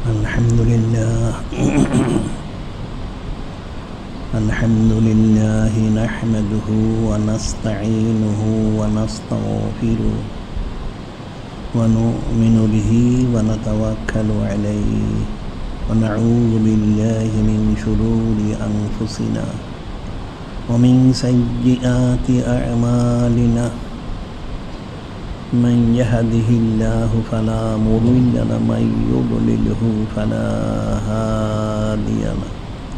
Alhamdulillah Alhamdulillah nahmaduhu wa nasta'inuhu wa nastaghfiruh wa nu'minu bihi wa natawakkalu alayhi wa na'udzu billahi min shururi anfusina wa min sayyiati a'malina من يهده الله فلا مضل له ومن يضلله فلا هادي له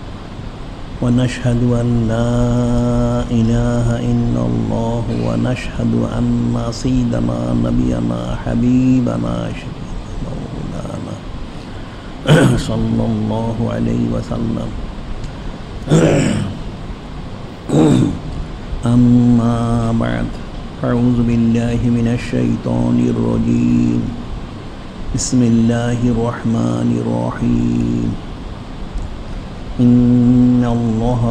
ونشهد أن لا إله إلا الله ونشهد أن سيدنا نبينا حبيبنا شفيعنا مولانا صلى الله عليه وسلم أما بعد أعوذ بالله من الشيطان الرجيم بسم الله الرحمن الرحيم إن الله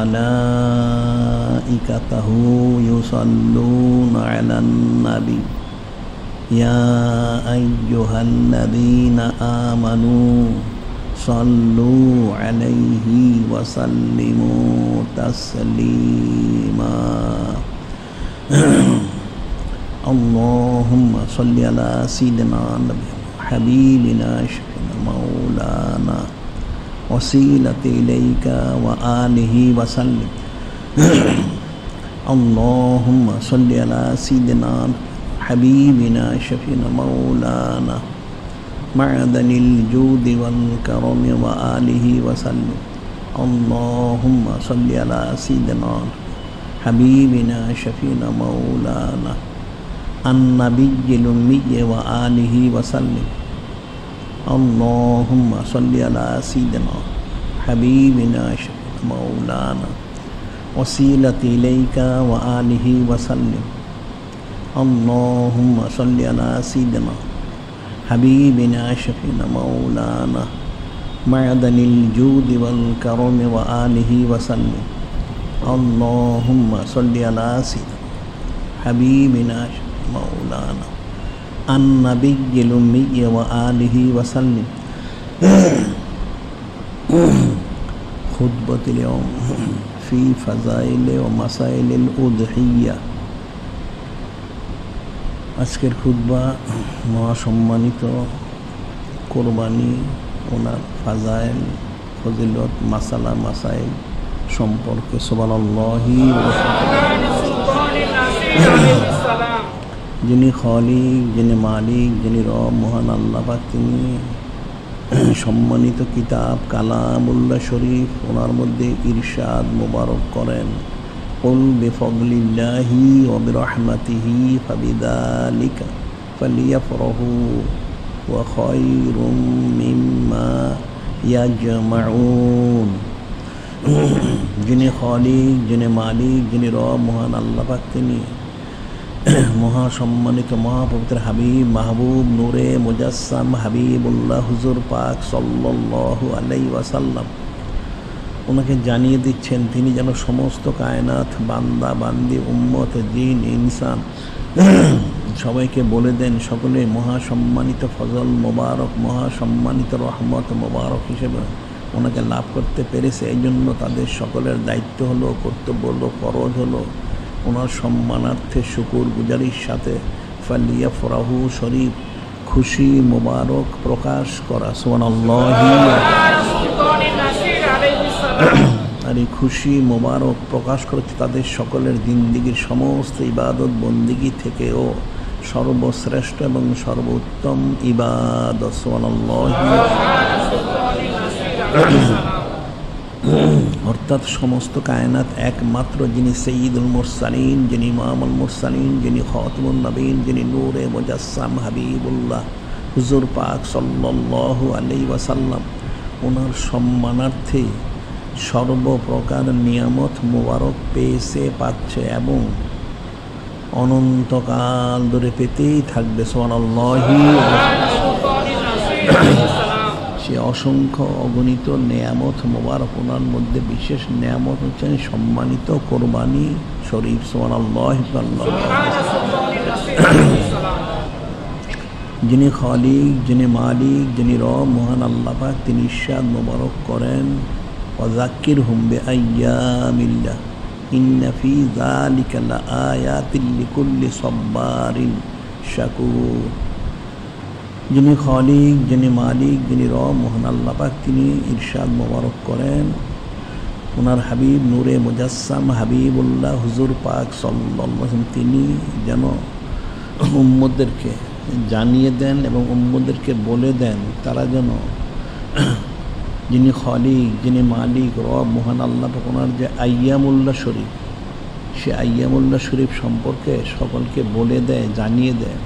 وملائكته يصلون على النبي يا أيها الذين آمنوا صلوا عليه وسلموا تسليما اللهم صل على سيدنا النبي حبيبنا شفينا مولانا وسيلة إليك وآله وسلم اللهم صل على سيدنا حبيبنا شفينا مولانا معدن الجود والكرم وآله وسلم اللهم صل على سيدنا حبيبنا شفينا مولانا النبي الأمي وآله وسلم اللهم صل على سيدنا حبيبنا شفينا مولانا وسيلة إليك وآله وسلم اللهم صل على سيدنا حبيبنا شفينا مولانا معدن الجود والكرم وآله وسلم اللهم صل على سيدنا حبيبنا مولانا النبي الأمي وآله وسلم خطبة اليوم في فضائل ومسائل الأضحية আজকের খুতবা মহাসম্মানিত কোরবানি ওনার ফাজাইল ফজিলত মাসালা মাসাইল সম্পর্কে সুবহানাল্লাহি যিনি খালিক যিনি মালিক যিনি রব মহান আল্লাহ পাক তিনি সম্মানিত কিতাব কালামুল্লাহ শরীফ ওনার মধ্যে ইরশাদ মোবারক করেন কুল বিফদলিল্লাহি ওয়া বিরহমাতিহি ফাবিযালিকা ফালিয়াফরাহু ওয়া খায়রুম মিম্মা ইয়াজমাউন যিনি খালিক যিনি মালিক যিনি রব মহান আল্লাহ পাক তিনি মহাসম্মানিত মহাপবিত্র হাবিব মাহবুব নূরে মুজাসসাম হাবিবুল্লাহ হুজুর পাক সাল্লাল্লাহু আলাইহি ওয়াসাল্লাম ওনাকে জানিয়ে দিচ্ছেন তিনি যেন সমস্ত কায়নাত বান্দা বান্দি উম্মত জিন ইনসান সবাইকে বলে দেন সকলে মহাসম্মানিত ফজল মোবারক মহাসম্মানিত রহমত মোবারক হিসেবে ওনাকে লাভ করতে পেরেছে এই জন্য তাদের সকলের দায়িত্ব হলো কর্তব্য হলো ফরজ হলো ওনার সম্মানার্থে শুকুর গুজারির সাথে ফালিয়াফরাহু শরীফ খুশি মোবারক প্রকাশ করা সুবহানাল্লাহি আর এই খুশি মোবারক প্রকাশ করছে তাদের সকলের জিন্দিগির সমস্ত ইবাদত বন্দিগি থেকেও সর্বশ্রেষ্ঠ এবং সর্বোত্তম ইবাদত সুবহানাল্লাহি অর্থাৎ সমস্ত কায়নাত একমাত্র যিনি সৈয়দুল মুরসালিন যিনি ইমামুল মুরসালিন যিনি খাতামুন নবীন যিনি নূরে মুজাসসাম হাবিবুল্লাহ হুজুর পাক সাল্লাল্লাহু আলাইহি ওয়াসাল্লাম ওনার সম্মানার্থে সর্বপ্রকার নিয়ামত মোবারক পেয়েছে পাচ্ছে এবং অনন্তকাল ধরে পেতেই থাকবে সুবহানাল্লাহি সে অসংখ্য অগণিত নেয়ামত মোবারক ওনার মধ্যে বিশেষ নেয়ামত হচ্ছেন সম্মানিত কোরবানি শরীফ সুবহানাল্লাহ। যিনি খালিক, যিনি মালিক, যিনি রব মহান আল্লাহ পাক, তিনি ইরশাদ মোবারক করেন ওয়াযাক্কিরহুম বিআইয়ামিল্লাহ ইন্না ফী যালিকা লাআয়াতিন লিকুল্লি সাব্বারিন শাকুর। যিনি খালিক, যিনি মালিক, যিনি রব মহান আল্লাহ পাক, তিনি ইরশাদ মোবারক করেন ওনার হাবিব নূরে মুজাসসাম হাবিবুল্লাহ হুজুর পাক সাল্লাল্লাহু আলাইহি ওয়াসাল্লাম তিনি যেন উম্মতদেরকে জানিয়ে দেন এবং উম্মতদেরকে বলে দেন তারা যেন যিনি খালিক, যিনি মালিক, রব মহান আল্লাহ পাক, ওনার যে আইয়ামুল্লাহ শরীফ, সে আইয়ামুল্লাহ শরীফ সম্পর্কে সকলকে বলে দেয়, জানিয়ে দেয়।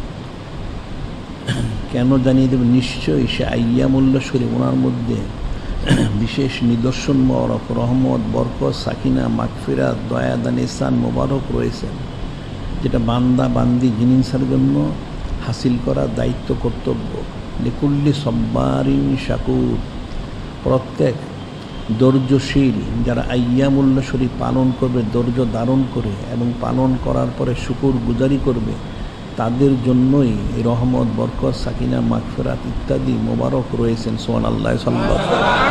কেন জানিয়ে দেবে? নিশ্চয়ই সে আইয়ামুল্লাহ শরীফ ওনার মধ্যে বিশেষ নিদর্শন মোবারক, রহমত, বরকত, সাকিনা, মাগফিরাত, দয়া দান, ইহসান মোবারক রয়েছেন, যেটা বান্দা বান্দি জিনিসের জন্য হাসিল করা দায়িত্ব, কর্তব্য। লিকুল্লি সাব্বারিন শাকুর, প্রত্যেক ধৈর্যশীল যারা আইয়ামুল্লাহ শরীফ পালন করবে, ধৈর্য ধারণ করে এবং পালন করার পরে শুকুর গুজারি করবে, তাদের জন্যই এই রহমত, বরকত, সাকিনা, মাগফিরাত ইত্যাদি মোবারক রয়েছেন। সুবহানাল্লাহ সাল্লাল্লাহু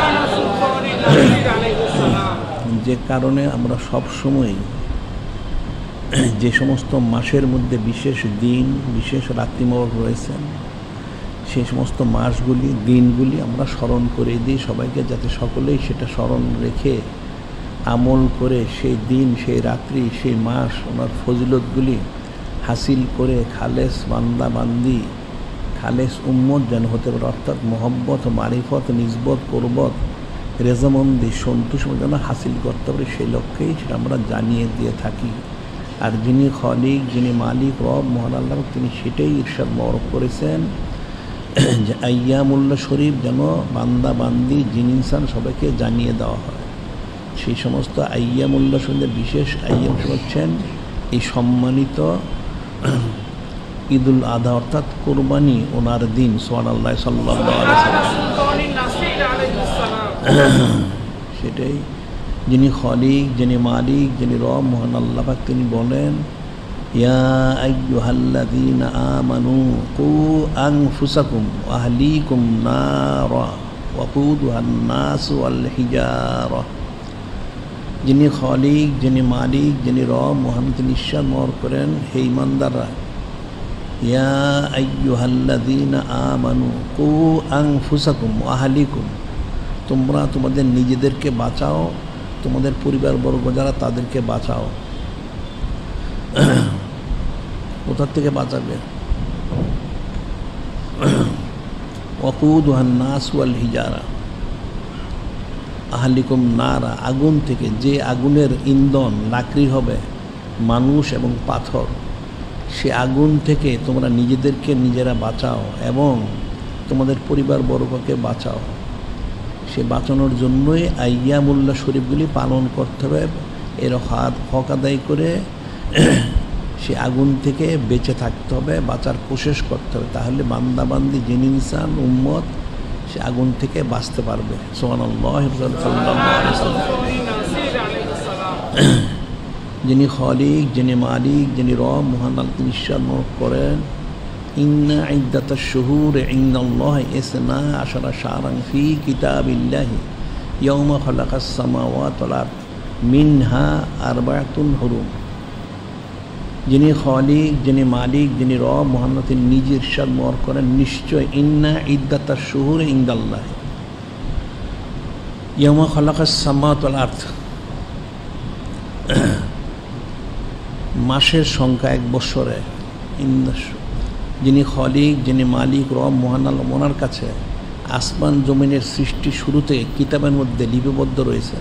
যে কারণে আমরা সব সময় যে সমস্ত মাসের মধ্যে বিশেষ দিন, বিশেষ রাত্রি মোবারক রয়েছেন, সেই সমস্ত মাসগুলি, দিনগুলি আমরা স্মরণ করে দিই সবাইকে, যাতে সকলেই সেটা স্মরণ রেখে আমল করে সেই দিন, সেই রাত্রি, সেই মাস, ওনার ফজিলতগুলি হাসিল করে খালেস বান্দা বান্দি, খালেস উম্মত যেন হতে পারে। অর্থাৎ মহব্বত, মারিফত, নিসবত, কুরবত, রেজামন্দি, সন্তোষ যেন হাসিল করতে পারে, সেই লক্ষ্যেই সেটা আমরা জানিয়ে দিয়ে থাকি। আর যিনি খালিক, যিনি মালিক, রব মহান আল্লাহ, তিনি সেটাই ইরশাদ মোবারক করেছেন যে আইয়ামুল্লাহ শরীফ যেন বান্দা বান্দি, জিন ইনসান সবাইকে জানিয়ে দেওয়া হয়। সেই সমস্ত আইয়ামুল্লাহ শরীফের বিশেষ আইয়াম হচ্ছেন এই সম্মানিত ঈদুল আযহা, অর্থাৎ কোরবানি ওনার দিন। সুবহানাল্লাহ সাল্লাল্লাহু আলাইহি ওয়াসাল্লাম সেটাই যিনি খালিক, যিনি মালিক, যিনি রব মহান আল্লাহ পাক, তিনি বলেন ইয়া আইয়ুহাল্লাযীনা আমানু কু আনফুসাকুম ওয়া আহলিকুম নারা ওয়াকুদুহান নাস ওয়াল হিজারা। যিনি খালিক, যিনি মালিক, যিনি রব মহান, তিনি ইরশাদ মোবারক করেন, হে ঈমানদাররা, ইয়া আইয়ুহাল্লাযীনা আমানু কু আনফুসাকুম ওয়া আহলিকুম, তোমরা তোমাদের নিজেদেরকে বাঁচাও, তোমাদের পরিবারবর্গ যারা তাদেরকে বাঁচাও। কোথার থেকে বাঁচাবে? ওয়াকুদুহান নাস ওয়াল হিজারা, আহলিকুম নারা, আগুন থেকে, যে আগুনের ইন্ধন লাকড়ি হবে মানুষ এবং পাথর, সে আগুন থেকে তোমরা নিজেদেরকে নিজেরা বাঁচাও এবং তোমাদের পরিবারবর্গকে বাঁচাও। সে বাঁচানোর জন্যই আইয়ামুল্লাহ শরীফগুলি পালন করতে হবে, এর হক আদায় করে সে আগুন থেকে বেঁচে থাকতে হবে, বাঁচার কোশিশ করতে হবে। তাহলে বান্দাবান্দি, জিন ইনসান, উম্মত সে আগুন থেকে বাঁচতে পারবে। সুবহানাল্লাহ সাল্লাল্লাহু আলাইহি ওয়াসাল্লাম যিনি খালিক, যিনি মালিক, যিনি রব মহান আল্লাহ, তিনি ইরশাদ করেন ইন্না ইদ্দাতাশ শুহুরি ইনদাল্লাহি ইসনা আশারা শাহরান ফি কিতাবিল্লাহি ইয়াওমা খালাকাস সামাওয়াতি ওয়াল আরদ মিনহা আরবাআতুন হুরুম। যিনি খালিক, যিনি মালিক, যিনি রব মহান, তিনি নিজে ইরশাদ মোবারক করেন, নিশ্চয় ইন্না ইদ্দাতাশ শুহুরি ইনদাল্লাহি ইয়াওমা খালাকাস সামাওয়াতি ওয়াল আরদ, মাসের সংখ্যা এক বৎসরে। যিনি খালিক, যিনি মালিক, রব মহান আল্লাহ, ওনার কাছে আসমান জমিনের সৃষ্টি শুরু থেকে কিতাবের মধ্যে লিপিবদ্ধ রয়েছে।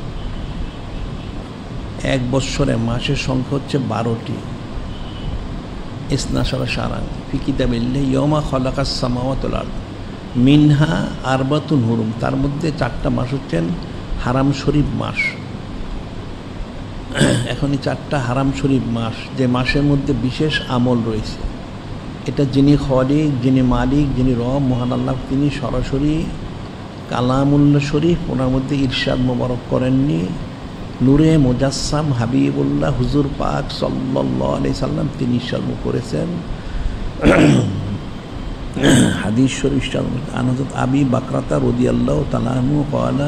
এক বৎসরে মাসের সংখ্যা হচ্ছে 12টি। ইসনাশারা শাহরান ফি কিতাবিল্লাহি ইয়াওমা খালাকাস সামাওয়াতি ওয়াল আরদ মিনহা আরবাতুন হুরুম, তার মধ্যে 4টা মাস হচ্ছেন হারাম শরীফ মাস। এখনই 4টা হারাম শরীফ মাস, যে মাসের মধ্যে বিশেষ আমল রয়েছে। এটা যিনি খালিক, যিনি মালিক, যিনি রব মহান আল্লাহ, তিনি সরাসরি কালামুল্লাহ শরীফ ওনার মধ্যে ইরশাদ মোবারক করেননি। নূরে মুজাসসাম হাবিবুল্লাহ হুজুর পাক সাল্লাল্লাহু আলাইহি সাল্লাম তিনি ইরশাদ করেছেন হাদিস শরীফ হযরত আবি বাকরাতা রাদিয়াল্লাহু তাআলা আনহু قال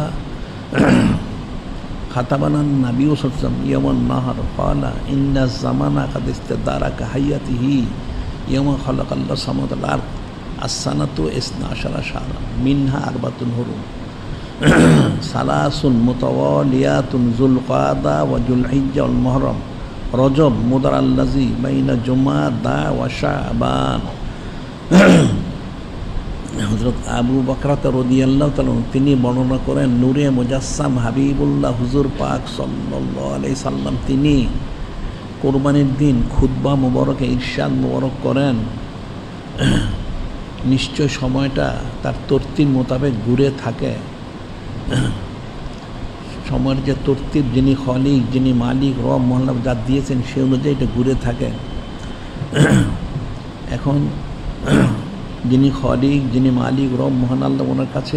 خطبنا النبي صلى الله عليه وسلم يوم النهر قال إن الزمان قد استدار كحياته يوم خلق الله السماوات والأرض السنة 12 شهرا منها 4 حرم ثلاث متواليات ذو القعدة وذو الحجة والمحرم رجب مضر الذي بين جمادى وشعبان হযরত আবু বকরতা রাদিয়াল্লাহু তাআলা তিনি বর্ণনা করেন নূরে মুজাসসাম হাবিবুল্লাহ হুজুর পাক সাল্লাল্লাহু আলাইহি সাল্লাম তিনি কুরবানির দিন খুতবা মুবারকে ইরশাদ মুবারক করেন নিশ্চয় সময়টা তার তরতিব মোতাবেক ঘুরে থাকে সময়ের যে তরতিব যিনি খালিক যিনি মালিক রব মহল্লা যা দিয়েছেন সে অনুযায়ী এটা ঘুরে থাকে এখন যিনি খালিক যিনি মালিক রব মহান আল্লাহ ওনার কাছে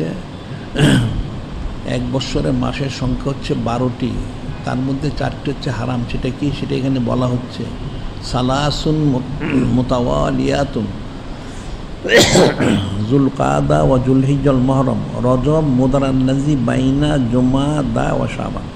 এক বৎসরের মাসের সংখ্যা হচ্ছে 12টি তার মধ্যে 4টি হচ্ছে হারাম সেটা কি সেটা এখানে বলা হচ্ছে সালাসুন মুতাওয়ালিয়াতুন যুলকাদা ওয়া যুলহিজ্জাল মুহররম রজব মুদারান্নাজি বাইনা জুমাদা ওয়া শাবান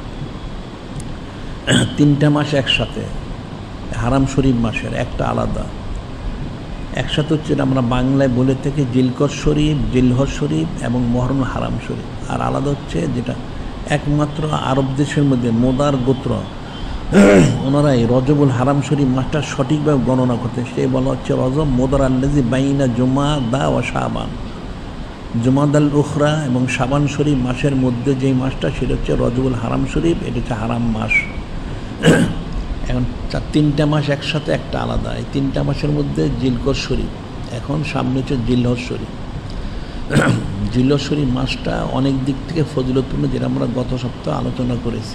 3টা মাস একসাথে হারাম শরীফ মাসের একটা আলাদা একসাথে হচ্ছে আমরা বাংলায় বলে থেকে জিলকদ শরীফ জিলহজ শরীফ এবং মুহররম হারাম শরীফ আর আলাদা হচ্ছে যেটা একমাত্র আরব দেশের মধ্যে মোদার গোত্র ওনারা এই রজবুল হারাম শরীফ মাসটা সঠিকভাবে গণনা করতে সেই বলা হচ্ছে রজব মোদার আল্লাজি বাইনা জুমাদা ওয়া শাবান জুমাদাল উখরা এবং শাবান শরীফ মাসের মধ্যে যেই মাসটা সেটা হচ্ছে রজবুল হারাম শরীফ এটা হচ্ছে হারাম মাস এখন 3টা মাস একসাথে একটা আলাদা এই 3টা মাসের মধ্যে জিলকদ শরীফ এখন সামনে হচ্ছে জিলহজ শরীফ জিলহজ শরীফ মাসটা অনেক দিক থেকে ফজিলতপূর্ণ যেটা আমরা গত সপ্তাহে আলোচনা করেছি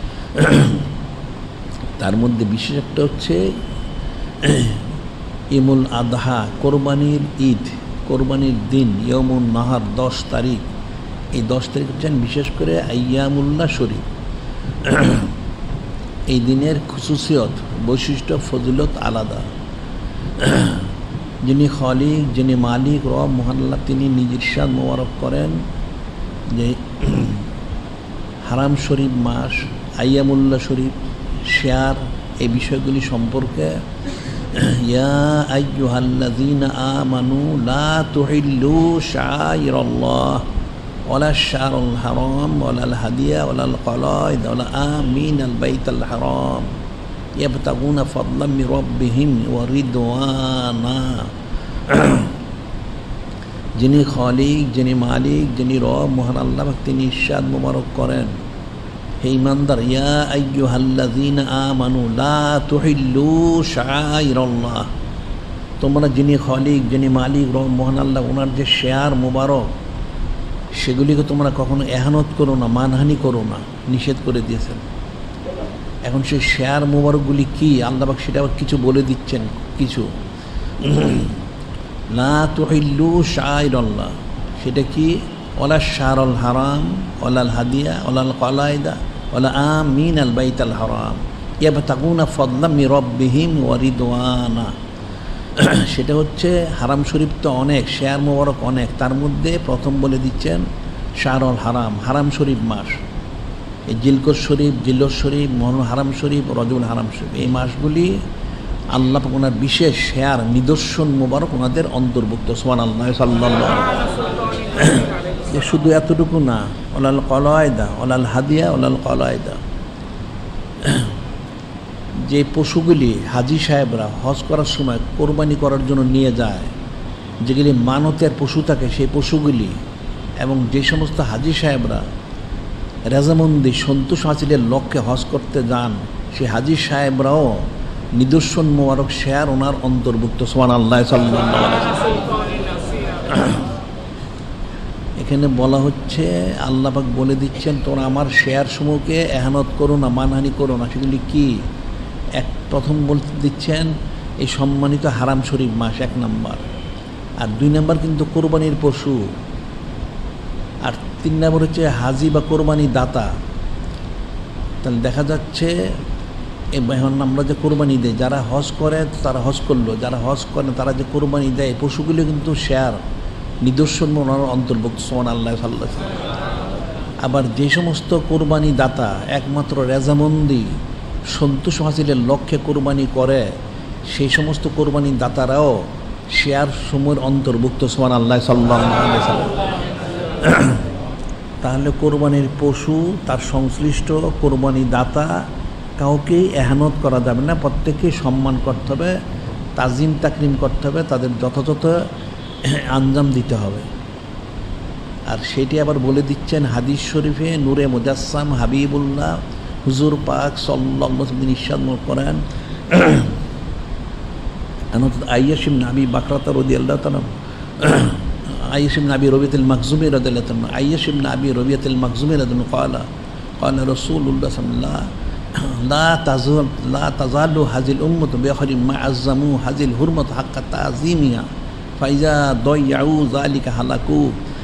তার মধ্যে বিশেষ একটা হচ্ছে ঈদুল আযহা কোরবানির ঈদ কোরবানির দিন ইয়ামুন নাহার 10 তারিখ এই 10 তারিখ হচ্ছেন বিশেষ করে আইয়ামুল্লাহ শরীফ এই দিনের খুসুসিয়ত বৈশিষ্ট্য ফজিলত আলাদা যিনি খালিক যিনি মালিক রব মহান আল্লাহ তিনি নিজের ইরশাদ মোবারক করেন যে হারাম শরীফ মাস আইয়ামুল্লাহ শরীফ শেয়ার এই বিষয়গুলি সম্পর্কে ইয়া আইয়ুহাল্লাযীনা আমানু লা তুহিল্লু শাআইরাল্লাহ ওয়ালা শাহরুল হারাম ওয়ালাল হাদিয়া ওয়ালাল কলাইদ ওয়ালা আমিনাল বাইতাল হারাম ইয়াবতাগুনা ফাদলাম মির রাব্বিহিম ওয়া রিদওয়ানা যিনি খালিক যিনি মালিক যিনি রব মহান আল্লাহ তিনি ইরশাদ মোবারক করেন হে ঈমানদার ইয়া আইয়ুহাল্লাযীনা আমানু লা তুহিল্লু শাআইরাল্লাহ তোমরা যিনি খালিক যিনি মালিক রব মহান আল্লাহ ওনার যে শেয়ার মোবারক সেগুলিকে তোমরা কখনো এহানত করো না মানহানি করো না নিষেধ করে দিয়েছেন এখন সেই শেয়ার মোবারকগুলি কি আল্লাহ পাক সেটা আবার কিছু বলে দিচ্ছেন কিছু লা তুহিল্লু শাআইরাল্লাহ সেটা কি ওয়ালা শাহরুল হারাম ওয়ালাল হাদিয়া ওয়ালাল কলাইদা ওয়ালা আমিনাল বাইতাল হারাম ইয়াবতাগুনা ফাদলাম মির রাব্বিহিম ওয়া রিদওয়ানা সেটা হচ্ছে হারাম শরীফ তো অনেক শেয়ার মোবারক অনেক তার মধ্যে প্রথম বলে দিচ্ছেন শাহরুল হারাম হারাম শরীফ মাস এই জিলকদ শরীফ জিলহজ শরীফ মুহররম হারাম শরীফ রজবুল হারাম শরীফ এই মাসগুলি আল্লাহ পাক ওনার বিশেষ শেয়ার নিদর্শন মোবারক ওনাদের অন্তর্ভুক্ত সুবহানাল্লাহ সাল্লাল্লাহু আলাইহি শুধু এতটুকু না ওলাল কলায়দা ওলাল হাদিয়া ওলাল কলায়দা যে পশুগুলি হাজি সাহেবরা হজ করার সময় কোরবানি করার জন্য নিয়ে যায় যেগুলি মানতের পশু থাকে সেই পশুগুলি এবং যে সমস্ত হাজি সাহেবরা রাজামন্দি সন্তোষ হাসিলের লক্ষ্যে হজ করতে যান সেই হাজি সাহেবরাও নিদর্শন মোবারক শেয়ার ওনার অন্তর্ভুক্ত সুবহানাল্লাহ সাল্লাল্লাহু আলাইহি ওয়াসাল্লাম এখানে বলা হচ্ছে আল্লাহ পাক বলে দিচ্ছেন তোমরা আমার শেয়ার সমূহকে এহানত করো না মানহানি করো না সেগুলি কি প্রথম বলতে দিচ্ছেন এই সম্মানিত হারাম শরীফ মাস 1 নম্বর আর 2 নম্বর কিন্তু কোরবানির পশু আর 3 নম্বর হচ্ছে হাজি বা কোরবানি দাতা তাহলে দেখা যাচ্ছে এখন আমরা যে কোরবানি দেয়, যারা হজ করে তারা হজ করলো, যারা হজ করে তারা যে কোরবানি দেয়, পশুগুলো কিন্তু শেয়ার নিদর্শন ওনার অন্তর্ভুক্ত সুবহানাল্লাহ সাল্লাল্লাহু আলাইহি ওয়াসাল্লাম। আবার যে সমস্ত কোরবানি দাতা একমাত্র রেজামন্দি সন্তোষ হাসিলের লক্ষ্যে কোরবানি করে, সেই সমস্ত কোরবানি দাতারাও শেয়ার সমূহের অন্তর্ভুক্ত সুবহানাল্লাহ সাল্লাল্লাহু আলাইহি ওয়াসাল্লাম। তাহলে কোরবানির পশু, তার সংশ্লিষ্ট কোরবানি দাতা কাউকেই এহানত করা যাবে না, প্রত্যেককেই সম্মান করতে হবে, তাজিম তাকরিম করতে হবে, তাদের যথাযথ আঞ্জাম দিতে হবে। আর সেটি আবার বলে দিচ্ছেন হাদিস শরীফে, নূরে মুজাসসাম হাবিবুল্লাহ হুজুর পাক সাল্লাল্লাহু আলাইহি ওয়াসাল্লাম ইরশাদ করেন, আইয়াশ ইবনে আবি বাকরাতা রাদিয়াল্লাহু তাআলা, আইয়াশ ইবনে আবি রবিয়াতুল মাখজুমি রাদিয়াল্লাহু তাআলা, আইয়াশ ইবনে আবি রবিয়াতুল মাখজুমি রাদিয়াল্লাহু তাআলা ক্বালা রাসূলুল্লাহ সাল্লাল্লাহু লা তাযালু হাযিল উম্মাতু বিখাইরিন মা আযযামু হাযিল হুরমাতু হাক্কা তাযীমিহা ফাইজা দাইয়াউ যালিকা হালাকু।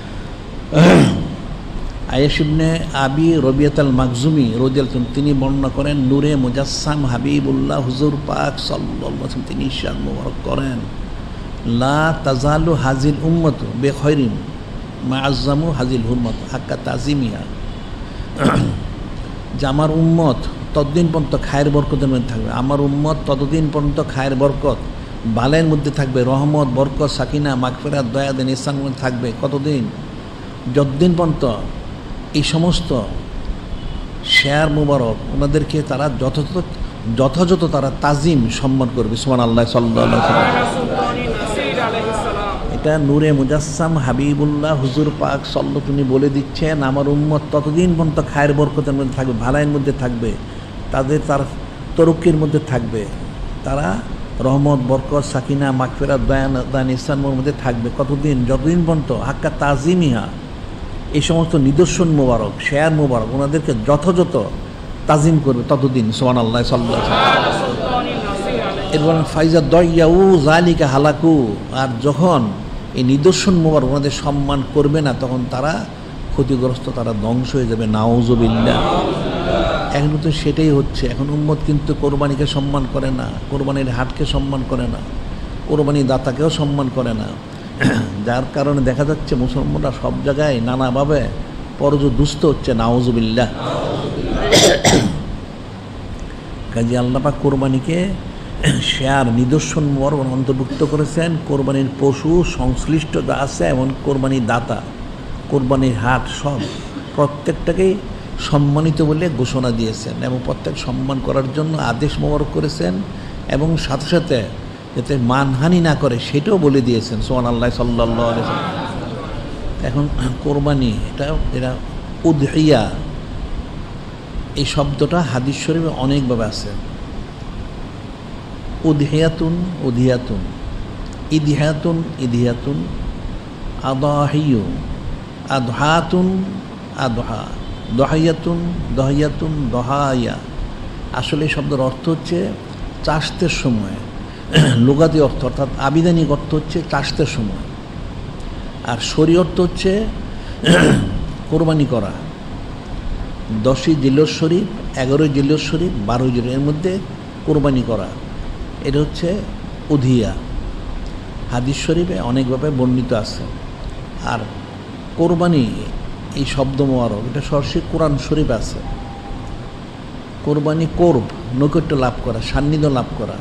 আয়েশ ইবনে আবি রবিয়াতুল মাখজুমি রাদিয়াল্লাহু আনহু তিনি বর্ণনা করেন, নূরে মুজাসসাম হাবিবুল্লাহ হুজুর পাক সাল্লাল্লাহু আলাইহি ওয়াসাল্লাম তিনি ইরশাদ মুবারক করেন, লা তাযালু হাযিল উম্মাতু বিখাইরিন মা আযযামু হাযিল হুরমাতু হাক্কা তাযীমিহা, যে আমার উম্মত ততদিন পর্যন্ত খায়ের বরকতের মধ্যে থাকবে, আমার উম্মত ততদিন পর্যন্ত খায়ের বরকত বালের মধ্যে থাকবে, রহমত বরকত সাকিনা মাগফিরাত দয়া দেন ইহসান মধ্যে থাকবে। কতদিন? যতদিন পর্যন্ত এই সমস্ত শেয়ার মুবারক ওনাদেরকে তারা যথাযথ তারা তাজিম সম্মান করবে। সুবহানাল্লাহ সাল্লাল্লাহু আলাইহি ওয়াসাল্লাম। এটা নূরে মুজাসসাম হাবিবুল্লাহ হুজুর পাক সাল্লাল্লাহু তিনি বলে দিচ্ছেন, আমার উম্মত ততদিন পর্যন্ত খায়ের বরকতের মধ্যে থাকবে, ভালাইয়ের মধ্যে থাকবে, তাদের তার তরক্কির মধ্যে থাকবে, তারা রহমত বরকত সাকিনা মাগফিরাত দয়া দান ইহসানের মধ্যে থাকবে। কতদিন? যতদিন পর্যন্ত হাক্কা তাজিমিহা, এই সমস্ত নিদর্শন মোবারক শেয়ার মোবারক ওনাদেরকে যথাযথ তাজিম করবে ততদিন। সুবহানাল্লাহ সাল্লাল্লাহু আলাইহি ওয়াসাল্লাম। এরপর ফাইজা দাইয়াউ যালিকা হালাকু, আর যখন এই নিদর্শন মোবারক ওনাদের সম্মান করবে না তখন তারা ক্ষতিগ্রস্ত, তারা ধ্বংস হয়ে যাবে। নাউযুবিল্লাহ। এখন তো সেটাই হচ্ছে। এখন উম্মত কিন্তু কোরবানিকে সম্মান করে না, কোরবানির হাটকে সম্মান করে না, কোরবানি দাতাকেও সম্মান করে না, যার কারণে দেখা যাচ্ছে মুসলমানরা সব জায়গায় নানাভাবে পরজদুস্ত হচ্ছে। নাউযুবিল্লাহ। কাজী আল্লাহ পাক কোরবানিকে শেয়ার নিদর্শন মোবারক অন্তর্ভুক্ত করেছেন। কোরবানির পশু সংশ্লিষ্ট যা আছে এমন কোরবানি দাতা, কোরবানির হাট সব প্রত্যেকটাকেই সম্মানিত বলে ঘোষণা দিয়েছেন এবং প্রত্যেক সম্মান করার জন্য আদেশ মোবারক করেছেন এবং সাথে সাথে যাতে মানহানি না করে সেটাও বলে দিয়েছেন। সুবহানাল্লাহ সাল্লাল্লাহু আলাইহি ওয়াসাল্লাম। এখন কোরবানি এটা উদহিয়া, এই শব্দটা হাদিস শরীফে অনেকভাবে আছে। উদহিয়াতুন উদিয়াতুন, ইদিহাতুন ইদিয়াতুন, আদাহিয়ু, আদহাতুন আদহা, দহাইয়াতুন দহাইয়াতুন দহাইয়া। আসলে এই শব্দের অর্থ হচ্ছে চাষতের সময়, লুগাতি অর্থ অর্থাৎ আবিধানিক অর্থ হচ্ছে চাষতের সময়, আর শরীয়ত অর্থ হচ্ছে কোরবানি করা। 10ই জিলহজ শরীফ, 11ই জিলহজ শরীফ, 12ই জিলহজ এর মধ্যে কোরবানি করা, এটা হচ্ছে উধিয়া। হাদিস শরীফে অনেকভাবে বর্ণিত আছে। আর কোরবানি এই শব্দ মোবারক এটা সরাসরি কোরআন শরীফ আছে। কোরবানি কোরব, নৈকট্য লাভ করা, সান্নিধ্য লাভ করা,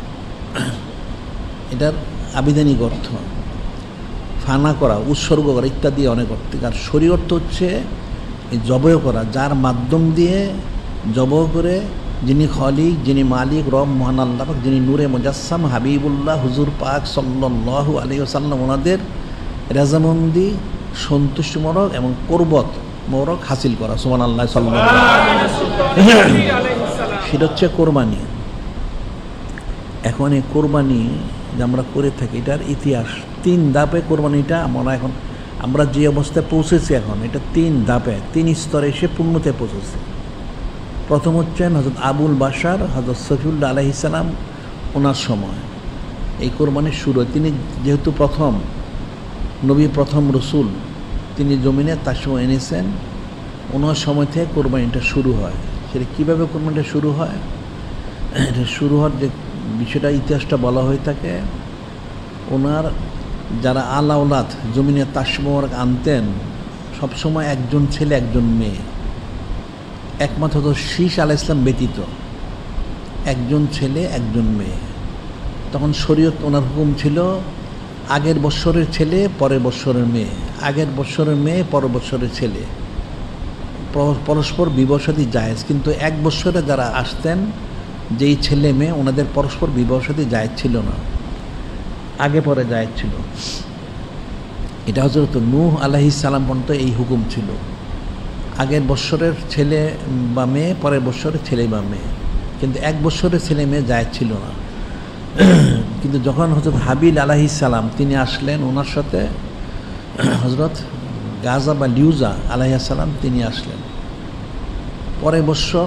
এটার আবিধানিক অর্থ ফানা করা, উৎসর্গ করা ইত্যাদি অনেক অর্থ। আর শরীর অর্থ হচ্ছে জবহ করা, যার মাধ্যম দিয়ে জবহ করে যিনি খলিক, যিনি মালিক রব মহান আল্লাহ পাক, যিনি নূরে মুজাসসাম হাবিবুল্লাহ হুজুর পাক সাল্লাল্লাহু আলাইহি ওয়াসাল্লাম ওনাদের রেজামন্দি সন্তুষ্টি মোরক এবং কোরবত মোরক হাসিল করা। সুবহানাল্লাহ সাল্লাল্লাহু আলাইহি ওয়াসাল্লাম। সেটা হচ্ছে কোরবানি। এখন এই কোরবানি যে আমরা করে থাকি এটার ইতিহাস 3 ধাপে কোরবানিটা আমরা যে অবস্থায় পৌঁছেছি এখন এটা 3 ধাপে 3 স্তরে এসে পূর্ণতে পৌঁছেছে। প্রথম হচ্ছেন হযরত আবুল বাশার হযরত সফিউল্লাহ আলাইহিস সালাম, ওনার সময় এই কোরবানির শুরু। তিনি যেহেতু প্রথম নবী, প্রথম রসুল, তিনি জমিনে তার সময় এনেছেন, ওনার সময় থেকে কোরবানিটা শুরু হয়। সেটা কীভাবে কোরবানিটা শুরু হয়? এটা শুরু হওয়ার যে বিষয়টা, ইতিহাসটা বলা হয়ে থাকে, ওনার যারা আলাওলাদ জমিনে তাসমর আনতেন সবসময় একজন ছেলে একজন মেয়ে, একমাত্র তো শীষ আলাইহিস সালাম ব্যতীত একজন ছেলে একজন মেয়ে। তখন শরীয়ত ওনার হুকুম ছিল আগের বৎসরের ছেলে পরের বৎসরের মেয়ে, আগের বৎসরের মেয়ে পরের বৎসরের ছেলে, পরস্পর বিবাহ শাদী জায়েজ। কিন্তু এক বৎসরে যারা আসতেন যেই ছেলে মেয়ে, ওনাদের পরস্পর বিবাহ শাদী জায়েজ ছিল না, আগে পরে জায়েজ ছিল। এটা হযরত নূহ আলাইহিস সালাম পর্যন্ত এই হুকুম ছিল, আগের বৎসরের ছেলে বা মেয়ে পরের বৎসরের ছেলে বা মেয়ে, কিন্তু এক বৎসরের ছেলে মেয়ে জায়েজ ছিল না। কিন্তু যখন হযরত হাবিল আলাইহিস সালাম তিনি আসলেন, ওনার সাথে হযরত গাজা বা লিউজা আলাইহিস সালাম তিনি আসলেন। পরের বৎসর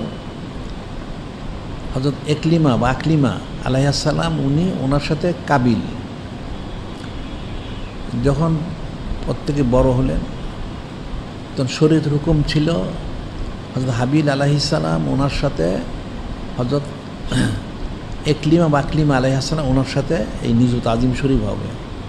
হযরত একলিমা বা আকলিমা আলাইহিস সালাম উনি ওনার সাথে কাবিল, যখন প্রত্যেকে বড় হলেন তখন শরীয়তের হুকুম ছিল হযরত হাবিল আলাইহিস সালাম ওনার সাথে হযরত একলিমা বা আকলিমা আলাইহিস সালাম ওনার সাথে এই নিযুত আজিম শরীফ হবে,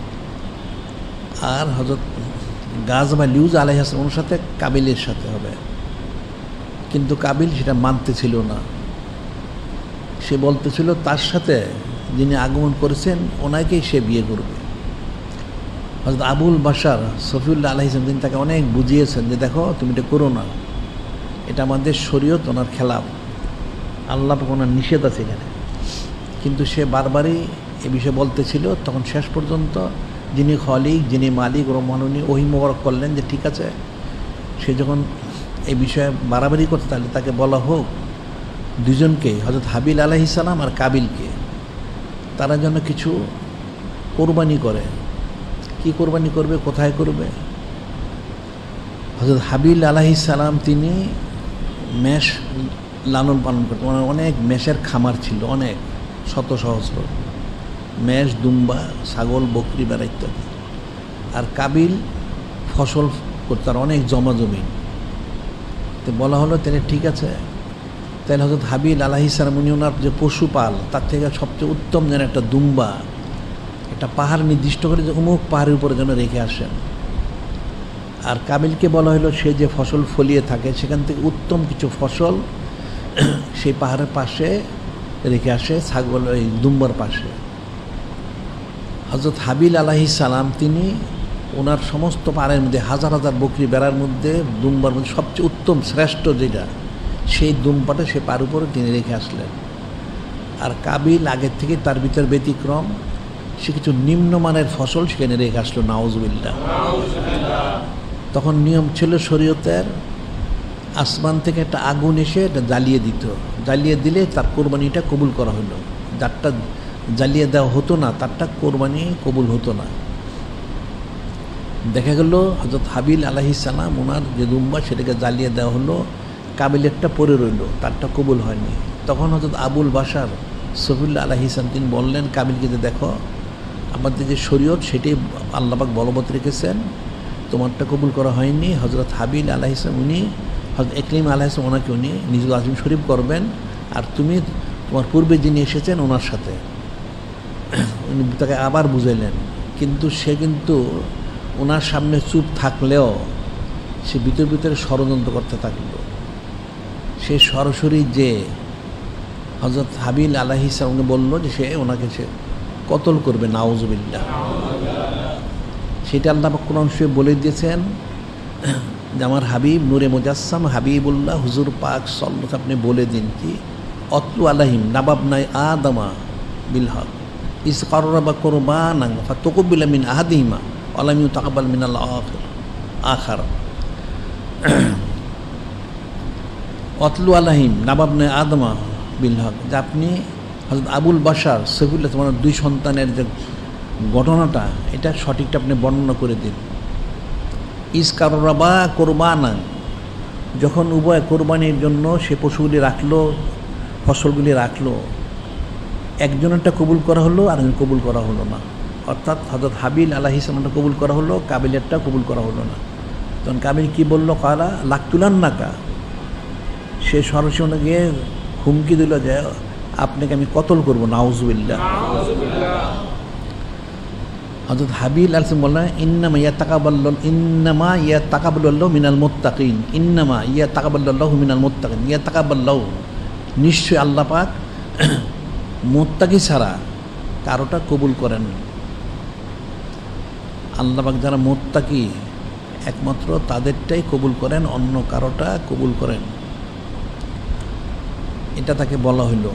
আর হযরত গাজা বা লিউজা আলাইহিস সালাম ওনার সাথে কাবিলের সাথে হবে। কিন্তু কাবিল সেটা মানতে ছিল না, সে বলতেছিল তার সাথে যিনি আগমন করেছেন ওনাকেই সে বিয়ে করবে। হযরত আবুল বাশার সফিউল্লাহ আলাইহিস সালাম তিনি তাকে অনেক বুঝিয়েছেন যে দেখো তুমি এটা করো না, এটা আমাদের শরীয়ত, ওনার খেলাফ, আল্লাহ পাক ওনার নিষেধ আছে এখানে। কিন্তু সে বারবারই এ বিষয়ে বলতেছিল। তখন শেষ পর্যন্ত যিনি খলিক, যিনি মালিক রহমানুনি ওহী মোবারক করলেন যে ঠিক আছে, সে যখন এই বিষয়ে বাড়াবাড়ি করতে তাহলে তাকে বলা হোক দুজনকে, হযরত হাবিল আলাইহিস সালাম আর কাবিলকে, তারা যেন কিছু কোরবানি করে। কি কোরবানি করবে, কোথায় করবে? হযরত হাবিল আলাইহিস সালাম তিনি মেষ লালন পালন করতেন, ওনার অনেক মেষের খামার ছিল, অনেক শত সহস্র মেষ, দুম্বা, ছাগল, বকরি, বেড়া ইত্যাদি। আর কাবিল ফসল করতে, আর অনেক জমা জমি। তো বলা হলো তাহলে ঠিক আছে, তাহলে হযরত হাবিল আলাইহিস সালাম উনি ওনার যে পশুপাল তার থেকে সবচেয়ে উত্তম যেন একটা দুম্বা, একটা পাহাড় নির্দিষ্ট করে যে অমুক পাহাড়ের উপরে যেন রেখে আসেন। আর কাবিলকে বলা হলো সে যে ফসল ফলিয়ে থাকে সেখান থেকে উত্তম কিছু ফসল সেই পাহাড়ের পাশে রেখে আসে, ছাগল ওই দুম্বার পাশে। হযরত হাবিল আলাইহিস সালাম তিনি ওনার সমস্ত পাহাড়ের মধ্যে হাজার হাজার বকরি বেড়ার মধ্যে দুম্বার মধ্যে সবচেয়ে উত্তম শ্রেষ্ঠ যেটা, সেই দুম্বাটা সে পাহাড়ের উপরে তিনি রেখে আসলেন। আর কাবিল আগের থেকে তার ভিতর ব্যতিক্রম, সে কিছু নিম্নমানের ফসল সেখানে রেখে আসলো। নাউজুবিল্লাহ। তখন নিয়ম ছিল শরীয়তের, আসমান থেকে একটা আগুন এসে এটা জ্বালিয়ে দিত, জ্বালিয়ে দিলে তার কোরবানিটা কবুল করা হলো। যারটা জ্বালিয়ে দেওয়া হতো না তারটা কোরবানি কবুল হতো না। দেখা গেল হযরত হাবিল আলাইহিস সালাম ওনার যে দুম্বা সেটাকে জ্বালিয়ে দেওয়া হলো, কাবিলেরটা পড়ে রইল, তারটা কবুল হয়নি। তখন হযরত আবুল বাশার সফিউল্লাহ আলাইহিস সালাম তিনি বললেন কাবিলকে যে দেখো আমাদের যে শরীয়ত সেটাই আল্লাহ পাক বলবৎ রেখেছেন, তোমারটা কবুল করা হয়নি। হযরত হাবিল আলাইহিস সালাম উনি হযরত একলিমা আলাইহিস সালাম ওনাকে উনি নিযুত আজিম শরীফ করবেন, আর তুমি তোমার পূর্বে যিনি এসেছেন ওনার সাথে। উনি তাকে আবার বুঝাইলেন, কিন্তু সে কিন্তু ওনার সামনে চুপ থাকলেও সে ভিতর ভিতরে ষড়যন্ত্র করতে থাকলো। সে সরাসরি যে হযরত হাবিল আলাইহিস সালামকে বলল যে সে ওনাকে সে কতল করবে। নাউজুবিল্লাহ। সেটা আল্লাহ পাক কোরআন শরীফে বলে দিয়েছেন যে আমার হাবিব নূরে মুজাসসাম হাবিবুল্লাহ হুজুর পাক সাল্লাল্লাহু আপনি বলে দিন কি অতলু আলাইহিম নাবাবনাই আদামা বিল হক ইস কাররাবা কুরবানান ফাতাকুবিলা মিন আহাদিহিমা ওয়া লাম ইউতাকাব্বাল মিনাল আখার। অতলু আলাইহিম নাবাবনাই আদামা বিল হক, যে আপনি হযরত আবুল বাশার সফিউল্লাহ তোমার দুই সন্তানের যে ঘটনাটা এটা সঠিকটা আপনি বর্ণনা করে দিন। ইস কাররাবা কোরবানান, যখন উভয় কোরবানির জন্য সে পশুগুলি রাখলো, ফসলগুলি রাখলো, একজনেরটা কবুল করা হলো আর একজন কবুল করা হলো না। অর্থাৎ হযরত হাবিল আলাইহিস সালামটা কবুল করা হলো, কাবিলেরটা কবুল করা হলো না। তখন কাবিল কি বলল, কালা লাকতুলান্নাকা, সে সরাসরি গিয়ে হুমকি দিল যে আপনাকে আমি কতল করব, নাউজুবিল্লাহ। হযরত হাবিল আলাইহিস বললেন ইন্নামা ইয়াতাকাব্বালুল্লাহু মিনাল মুত্তাকিন, ইন্নামা ইয়াতাকাব্বালুল্লাহু মিনাল মুত্তাকিন, ইয়াতাকাব্বালুল্লাহু, নিশ্চয় আল্লাহ পাক মুত্তাকি ছাড়া কারোটা কবুল করেন। আল্লাহ পাক যারা মুত্তাকি একমাত্র তাদেরটাই কবুল করেন, অন্য কারোটা কবুল করেন। এটা তাকে বলা হইল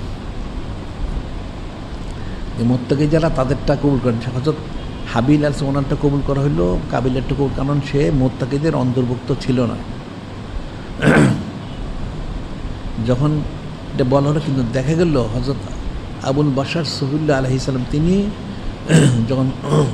যে মুত্তাকি যারা তাদেরটা কবুল করেন। হযরত হাবিল আলাইহিস ওনারটা কবুল করা হইল, কাবিলেরটা কবুল, কারণ সে মুত্তাকিদের অন্তর্ভুক্ত ছিল না। যখন এটা বলা হলো, কিন্তু দেখা গেল হযরত আবুল বাশার সফিউল্লাহ আলাইহিস সালাম তিনি যখন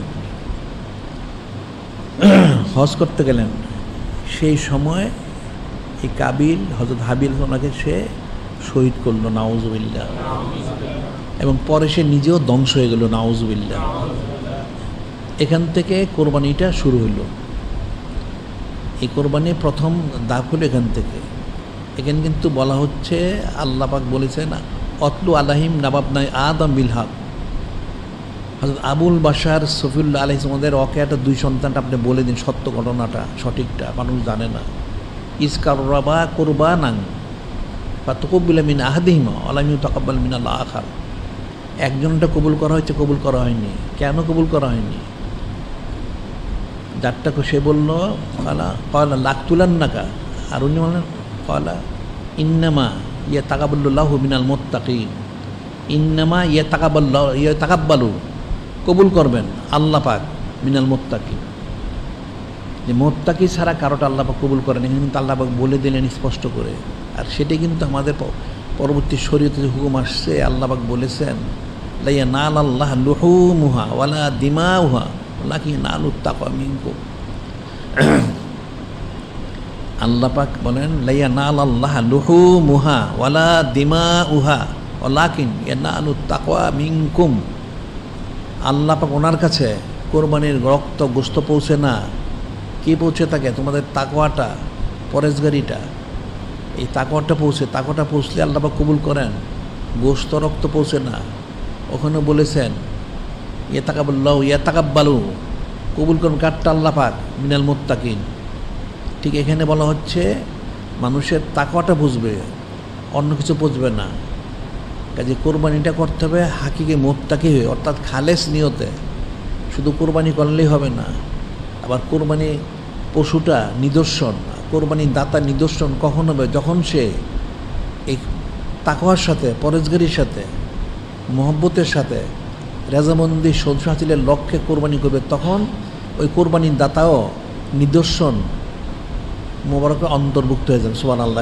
হজ করতে গেলেন, সেই সময় এই কাবিল হযরত হাবিল ওনাকে সে শহীদ করলো, নাউজুবিল্লাহ। এবং পরে সে নিজেও ধ্বংস হয়ে গেল, নাউজুবিল্লাহ। এখান থেকে কোরবানিটা শুরু হইল। এই কোরবানি প্রথম দাগ হলো এখান থেকে। এখানে কিন্তু বলা হচ্ছে, আল্লাহ পাক বলেছেন অতলু আলাহিম নাবাবনাই আদম বিল হক। হযরত আবুল বাশার সফিউল্লাহ আলাইহিস আমাদের ওয়াকিয়াটা, দুই সন্তানটা আপনি বলে দিন, সত্য ঘটনাটা, সঠিকটা, মানুষ জানে না। ইসকাররাবা কুরবানান ফাতাকাব্বালা মিন আহাদিহিমা ওয়া লাম ইউতাকাব্বাল মিনাল আখার। একজনটা কবুল করা হয়েছে, কবুল করা হয়নি। কেন কবুল করা হয়নি? যারটা সে বলল ক্বালা লাকতুলান্নাকা, আর উনি বললেন ক্বালা ইন্নামা ইয়াতাকাব্বালুল্লাহু মিনাল মুত্তাকিন, ইন্নামা ইয়াতাকাব্বালু, কবুল করবেন আল্লাহ পাক মিনাল মুত্তাকিন। যে মুত্তাকি ছাড়া কারোটা আল্লাহ পাক কবুল করেন, এখানে কিন্তু আল্লাহ পাক বলে দিলেন স্পষ্ট করে। আর সেটাই কিন্তু আমাদের পরবর্তী শরীয়তে যে হুকুম আসছে, আল্লাহ পাক বলেছেন লা ইয়ানালাল্লাহু লুহুমুহা ওয়ালা দিমাউহা ওয়ালাকিন ইয়ানালুত তাকওয়া মিনকুম। আল্লাহ পাক বলেন লা ইয়ানালাল্লাহু লুহুমুহা ওয়ালা দিমাউহা ওয়ালাকিন ইয়ানালুত তাকওয়া মিনকুম। আল্লাহ পাক ওনার কাছে কোরবানির রক্ত গোশত পৌঁছে না, কি পৌঁছে থাকে? তোমাদের তাকওয়াটা, পরেশগারিটা, এই তাকওয়াটা পৌঁছে। তাকওয়াটা পৌঁছলে আল্লাহ পাক কবুল করেন, গোশত রক্ত পৌঁছে না। ওখানে বলেছেন ইয়াতাকাব্বালু, কবুল করবেন কারটা? আল্লাহ পাক মিনাল মুত্তাকিন। ঠিক এখানে বলা হচ্ছে মানুষের তাকওয়াটা বুঝবে, অন্য কিছু বুঝবে না। কাজে কোরবানিটা করতে হবে হাকিকে মুত্তাকি হয়ে, অর্থাৎ খালেস নিয়তে। শুধু কোরবানি করলেই হবে না। আবার কোরবানি পশুটা নিদর্শন, কোরবানি দাতা নিদর্শন কখন হবে? যখন সে এই তাকওয়ার সাথে, পরেশগারির সাথে, মহব্বতের সাথে, রেজামন্দি সদস্য হাসিলের লক্ষ্যে কোরবানি করবে, তখন ওই কোরবানির দাতাও নিদর্শন মোবারকে অন্তর্ভুক্ত হয়ে যাবে। সুবহানাল্লাহ।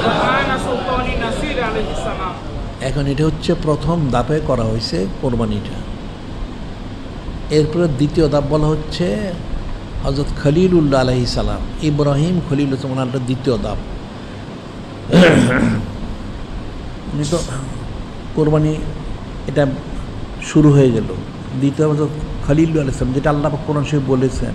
এখন এটা হচ্ছে প্রথম ধাপে করা হয়েছে কোরবানিটা। এরপরে দ্বিতীয় ধাপ বলা হচ্ছে হযরত খলিলুল্লাহ আলাইহিস সালাম, ইব্রাহিম খলিলুল্লাহ ওনার দ্বিতীয় ধাপ। উনি তো কোরবানি এটা শুরু হয়ে গেল। দ্বিতীয় হযরত খলিলুল্লাহ আলাইহিস সালাম, যেটা আল্লাহ পাক কোরআন শরীফে বলেছেন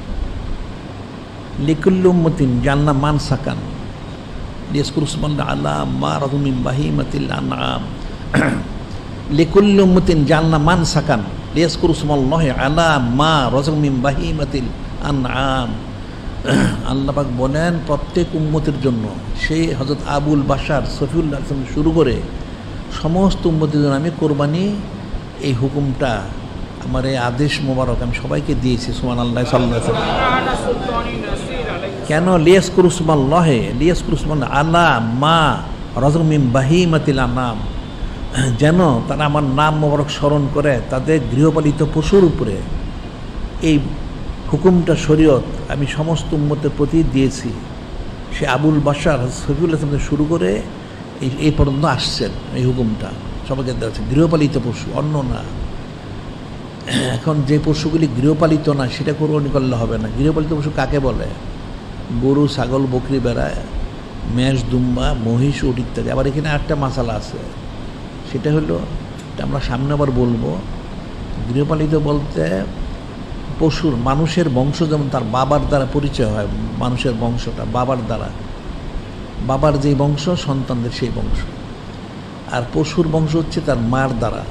লিকুল্লি উম্মাতিন জাআলনা মানসাকান লিয়াজকুরু ইসমাল্লাহি আলা মা রাযু মিন বাহিমাতিল আনআম, লিকুল্লি উম্মাতিন জাআলনা মানসাকান লিয়াজকুরু ইসমাল্লাহি আলা মা রাযু মিন বাহিমাতিল আনআম। আল্লাহ পাক বলেন প্রত্যেক উম্মতের জন্য, সেই হযরত আবুল বাশার সফিউল্লাহ শুরু করে সমস্ত উম্মতের জন্য আমি কোরবানি, এই হুকুমটা, আমার এই আদেশ মোবারক আমি সবাইকে দিয়েছি। সুবহানাল্লাহ। সাল্লাল্লাহু আলাইহি ওয়াসাল্লাম। কেন? লিয়াজকুরু ইসমাল্লাহি, লিয়াজকুরু ইসমাল্লাহি আলা মা রাযু মিন বাহিমাতিল আনআম, যেন তারা আমার নাম মোবারক স্মরণ করে তাদের গৃহপালিত পশুর উপরে। এই হুকুমটা, শরীয়ত আমি সমস্ত উম্মতের প্রতি দিয়েছি। সে আবুল বাশার সফিউল্লাহ থেকে শুরু করে এই পর্যন্ত আসছেন। এই হুকুমটা সবাইকে দেওয়া হচ্ছে, গৃহপালিত পশু, অন্য না। এখন যে পশুগুলি গৃহপালিত না সেটা কোরবানি করলে হবে না। গৃহপালিত পশু কাকে বলে? গরু, ছাগল, বকরি, ভেড়া, মেষ, দুম্বা, মহিষ, উট ইত্যাদি। আবার এখানে একটা মাসালা আছে, সেটা হলো, এটা আমরা সামনে আবার বলবো। গৃহপালিত বলতে পশুর, মানুষের বংশ যেমন তার বাবার দ্বারা পরিচয় হয়, মানুষের বংশটা বাবার দ্বারা, বাবার যেই বংশ সন্তানদের সেই বংশ। আর পশুর বংশ হচ্ছে তার মার দ্বারা।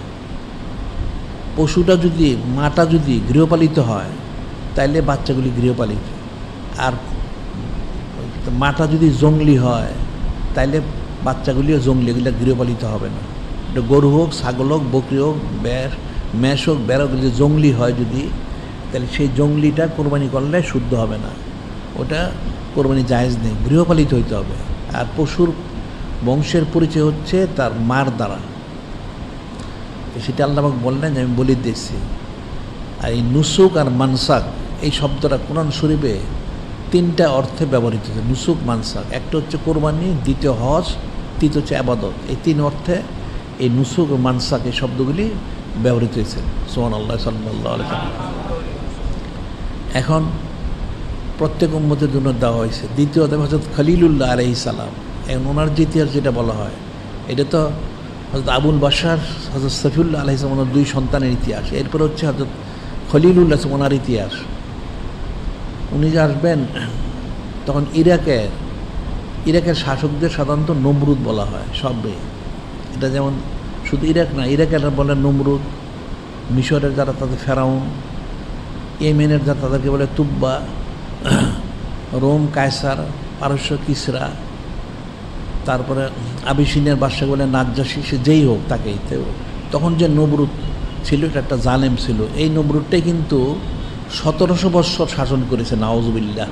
মাটা যদি গৃহপালিত হয় তাইলে বাচ্চাগুলি গৃহপালিত, আর মাটা যদি জঙ্গলি হয় তাইলে বাচ্চাগুলিও জঙ্গলি, এগুলো গৃহপালিত হবে না। এটা গরু হোক, ছাগল হোক, বকরি হোক, মেষ হোক, বেড়া হোক, যদি জঙ্গলি হয় যদি, তাহলে সেই জঙ্গলিটা কোরবানি করলে শুদ্ধ হবে না, ওটা কোরবানি জায়েজ নেই, গৃহপালিত হইতে হবে। আর পশুর বংশের পরিচয় হচ্ছে তার মার দ্বারা, সেটা আল্লাহ বললেন, আমি বলে দিয়েছি। আর এই নুসুক আর মানসাক এই শব্দটা কোরআন শরীফে 3টা অর্থে ব্যবহৃত হয়েছে। নুসুক, মানসাক, একটা হচ্ছে কোরবানি, দ্বিতীয় হজ, তৃতীয় হচ্ছে আবাদত। এই 3 অর্থে এই নুসুক ও মানসাক এই শব্দগুলি ব্যবহৃত হয়েছে। সুবহানাল্লাহ, সাল্লাল্লাহু আলাইহি ওয়াসাল্লাম। এখন প্রত্যেক উম্মতের জন্য দেওয়া হয়েছে। দ্বিতীয়ত হযরত খলিলুল্লাহ আলাইহিস সালাম, এখন ওনার যে ইতিহাস যেটা বলা হয়, এটা তো হযরত আবুল বাশার, হযরত সফিউল্লাহ আলাইহিস সালাম, ওনার 2 সন্তানের ইতিহাস। এরপর হচ্ছে হযরত খলিলুল্লাহ ওনার ইতিহাস। উনি যে আসবেন তখন ইরাকের শাসকদের সাধারণত নমরুদ বলা হয় সবে। এটা যেমন শুধু ইরাক না, ইরাকের বলে নমরুদ, মিশরের যারা তাদের ফেরাউন, ইয়েমেনের যারা তাদেরকে বলে তুব্বা, রোম কায়সার, পারস্য কিসরা, তারপরে আবিসিনিয়ার বাদশাকে বলে নাজ্জাশী, সে যেই হোক তাকেই। তখন যে নমরুদ ছিল এটা একটা জালেম ছিল। এই নমরুদটাই কিন্তু 1700 বৎসর শাসন করেছে, নাউজুবিল্লাহ।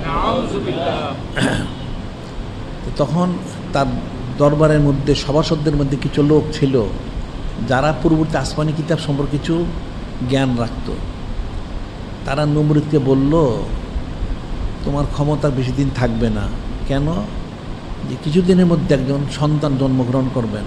তখন তার দরবারের মধ্যে, সভাসদদের মধ্যে কিছু লোক ছিল যারা পূর্ববর্তী আসমানি কিতাব সম্পর্কে কিছু জ্ঞান রাখত। তারা নমরুদকে বলল, তোমার ক্ষমতা বেশি দিন থাকবে না। কেন? যে কিছুদিনের মধ্যে একজন সন্তান জন্মগ্রহণ করবেন,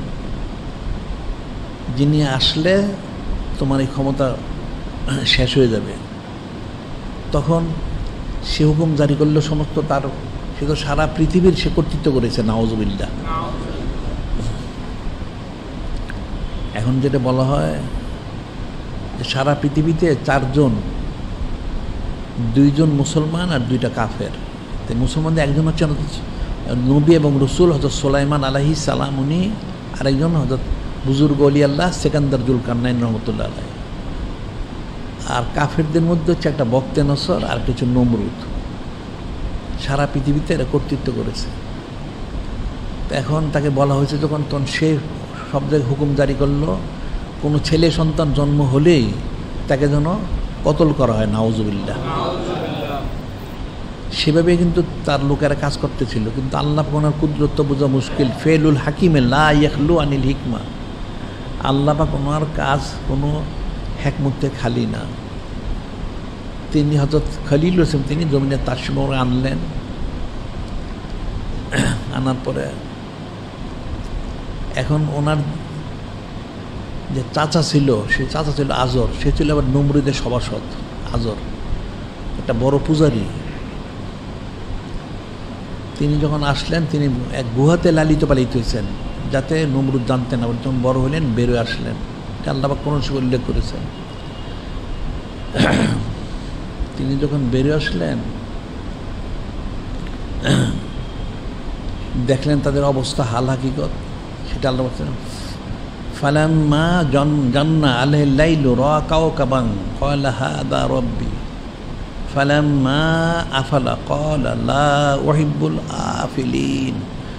যিনি আসলে তোমার এই ক্ষমতা শেষ হয়ে যাবে। তখন সে হুকুম জারি করলো সমস্ত তার, সে তো সারা পৃথিবীর সে কর্তৃত্ব করেছে, নাউজুবিল্লাহ। এখন যেটা বলা হয় যে সারা পৃথিবীতে 4 জন, 2 জন মুসলমান আর 2টা কাফের। তো মুসলমানদের একজন হচ্ছে নবী এবং রসুল হযরত সুলাইমান আলাইহিস সালাম, উনি আরেকজন হযরত বুজুর্গ ওলি আল্লাহ সেকান্দার জুলকারনাইন রহমতুল্লাহ আলাইহি। আর কাফেরদের মধ্যে হচ্ছে একটা বক্তে নসর আর কিছু নমরুদ। সারা পৃথিবীতে এরা কর্তৃত্ব করেছে। তো এখন তাকে বলা হয়েছে, তখন সে সব জায়গায় হুকুম জারি করলো, কোনো ছেলে সন্তান জন্ম হলেই তাকে যেন কতল করা হয়, নাউজুবিল্লাহ। সেভাবে কিন্তু তার লোকেরা কাজ করতেছিল। কিন্তু আল্লাহ ওনার কুদরত বোঝা মুশকিল। ফেলুল হাকিমে লা ইয়াখলু আনিল হিকমা। আল্লাহ পাক ওনার কাজ কোনো হেকমতে খালি না। তিনি হযরত খলিল হোসেন, তিনি জমিনে তাসবিহ আনলেন। আনার পরে এখন ওনার যে চাচা ছিল, সেই চাচা ছিল আজর, সে ছিল আবার নমরুদের সভাসদ। আজর একটা বড় পূজারী। তিনি যখন আসলেন, তিনি এক গুহাতে লালিত পালিত হয়েছেন, যাতে নমরুদ জানতেন না। যখন বড় হলেন, বেরোয় আসলেন। আল্লাহ পাক কোন সময় উল্লেখ করেছেন। তিনি যখন বেরিয়ে আসলেন, দেখলেন তাদের অবস্থা হাল হাকিকত, সেটা আল্লাহ বলছেন, ফালাম্মা জান্না আলাইহিল লাইলু রাআ কাওকাবান ক্বালা হাযা রাব্বি ফালাম্মা আফালা ক্বালা লা উহিব্বুল আফিলিন।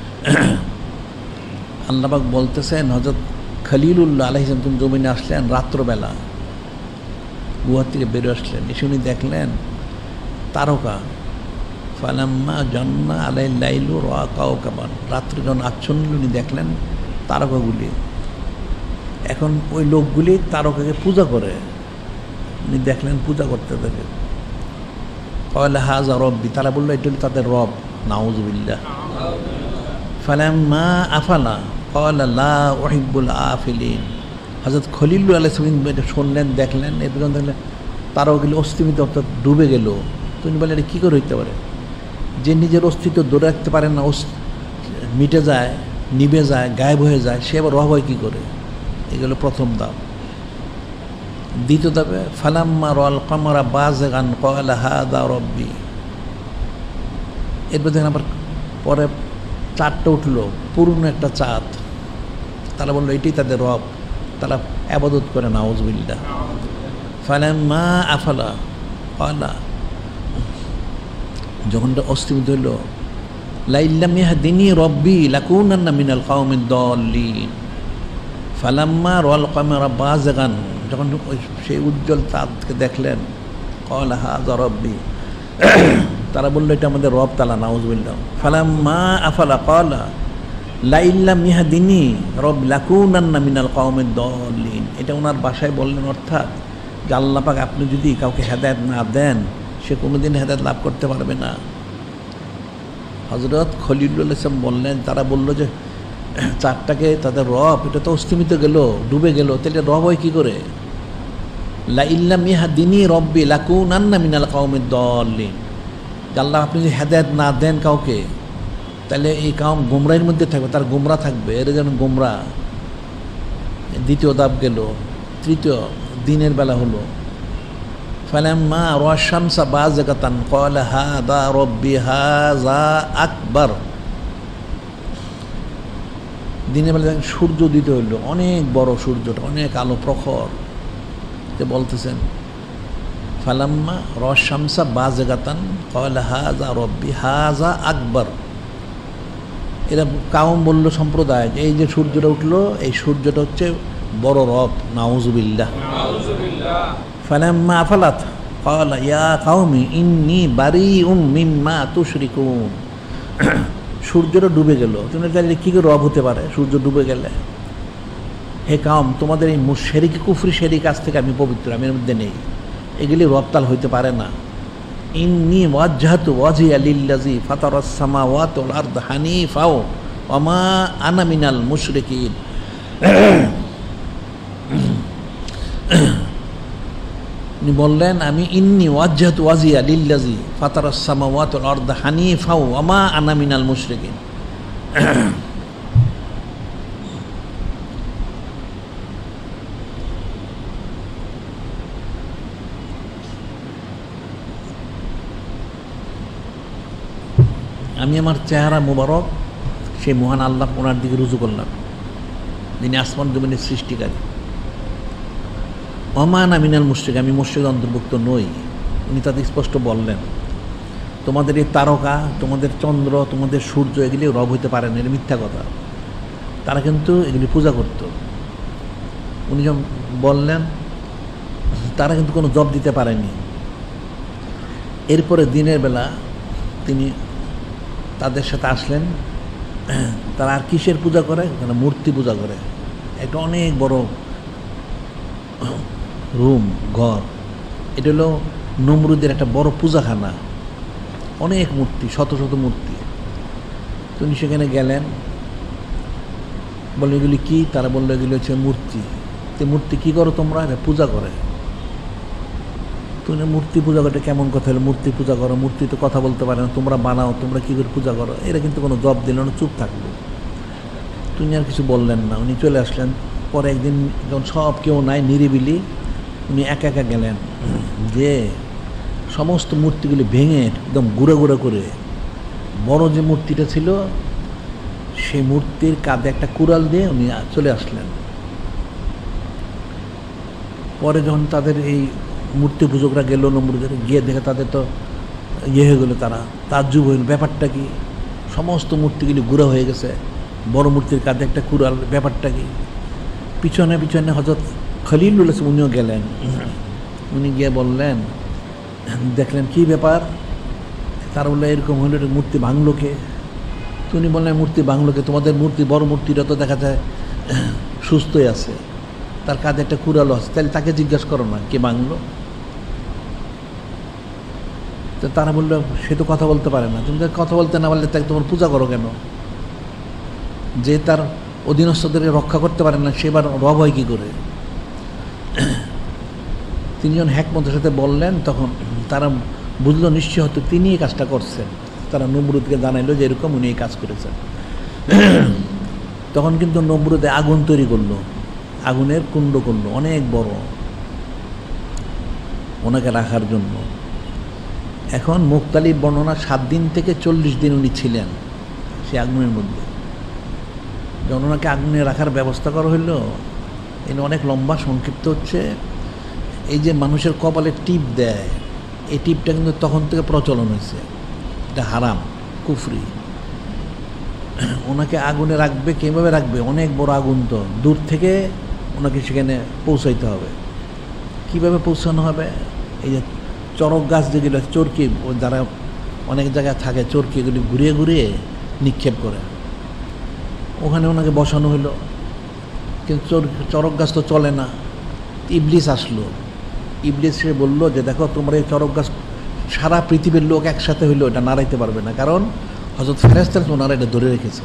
আল্লাহ পাক বলতেছেন, হযরত খলিলুল্লাহ আলাইহিস সালাম তুমি জমিনে আসলেন রাত্রবেলা, গুহা থেকে বেরিয়ে আসলেন। এসে উনি দেখলেন তারকা। ফালাম্মা জান্না আলাইহিল লাইলু রাআ কাওকাবান, রাত্রে যখন আচ্ছন্ন উনি দেখলেন তারকাগুলি। এখন ওই লোকগুলি তারকাকে পূজা করে, উনি দেখলেন পূজা করতে থাকে। ক্বালা হাযা রাব্বি, তারা বললো এটা তাদের রব, নাউযুবিল্লাহ। ফালাম্মা আফালা ক্বালা লা উহিব্বুল আফিলিন। হযরত খলিলুল্লাহ আলাইহিস সালাম এটা শুনলেন, দেখলেন, এরপর দেখলেন তারকাগুলি অস্তিত্ব অর্থাৎ ডুবে গেল। তুমি বলেন এটা কী করে হইতে পারে? যে নিজের অস্তিত্ব ধরে রাখতে পারে না, মিটে যায়, নিভে যায়, গায়েব হয়ে যায়, সে আবার রব হয় কী করে? এগুলো প্রথম ধাপ। দ্বিতীয় ধাপে ফালাম্মা রাআল কামারা বাযিগান ক্বালা হাযা রাব্বি। এরপর দেখেন আবার পরে চাঁদটা উঠলো, পুরনো একটা চাঁদ। তারা বললো এটাই তাদের রব, তারা আবাদত করে নাউজুবিল্লাহ। ফালাম্মা আফালা ক্বালা, যখন অস্তিমিত হইল, লাইল্লাম ইয়াহদিনি রব্বি লাকুনান্না মিনাল কওমিদ দাল্লিন। ফালাম্মা রাল কামারা বাযিগান, যখন সেই উজ্জ্বল চাঁদকে দেখলেন, ক্বালা হাযা রব্বি, তারা বললো এটা আমাদের রব তাআলা, নাউজুবিল্লাহ। ফালাম্মা আফালা ক্বালা লাইল্লাম ইয়াহদিনি রব্বি লাকুনান্না মিনাল কওমিদ দাল্লিন। এটা ওনার ভাষায় বললেন, অর্থাৎ যে আল্লাহ পাক আপনি যদি কাউকে হেদায়েত না দেন, সে কোনোদিন হেদায়েত লাভ করতে পারবে না। হযরত খলিলুল্লাহ ইসলাম বললেন, তারা বলল যে চাঁদটাকে তাদের রব, এটা তো অস্তিমিত গেল, ডুবে গেল, তাহলে রব হয় কী করে? লা ইল্লাম ইয়াহদিনি রব্বি লাকুনান্না মিনাল কওমিদ দাল্লিন, আল্লাহ আপনি যদি হেদায়েত না দেন কাউকে, তাহলে এই কাউম গুমরাহির মধ্যে থাকবে, তার গুমরা থাকবে, এর যেন গুমরা। দ্বিতীয় ধাপ গেল। তৃতীয় দিনের বেলা হলো, ফালাম্মা রা'a শামসা বাযিগাতান ক্বালা হাযা রব্বি হাযা আকবার। দিনের বেলা সূর্য উদিত হইল, অনেক বড় সূর্যটা, অনেক আলো প্রখর। যে বলতেছেন ফালাম্মা রা'a শামসা বাযিগাতান ক্বালা হাযা রব্বি হাযা আকবার। এরা কাউম বলল, সম্প্রদায়, এই যে সূর্যটা উঠলো, এই সূর্যটা হচ্ছে বড় রব, নাউজুবিল্লাহ। ফালাম্মা আফালাত ক্বালা ইয়া কওমি ইন্নী বারিউম মিম্মা তুশরিকুন। সূর্যটা ডুবে গেল, তুমি তাহলে কী করে রব হতে পারে সূর্য ডুবে গেলে? হে কাউম, তোমাদের এই শিরকি কুফরি শিরকি কাজ থেকে আমি পবিত্র, আমি এর মধ্যে নেই, এগুলি রবতাল হইতে পারে না। ইন্নী ওয়াজ্জাহতু ওয়াজহিয়া লিল্লাযী ফাতারাস সামাওয়াতি ওয়াল আরদা হানিফা ওয়া মা আনা মিনাল মুশরিকিন। উনি বললেন, আমি ইন্নী ওয়াজ্জাহতু ওয়াজহিয়া লিল্লাযী ফাতারাস সামাওয়াতি ওয়াল আরদা হানিফা ওয়া মা আনা মিনাল মুশরিকিন। আমি আমার চেহারা মুবারক সেই মহান আল্লাহ ওনার দিকে রুজু করলাম, যিনি আসমান জমিনের সৃষ্টিকারী। ওয়া মা আনা মিনাল মুশরিক, আমি মুশরিকের অন্তর্ভুক্ত নই। উনি তাদের স্পষ্ট বললেন, তোমাদের এই তারকা, তোমাদের চন্দ্র, তোমাদের সূর্য, এগুলি রব হইতে পারে না, এর মিথ্যা কথা। তারা কিন্তু এগুলি পূজা করত। উনি যখন বললেন, তারা কিন্তু কোনো জব দিতে পারেনি। এরপরে দিনের বেলা তিনি তাদের সাথে আসলেন। তারা আর কিসের পূজা করে? মূর্তি পূজা করে। একটা অনেক বড় রুম, ঘর, এটা হলো নমরুদের একটা বড় পূজাখানা, অনেক মূর্তি, শত শত মূর্তি। তিনি সেখানে গেলেন, বললেন এগুলি কি? তারা বললো এগুলি হচ্ছে মূর্তি। তো মূর্তি কী করো তোমরা? এটা পূজা করে। তুমি মূর্তি পূজা করতে কেমন কথা হলো? মূর্তি পূজা করো, মূর্তি তো কথা বলতে পারে না, তোমরা বানাও, তোমরা কী করে পূজা করো? এরা কিন্তু কোনো জব দিল না, চুপ থাকলো। তিনি আর কিছু বললেন না, উনি চলে আসলেন। পরে একদিন যখন সব কেউ নাই, নিরিবিলি, উনি একা একা গেলেন, যে সমস্ত মূর্তিগুলি ভেঙে একদম গুঁড়ো গুঁড়ো করে বড় যে মূর্তিটা ছিল, সেই মূর্তির কাঁধে একটা কুড়াল দিয়ে উনি চলে আসলেন। পরে যখন তাদের এই মূর্তি পূজকরা গেল নমরুদের, গিয়ে দেখে তাদের তো হয়ে গেলো, তারা তাজ্জুব হইল, ব্যাপারটা কি? সমস্ত মূর্তিগুলি গুঁড়ো হয়ে গেছে, বড় মূর্তির কাঁধে একটা কুড়াল, ব্যাপারটা কি? পিছনে পিছনে হযরত খলিলুল্লাহ উনিও গেলেন। উনি গিয়ে বললেন, দেখলেন কি ব্যাপার? তার বললো এরকম হইল, মূর্তি ভাঙলোকে। তো উনি বললেন, মূর্তি ভাঙলোকে? তোমাদের মূর্তি, বড় মূর্তিটা তো দেখা যায় সুস্থই আছে, তার কাঁধে একটা কুড়ালও আছে, তাহলে তাকে জিজ্ঞাসা করো না কে ভাঙলো। তো তারা বললো, সে তো কথা বলতে পারে না। তুমি কথা বলতে না পারলে তাকে তোমার পূজা করো কেন? যে তার অধীনস্থদেরকে রক্ষা করতে পারে না, সেবার রব হয় কী করে? তিনি যখন হ্যাকমতের সাথে বললেন, তখন তারা বুঝলো নিশ্চয় হয়তো তিনি এই কাজটা করছেন। তারা নমরুদকে জানাইলো যে এরকম উনি এই কাজ করেছেন। তখন কিন্তু নমরুদে আগুন তৈরি করলো, আগুনের কুণ্ড করলো অনেক বড়, ওনাকে রাখার জন্য। এখন মুক্তালিব বর্ণনা 7 দিন থেকে 40 দিন উনি ছিলেন সেই আগুনের মধ্যে। যখন ওনাকে আগুনে রাখার ব্যবস্থা করা হইলো, এটা অনেক লম্বা, সংক্ষিপ্ত হচ্ছে। এই যে মানুষের কপালে টিপ দেয়, এই টিপটা কিন্তু তখন থেকে প্রচলন হয়েছে, এটা হারাম, কুফরি। ওনাকে আগুনে রাখবে, কীভাবে রাখবে? অনেক বড় আগুন, তো দূর থেকে ওনাকে সেখানে পৌঁছাইতে হবে। কীভাবে পৌঁছানো হবে? এই যে চরক গাছ যেগুলো, চরকি, ও যারা অনেক জায়গায় থাকে, চরকি এগুলি ঘুরিয়ে ঘুরিয়ে নিক্ষেপ করে, ওখানে ওনাকে বসানো হলো। কিন্তু চরক গাছ তো চলে না। ইবলিস আসলো, ইবলিস সে বললো যে দেখো, তোমার এই চরক গাছ সারা পৃথিবীর লোক একসাথে হইলেও এটা নাড়াইতে পারবে না, কারণ হযরত ফেরেশতা ওনারা এটা ধরে রেখেছে।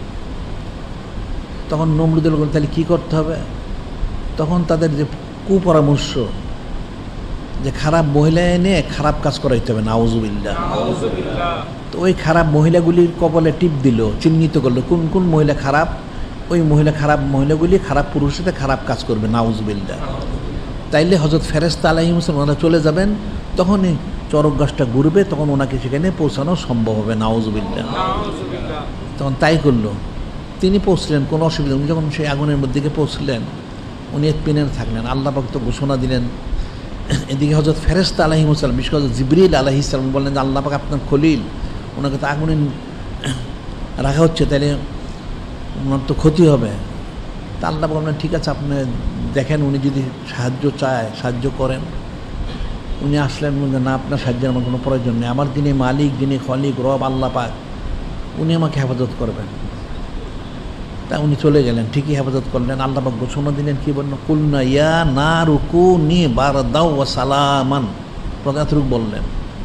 তখন নমরুদের লোক, তাহলে কী করতে হবে? তখন তাদের যে কুপরামর্শ, যে খারাপ মহিলা এনে খারাপ কাজ করাইতে হবে, নাউজুবিল্লাহ। তো ওই খারাপ মহিলাগুলির কপালে টিপ দিল, চিহ্নিত করলো কোন কোন মহিলা খারাপ। ওই খারাপ মহিলাগুলি খারাপ পুরুষের সাথে খারাপ কাজ করবে, নাউজুবিল্লাহ। তাইলে হযরত ফেরেশতা আলাইহিস সালাম ওনারা চলে যাবেন, তখনই চরক গাছটা ঘুরবে, তখন ওনাকে সেখানে পৌঁছানো সম্ভব হবে, নাউজুবিল্লাহ। তখন তাই করলো, তিনি পৌঁছলেন, কোনো অসুবিধা নেই। যখন সেই আগুনের মধ্যে পৌঁছলেন, উনি এতমিনানে থাকলেন। আল্লাহ পাক তো ঘোষণা দিলেন। এদিকে হযরত ফেরেশতা আলাইহিস সালাম, বিশেষ করে জিবরিল আলাইহিস সালাম বললেন যে আল্লাহ পাক আপনার খলিল, ওনাকে তো আগুনে রাখা হচ্ছে, তাহলে ওনার তো ক্ষতি হবে। তা আল্লাহ বললেন ঠিক আছে, আপনি দেখেন, উনি যদি সাহায্য চায় সাহায্য করেন। উনি আসলেন, না, আপনার সাহায্যের আমার কোনো প্রয়োজন নেই, আমার যিনি মালিক, যিনি খলিক, রব আল্লাহ পাক, উনি আমাকে হেফাজত করবেন। তা উনি চলে গেলেন, ঠিকই হেফাজত করলেন। আল্লাহ পাক ঘোষণা দিলেন, কি বললেন? কুলনা ইয়া নারু কুনি বারদাও ওয়া সালামান, প্রকাতরূপ বললেন,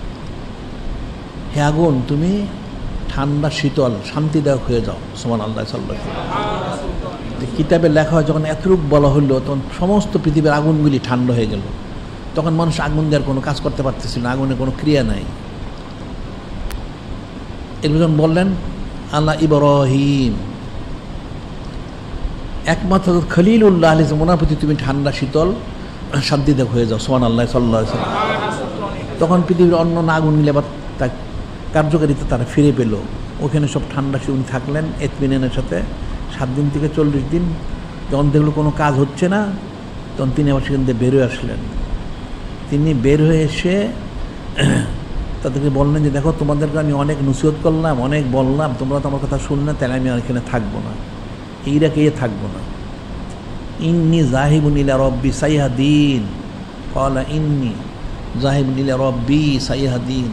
হে আগুন, তুমি ঠান্ডা, শীতল, শান্তিদায়ক হয়ে যাও। সুবহানাল্লাহ, সাল্লাল্লাহু আলাইহি ওয়াসাল্লাম। কিতাবে লেখা হয়, যখন এতরূপ বলা হলো, তখন সমস্ত পৃথিবীর আগুনগুলি ঠান্ডা হয়ে গেল। তখন মানুষ আগুন দেওয়ার কোনো কাজ করতে পারতেছিল না, আগুনের কোনো ক্রিয়া নাই। এরকম বললেন আল্লাহ ইব্রাহিম, একমাত্র খলিলুল্লাহ আলাইহিস সালাম, ওনার প্রতি তুমি ঠান্ডা, শীতল, শান্তিদায়ক হয়ে যাও। সুবহানাল্লাহ, সাল্লাল্লাহু আলাইহি ওয়াসাল্লাম। তখন পৃথিবীর অন্য আগুন নিলে আবার তার কার্যকারিতা তারা ফিরে পেল। ওখানে সব ঠান্ডা উনি থাকলেন এতমিনানের সাথে 7 দিন থেকে 40 দিন। যখন দেখলো কোনো কাজ হচ্ছে না, তখন তিনি আবার সেখান থেকে বের হয়ে আসলেন। তিনি বের হয়ে এসে তাদেরকে বললেন যে দেখো, তোমাদেরকে আমি অনেক নসিহত করলাম, অনেক বললাম, তোমরা তো আমার কথা শুনলে, তাহলে আমি আর এখানে থাকবো না, ইরাকে থাকবো না। ইন্নি জাহিবুন ইলা রব্বি সাইহাদিন, ক্বালা ইন্নি জাহিবুন ইলা রব্বি সাইহাদিন,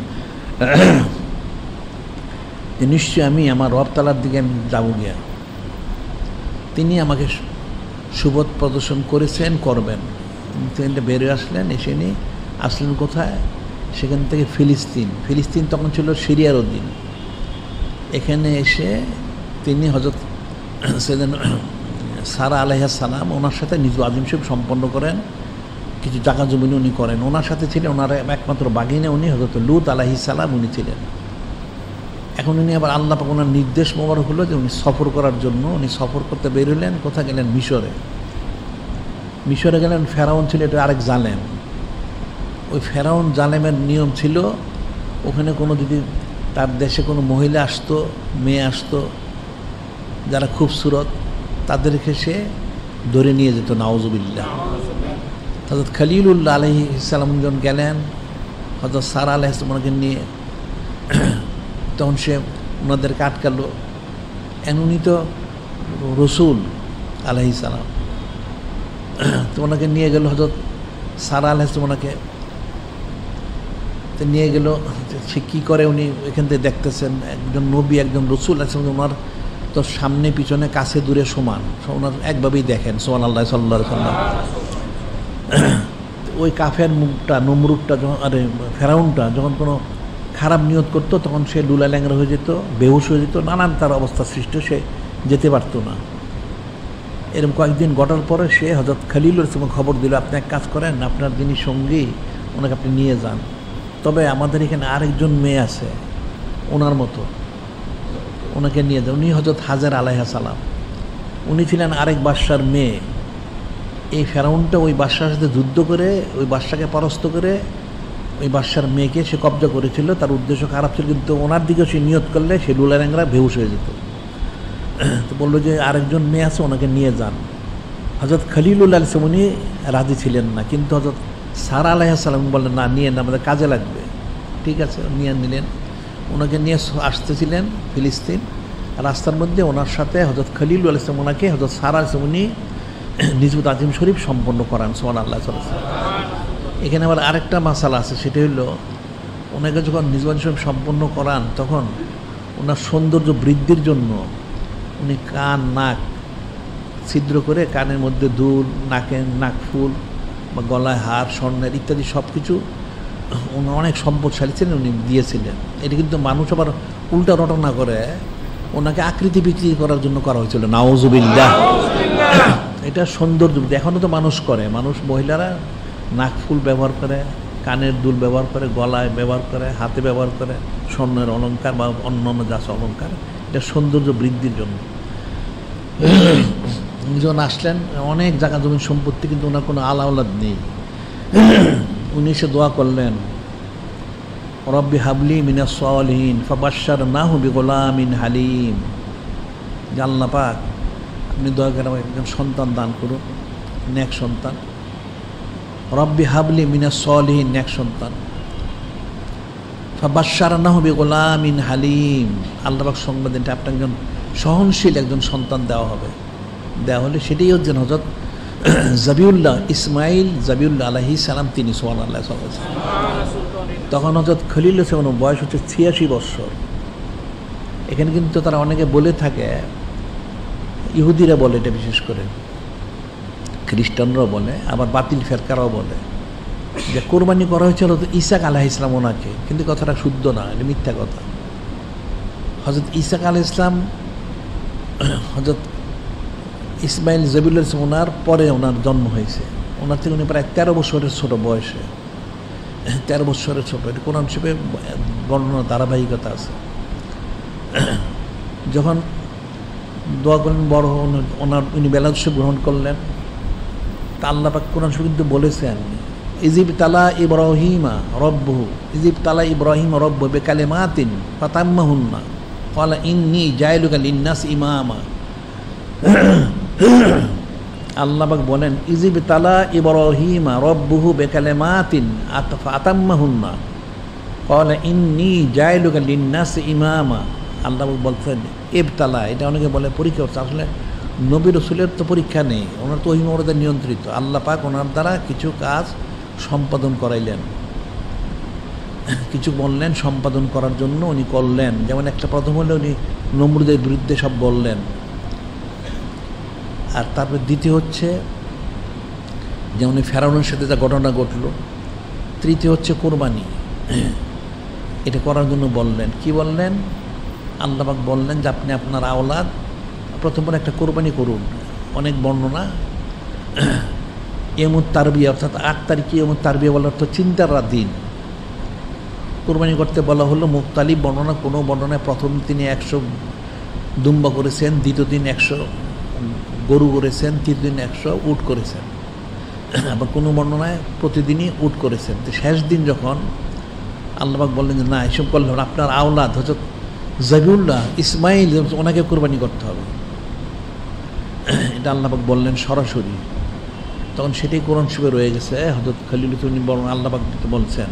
নিশ্চয় আমি আমার রব তাআলার দিকে আমি যাবো গিয়া, তিনি আমাকে সুবোধ প্রদর্শন করেছেন, করবেন। তিনি বেরিয়ে আসলেন, এসে নিয়ে আসলেন কোথায়? সেখান থেকে ফিলিস্তিন তখন ছিল সিরিয়ার অধীন। এখানে এসে তিনি হযরত সাইয়েদনা সারা আলাইহিস সালাম, ওনার সাথে নিজ আজিমশিপ সম্পন্ন করেন, কিছু জায়গা জমি উনি করেন। ওনার সাথে ছিলেন ওনার একমাত্র বাগিনা, উনি হযরত লূত আলাইহিস সালাম, উনি ছিলেন। এখন উনি আবার আল্লাহ পাক ওনার নির্দেশ মোবারক হলো যে উনি সফর করার জন্য, উনি সফর করতে বের হলেন। কোথায় গেলেন? মিশরে গেলেন। ফেরাউন ছিল এটা আরেক জালেম। ওই ফেরাউন জালেমের নিয়ম ছিল, ওখানে কোনো যদি তার দেশে কোনো মহিলা আসতো, মেয়ে আসতো যারা খুবসুরত, তাদেরকে সে ধরে নিয়ে যেত, নাউজুবিল্লাহ। হযরত খলিলুল্লাহ আলাইহিস সালাম যখন গেলেন হযরত সারা আলাইহিস সালামকে নিয়ে, তখন সে ওনাদেরকে আটকালো। উনি তো রসুল আলাইহিস সালাম, তো ওনাকে নিয়ে গেল হযরত সারা আলাইহিস সালাম, ওনাকে নিয়ে গেল। সে কী করে উনি এখান থেকে দেখতেছেন, একজন নবী, একজন রসুল আছেন, ওনার তো সামনে পিছনে কাছে দূরে সমান, ওনার একভাবেই দেখেন। সুবহানাল্লাহ, সাল্লাল্লাহু আলাইহি ওয়াসাল্লাম। ওই কাফের মুখটা, নমরুদটা, যখন ফেরাউনটা যখন কোনো খারাপ নিয়ত করতো, তখন সে লুলা ল্যাংরা হয়ে যেত, বেহুশ হয়ে যেত, নানান তার অবস্থা সৃষ্টি, সে যেতে পারতো না। এরকম কয়েকদিন ঘটার পরে সে হযরত খলিলুর সালাম খবর দিল, আপনি এক কাজ করেন, আপনার যিনি সঙ্গী, ওনাকে আপনি নিয়ে যান। তবে আমাদের এখানে আরেকজন মেয়ে আছে ওনার মতো, ওনাকে নিয়ে যান। উনি হযরত হাজেরা আলাইহিস সালাম, উনি ছিলেন আরেক বাদশার মেয়ে। এই ফেরাউনটা ওই বাদশার সাথে যুদ্ধ করে, ওই বাদশাকে পরাস্ত করে, ওই বাদশার মেয়েকে সে কব্জা করেছিল। তার উদ্দেশ্য খারাপ ছিল, কিন্তু ওনার দিকেও সে নিয়ত করলে সে লুলা ল্যাংরা বেহুশ হয়ে যেত। তো বললো যে আরেকজন মেয়ে আছে, ওনাকে নিয়ে যান। হযরত খলিলুল্লাহ আলাইহিস উনি রাজি ছিলেন না, কিন্তু হযরত সারা আলাইহিস সালাম বললেন না, নিয়ে না, আমাদের কাজে লাগবে। ঠিক আছে, নিয়ে নিলেন। ওনাকে নিয়ে আসতেছিলেন ফিলিস্তিন, রাস্তার মধ্যে ওনার সাথে হযরত খলিলুল্লাহ আলাইহিস সালাম ওনাকে হযরত সারা আলাইহিস সালাম উনি নিজবুত আজিম শরীফ সম্পন্ন করান। সুবহানাল্লাহ। এখানে আবার আরেকটা মাসালা আছে, সেটা হলো ওনাকে যখন নিজবুত আজিম শরীফ সম্পন্ন করান, তখন ওনার সৌন্দর্য বৃদ্ধির জন্য উনি কান নাক ছিদ্র করে কানের মধ্যে দুল, নাকে নাকফুল বা গলায় হার, স্বর্ণের ইত্যাদি সব কিছু উনি অনেক সম্পদশালী ছিলেন, উনি দিয়েছিলেন। এটা কিন্তু মানুষ আবার উল্টা রটনা করে ওনাকে আকৃতি বিক্রি করার জন্য করা হয়েছিল। নাউজুবিল্লাহ। এটা সৌন্দর্য, এখনও তো মানুষ করে, মানুষ মহিলারা নাকফুল ব্যবহার করে, কানের দুল ব্যবহার করে, গলায় ব্যবহার করে, হাতে ব্যবহার করে, স্বর্ণের অলঙ্কার বা অন্যান্য যা অলঙ্কার, এটা সৌন্দর্য বৃদ্ধির জন্য। যখন আসলেন, অনেক জায়গা জমি সম্পত্তি, কিন্তু ওনার কোনো আলাওলাদ নেই। উনি এসে দোয়া করলেন, রব্বি হাবলি মিনাস সালিহিন ফাবাশশারনাহু বিগুলামিন হালিম। আল্লাহ পাক আপনি দয়া করে আমাকে একজন সন্তান দান করুন, নেক সন্তান। রব্বি হাবলি মিনাস সালিহিন, নেক সন্তান। ফাবাশশারনাহু বিগুলামিন হালিম, আল্লাহ পাক সংবাদ দেন আপনাকে একজন সহনশীল একজন সন্তান দেওয়া হবে। দেওয়া হলে সেটাই হচ্ছেন হযরত জাবিউল্লাহ ইসমাইল জাবিউল্লাহ আলাইহিস সালাম, তিনি। সুবহানাল্লাহ। তখন হযরত খলিলুল্লাহ সালামের বয়স হচ্ছে 86 বছর। এখানে কিন্তু তারা অনেকে বলে থাকে, ইহুদিরা বলে এটা, বিশেষ করে খ্রিস্টানরাও বলে, আবার বাতিল ফেরকারাও বলে যে কোরবানি করা হয়েছিল তো ইসাক আলাইহিস সালাম ওনাকে, কিন্তু কথাটা শুদ্ধ না, এটা মিথ্যা কথা। হযরত ইসাক আলাইহিস সালাম হযরত ইসমাইল জাবিউল্লাহ ওনার পরে ওনার জন্ম হয়েছে। ওনার থেকে উনি প্রায় 13 বছরের ছোট বয়সে, 13 বছরের ছোট, এটা কোরআন শরীফে বর্ণনা ধারাবাহিকতা আছে। যখন দোয়া করলেন, বড় ওনার উনি বেলাদুস গ্রহণ করলেন, তা আল্লাহ পাক কোরআন শরীফে কিন্তু বলেছেন, ইজিবতালা ইব্রাহিমা রব্বুহু, ইজিবতালা ইব্রাহিমা রব্বুহু বিকালিমাতিন ফাতাম্মাহুন্না ক্বালা ইন্নী জাইলুকা লিন্নাস ইমামা। আল্লাহ পাক বলেন, ইজিবতালা ইব্রাহিমা রব্বুহু বিকালিমাতিন ফাতাম্মাহুন্না ক্বালা ইন্নী জাইলুকা লিন্নাস ইমামা। আল্লাহ পাক বলছেন ইবতালা, এটা অনেকে বলে পরীক্ষা হচ্ছে, আসলে নবী রাসূলের তো পরীক্ষা নেই, ওনার তো ওহী মর্যাদা নিয়ন্ত্রিত। আল্লাহ পাক ওনার দ্বারা কিছু কাজ সম্পাদন করাইলেন, কিছু বললেন সম্পাদন করার জন্য উনি করলেন। যেমন একটা প্রথম হলে উনি নমরুদের বিরুদ্ধে সব বললেন, আর তারপর দ্বিতীয় হচ্ছে যেমন ফেরাউনের সাথে যা ঘটনা ঘটল। তৃতীয় হচ্ছে কোরবানি, এটা করার জন্য বললেন। কি বললেন? আল্লাহ পাক বললেন যে আপনি আপনার আওলাদ প্রথমবার একটা কোরবানি করুন। অনেক বর্ণনা, ইয়মুত তারবিয়া অর্থাৎ 8 তারিখে ইয়মুত তারবিয়া বলার অর্থ চিন্তার দিন কোরবানি করতে বলা হলো। মুখতালিফ বর্ণনা, কোনো বর্ণনায় প্রথম দিনে 100 দুম্বা করেছেন, দ্বিতীয় দিন 100 গরু করেছেন, তৃতীয় দিন 100 উট করেছেন, আবার কোনো বর্ণনায় প্রতিদিনই উট করেছেন। তো শেষ দিন যখন আল্লাহ পাক বললেন যে না, এসব করলে আপনার আওলাদ হযরত জাবিউল্লাহ ইসমাইল ওনাকে কোরবানি করতে হবে, এটা আল্লাহ পাক বললেন সরাসরি। তখন সেটাই কোরআন শরীফে রয়ে গেছে। হযরত খলিলুল্লাহ বলেন, আল্লাহ পাক বলছেন,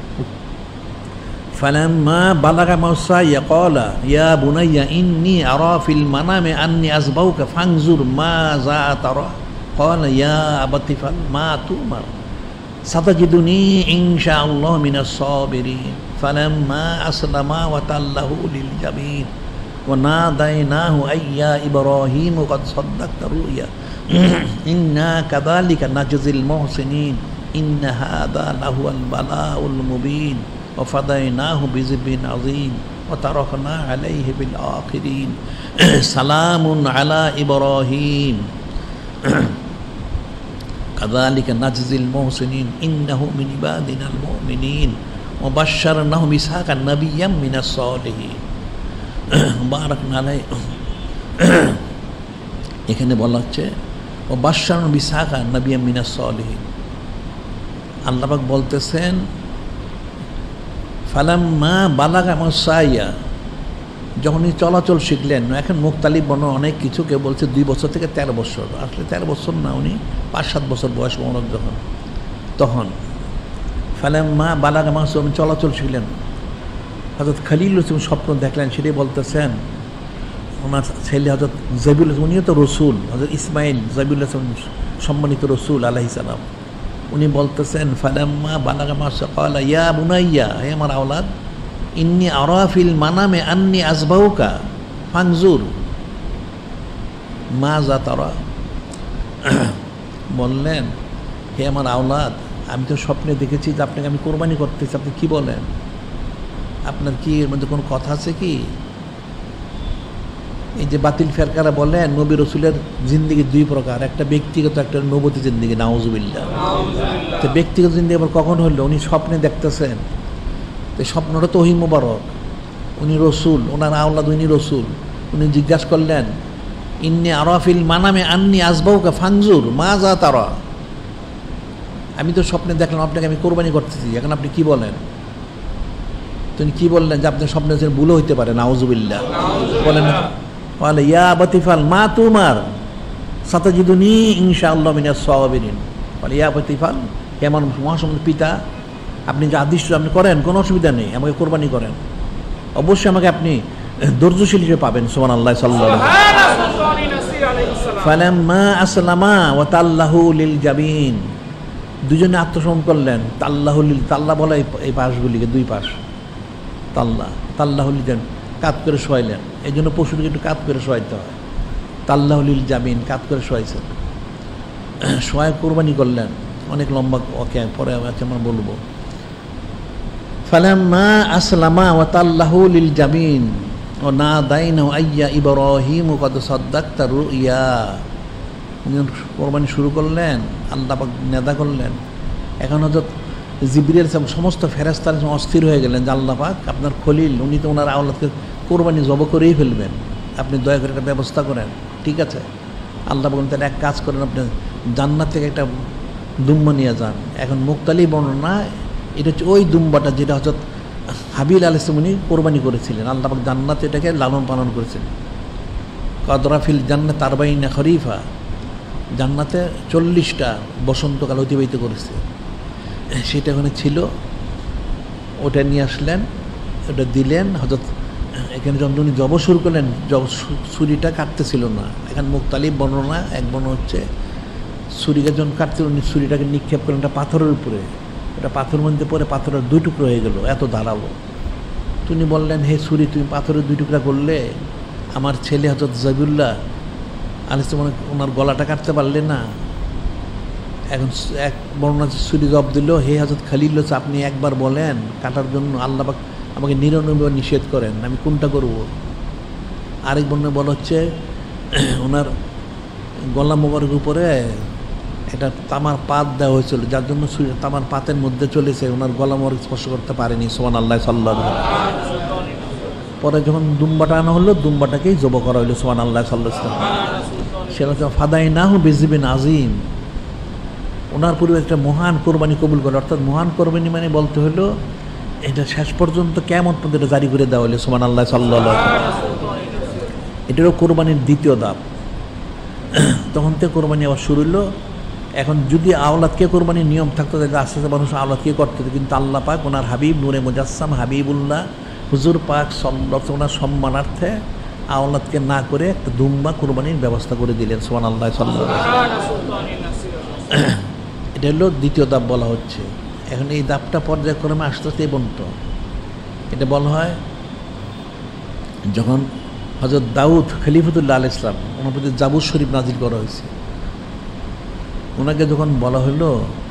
ফালাম্মা বালাগা মাসাইয়া ক্বালা ইয়া বুনাইয়া ইন্নী আরা ফিল মানামি আন্নী আসবাউকা ফানজুর মাযা তারা ক্বালা ইয়া আবাতি ফাল মা তুমার সাতাজিদুনি ইনশাআল্লাহ মিনাস সাবিরিন। ফালাম্মা আসলামা ওয়া তাল্লাহু লিল জাবিন ওয়া নাদাইনাহু আইয়া ইব্রাহিম ক্বাদ সাদ্দাকতা রুয়া ইন্না কাযালিকা নাজজিল মুহসিনিন ইন্না হাযা লাহুল বালাউল মুবিন ওয়া ফাদাইনাহু বিযিবিন আযীম ওয়া তারাকনা আলাইহি বিল আখিরিন সালামুন আলা ইব্রাহিম কাযালিকা নাজজিল মুহসিনিন ইন্নাহু মিন ইবাদিনাল মুমিনিন ওয়া বাশশারনাহু বিইসহাকা নাবিয়্যাম মিনাস সালিহিন বারাকনা আলাইহি। এখানে বলা হচ্ছে ও বাশশারনাহু বিইসহাকা নাবিয়্যাম মিনাস সালিহিন। আল্লাহ পাক বলতেছেন ফালাম্মা বালাগা মাসাইয়া, যখন উনি চলাচল শিখলেন, এখন মুক্তালিব বর্ণ অনেক কিছু, কেউ বলছে 2 বছর থেকে 13 বছর, আসলে 13 বছর না, উনি 5-7 বছর বয়স মোবারক যখন, তখন ফালাম্মা বালাগা মাসু, উনি চলাচল শিখলেন। হযরত খলিল স্বপ্ন দেখলেন, সেটাই বলতেছেন ওনার ছেলে হযরত জাবিউল, উনিও তো রসুল, হযরত ইসমাইল জাবিউল সম্মানিত রসুল আলাইহিস সালাম, উনি বলতেছেন ফালাম্মা বালাগা মাসু ক্বালা ইয়া বুনাইয়া, হে আমার আওলাদ, ইন্নী আরা ফিল মানামে আন্নী আযবাহুকা ফানজুর মাযা তারা। বললেন, হে আমার আওলাদ, আমি তো স্বপ্নে দেখেছি যে আপনাকে আমি কোরবানি করতেছি, আপনি কি বলেন? আপনার কি এর মধ্যে কোনো কথা আছে কি? এই যে বাতিল ফেরকারা বলেন নবী রসুলের জিন্দিগি 2 প্রকার, একটা ব্যক্তিগত, একটা নবতী জিন্দিগি, নাউজুবিল্লাহ। তো ব্যক্তিগত জিন্দিগি আবার কখন হলো? উনি স্বপ্নে দেখতেছেন, তো স্বপ্নটা তো ওহী মুবারক, উনি রসুল, ওনার আওলাদ, উনি রসুল। উনি জিজ্ঞাসা করলেন, ইন্নী আরা ফিল মানামে আন্নী আযবাহুকা ফানজুর মাযা তারা, আমি তো স্বপ্নে দেখলাম আপনাকে আমি কোরবানি করতেছি, এখন আপনি কি বলেন? তিনি কি বললেন? যে আপনার স্বপ্নে যে ভুলও হইতে পারে, নাউজুবিল্লাহ। বলেন বলে ইয়া বাতিফাল মা তুমার সাতাজিদুনি ইনশাআল্লাহ মিনাস সাওয়াবিরিন। বলে ইয়া বাতিফাল, হে আমার মহাসম্মানিত পিতা, আপনি যে আদেশ আপনি করেন, কোনো অসুবিধা নেই, আমাকে কোরবানি করেন, অবশ্যই আমাকে আপনি ধৈর্যশীল হিসেবে পাবেন। সুবহানাল্লাহ সাল্লাল্লাহু আলাইহি ওয়াসাল্লাম। ফালাম্মা আসলামা ওয়া তাল্লাহু লিল জাবিন, দুজনে আত্মসমর্পণ করলেন। তাল্লাহু লিল, তাল্লা বলে এই পাশগুলিকে, 2 পাশ, তাল্লা, তাল্লাহু লিল জাবিন, কাত করে শোয়াইলেন। এই জন্য পশুটিকে একটু কাত করে শোয়াইতে হয়। তাল্লাহু লিল জাবিন, কাত করে শোয়াইছেন, শোয়ায় কোরবানি করলেন। অনেক লম্বা ওকে পরে আমরা বলবো। ফালাম্মা আসলামা ওয়া তাল্লাহু লিল জাবিন ওয়া নাদাইনাহু আইয়া ইব্রাহিম ক্বাদ সাদ্দাকতা রুইয়া। কোরবানি শুরু করলেন, আল্লাহ পাক নেদা করলেন। এখন হযরত জিবরিল সমস্ত ফেরেশতারা অস্থির হয়ে গেলেন যে আল্লাহ পাক আপনার খলিল, উনি তো ওনার আওলাদকে কোরবানি জব করেই ফেলবেন, আপনি দয়া করে একটা ব্যবস্থা করেন। ঠিক আছে, আল্লাহ বলেন তাহলে এক কাজ করেন, আপনি জান্নাত থেকে একটা দুম্বা নিয়ে যান। এখন মুক্তালি বর্ণনা, এটা হচ্ছে ওই দুম্বাটা যেটা হযরত হাবিল আলাইহিস সালাম উনি কোরবানি করেছিলেন। আল্লাহ পাক জান্নাতে এটাকে লালন পালন করেছিলেন। কদরাফিল জান্নাত আরবাইনা খরিফা, জান্নাতে 40টা বসন্তকাল অতিবাহিত করেছে, সেটা ওখানে ছিল। ওটা নিয়ে আসলেন, ওটা দিলেন। হযরত এখানে যখন উনি জব শুরু করলেন, ছুরিটা কাটতেছিল না। এখানে মুক্তালিব বর্ণনা, এক বর্ণনা হচ্ছে ছুরিকে যখন কাটছিল, উনি ছুরিটাকে নিক্ষেপ করলেন একটা পাথরের উপরে, এটা পাথরের মধ্যে পরে পাথরের 2 টুকরো হয়ে গেল, এত ধারালো। তিনি বললেন, হে ছুরি, তুমি পাথরের 2 টুকরা করলে, আমার ছেলে হযরত জাবিউল্লাহ আলাইহিস সালাম ওনার গলাটা কাটতে পারলে না। এখন এক বর্ণনা ছুরি জবাব দিল, হে হযরত খলিল, আপনি একবার বলেন কাটার জন্য, আল্লাহ পাক আমাকে 99 নিষেধ করেন, আমি কোনটা করব? আরেক বর্ণনা বলা হচ্ছে ওনার গলা মোবারকের উপরে একটা তামার পাত দেওয়া হয়েছিল, যার জন্য তামার পাতের মধ্যে চলেছে, ওনার গলা মোবারক স্পর্শ করতে পারেনি। সুবহানাল্লাহ সাল্লাল্লাহু আলাইহি ওয়াসাল্লাম। পরে যখন দুম্বাটা আনা হলো, দুম্বাটাকেই জব করা হলো। সুবহানাল্লাহ সাল্লাল্লাহু আলাইহি ওয়াসাল্লাম। সেটা ফাদাইনাহু বিযিবিন আযীম, ওনার পূর্বে একটা মহান কোরবানি কবুল করে। অর্থাৎ মহান কোরবানি মানে বলতে হলো এটা শেষ পর্যন্ত কিয়ামত পর্যন্ত জারি করে দেওয়া হলো। সুবহানাল্লাহ সাল্লাল্লাহু আলাইহি ওয়াসাল্লাম। এটারও কোরবানির দ্বিতীয় ধাপ। তখন থেকে কোরবানি আবার শুরু হলো। এখন যদি আওলাদকে কোরবানির নিয়ম থাকতো, তাহলে আস্তে আস্তে মানুষ আওলাদকে করতে হতো, কিন্তু আল্লাহ পাক ওনার হাবিব নূরে মুজাসসাম হাবিবুল্লাহ হুজুর পাক সাল্লাল্লাহু ওনার সম্মানার্থে আওলাদকে না করে একটা দুম্বা কোরবানির ব্যবস্থা করে দিলেন। সুবহানাল্লাহ সাল্লাল্লাহু আলাইহি ওয়াসাল্লাম। এটা হলো দ্বিতীয় ধাপ বলা হচ্ছে। এখন এই ধাপটা পর্যায়ক্রমে আস্তে আস্তে বন্ত। এটা বলা হয় যখন হযরত দাউদ খলিফাতুল্লাহ আলাইহিস সালাম, ওনার প্রতি জাবুর শরীফ নাজিল করা হয়েছে, ওনাকে যখন বলা হলো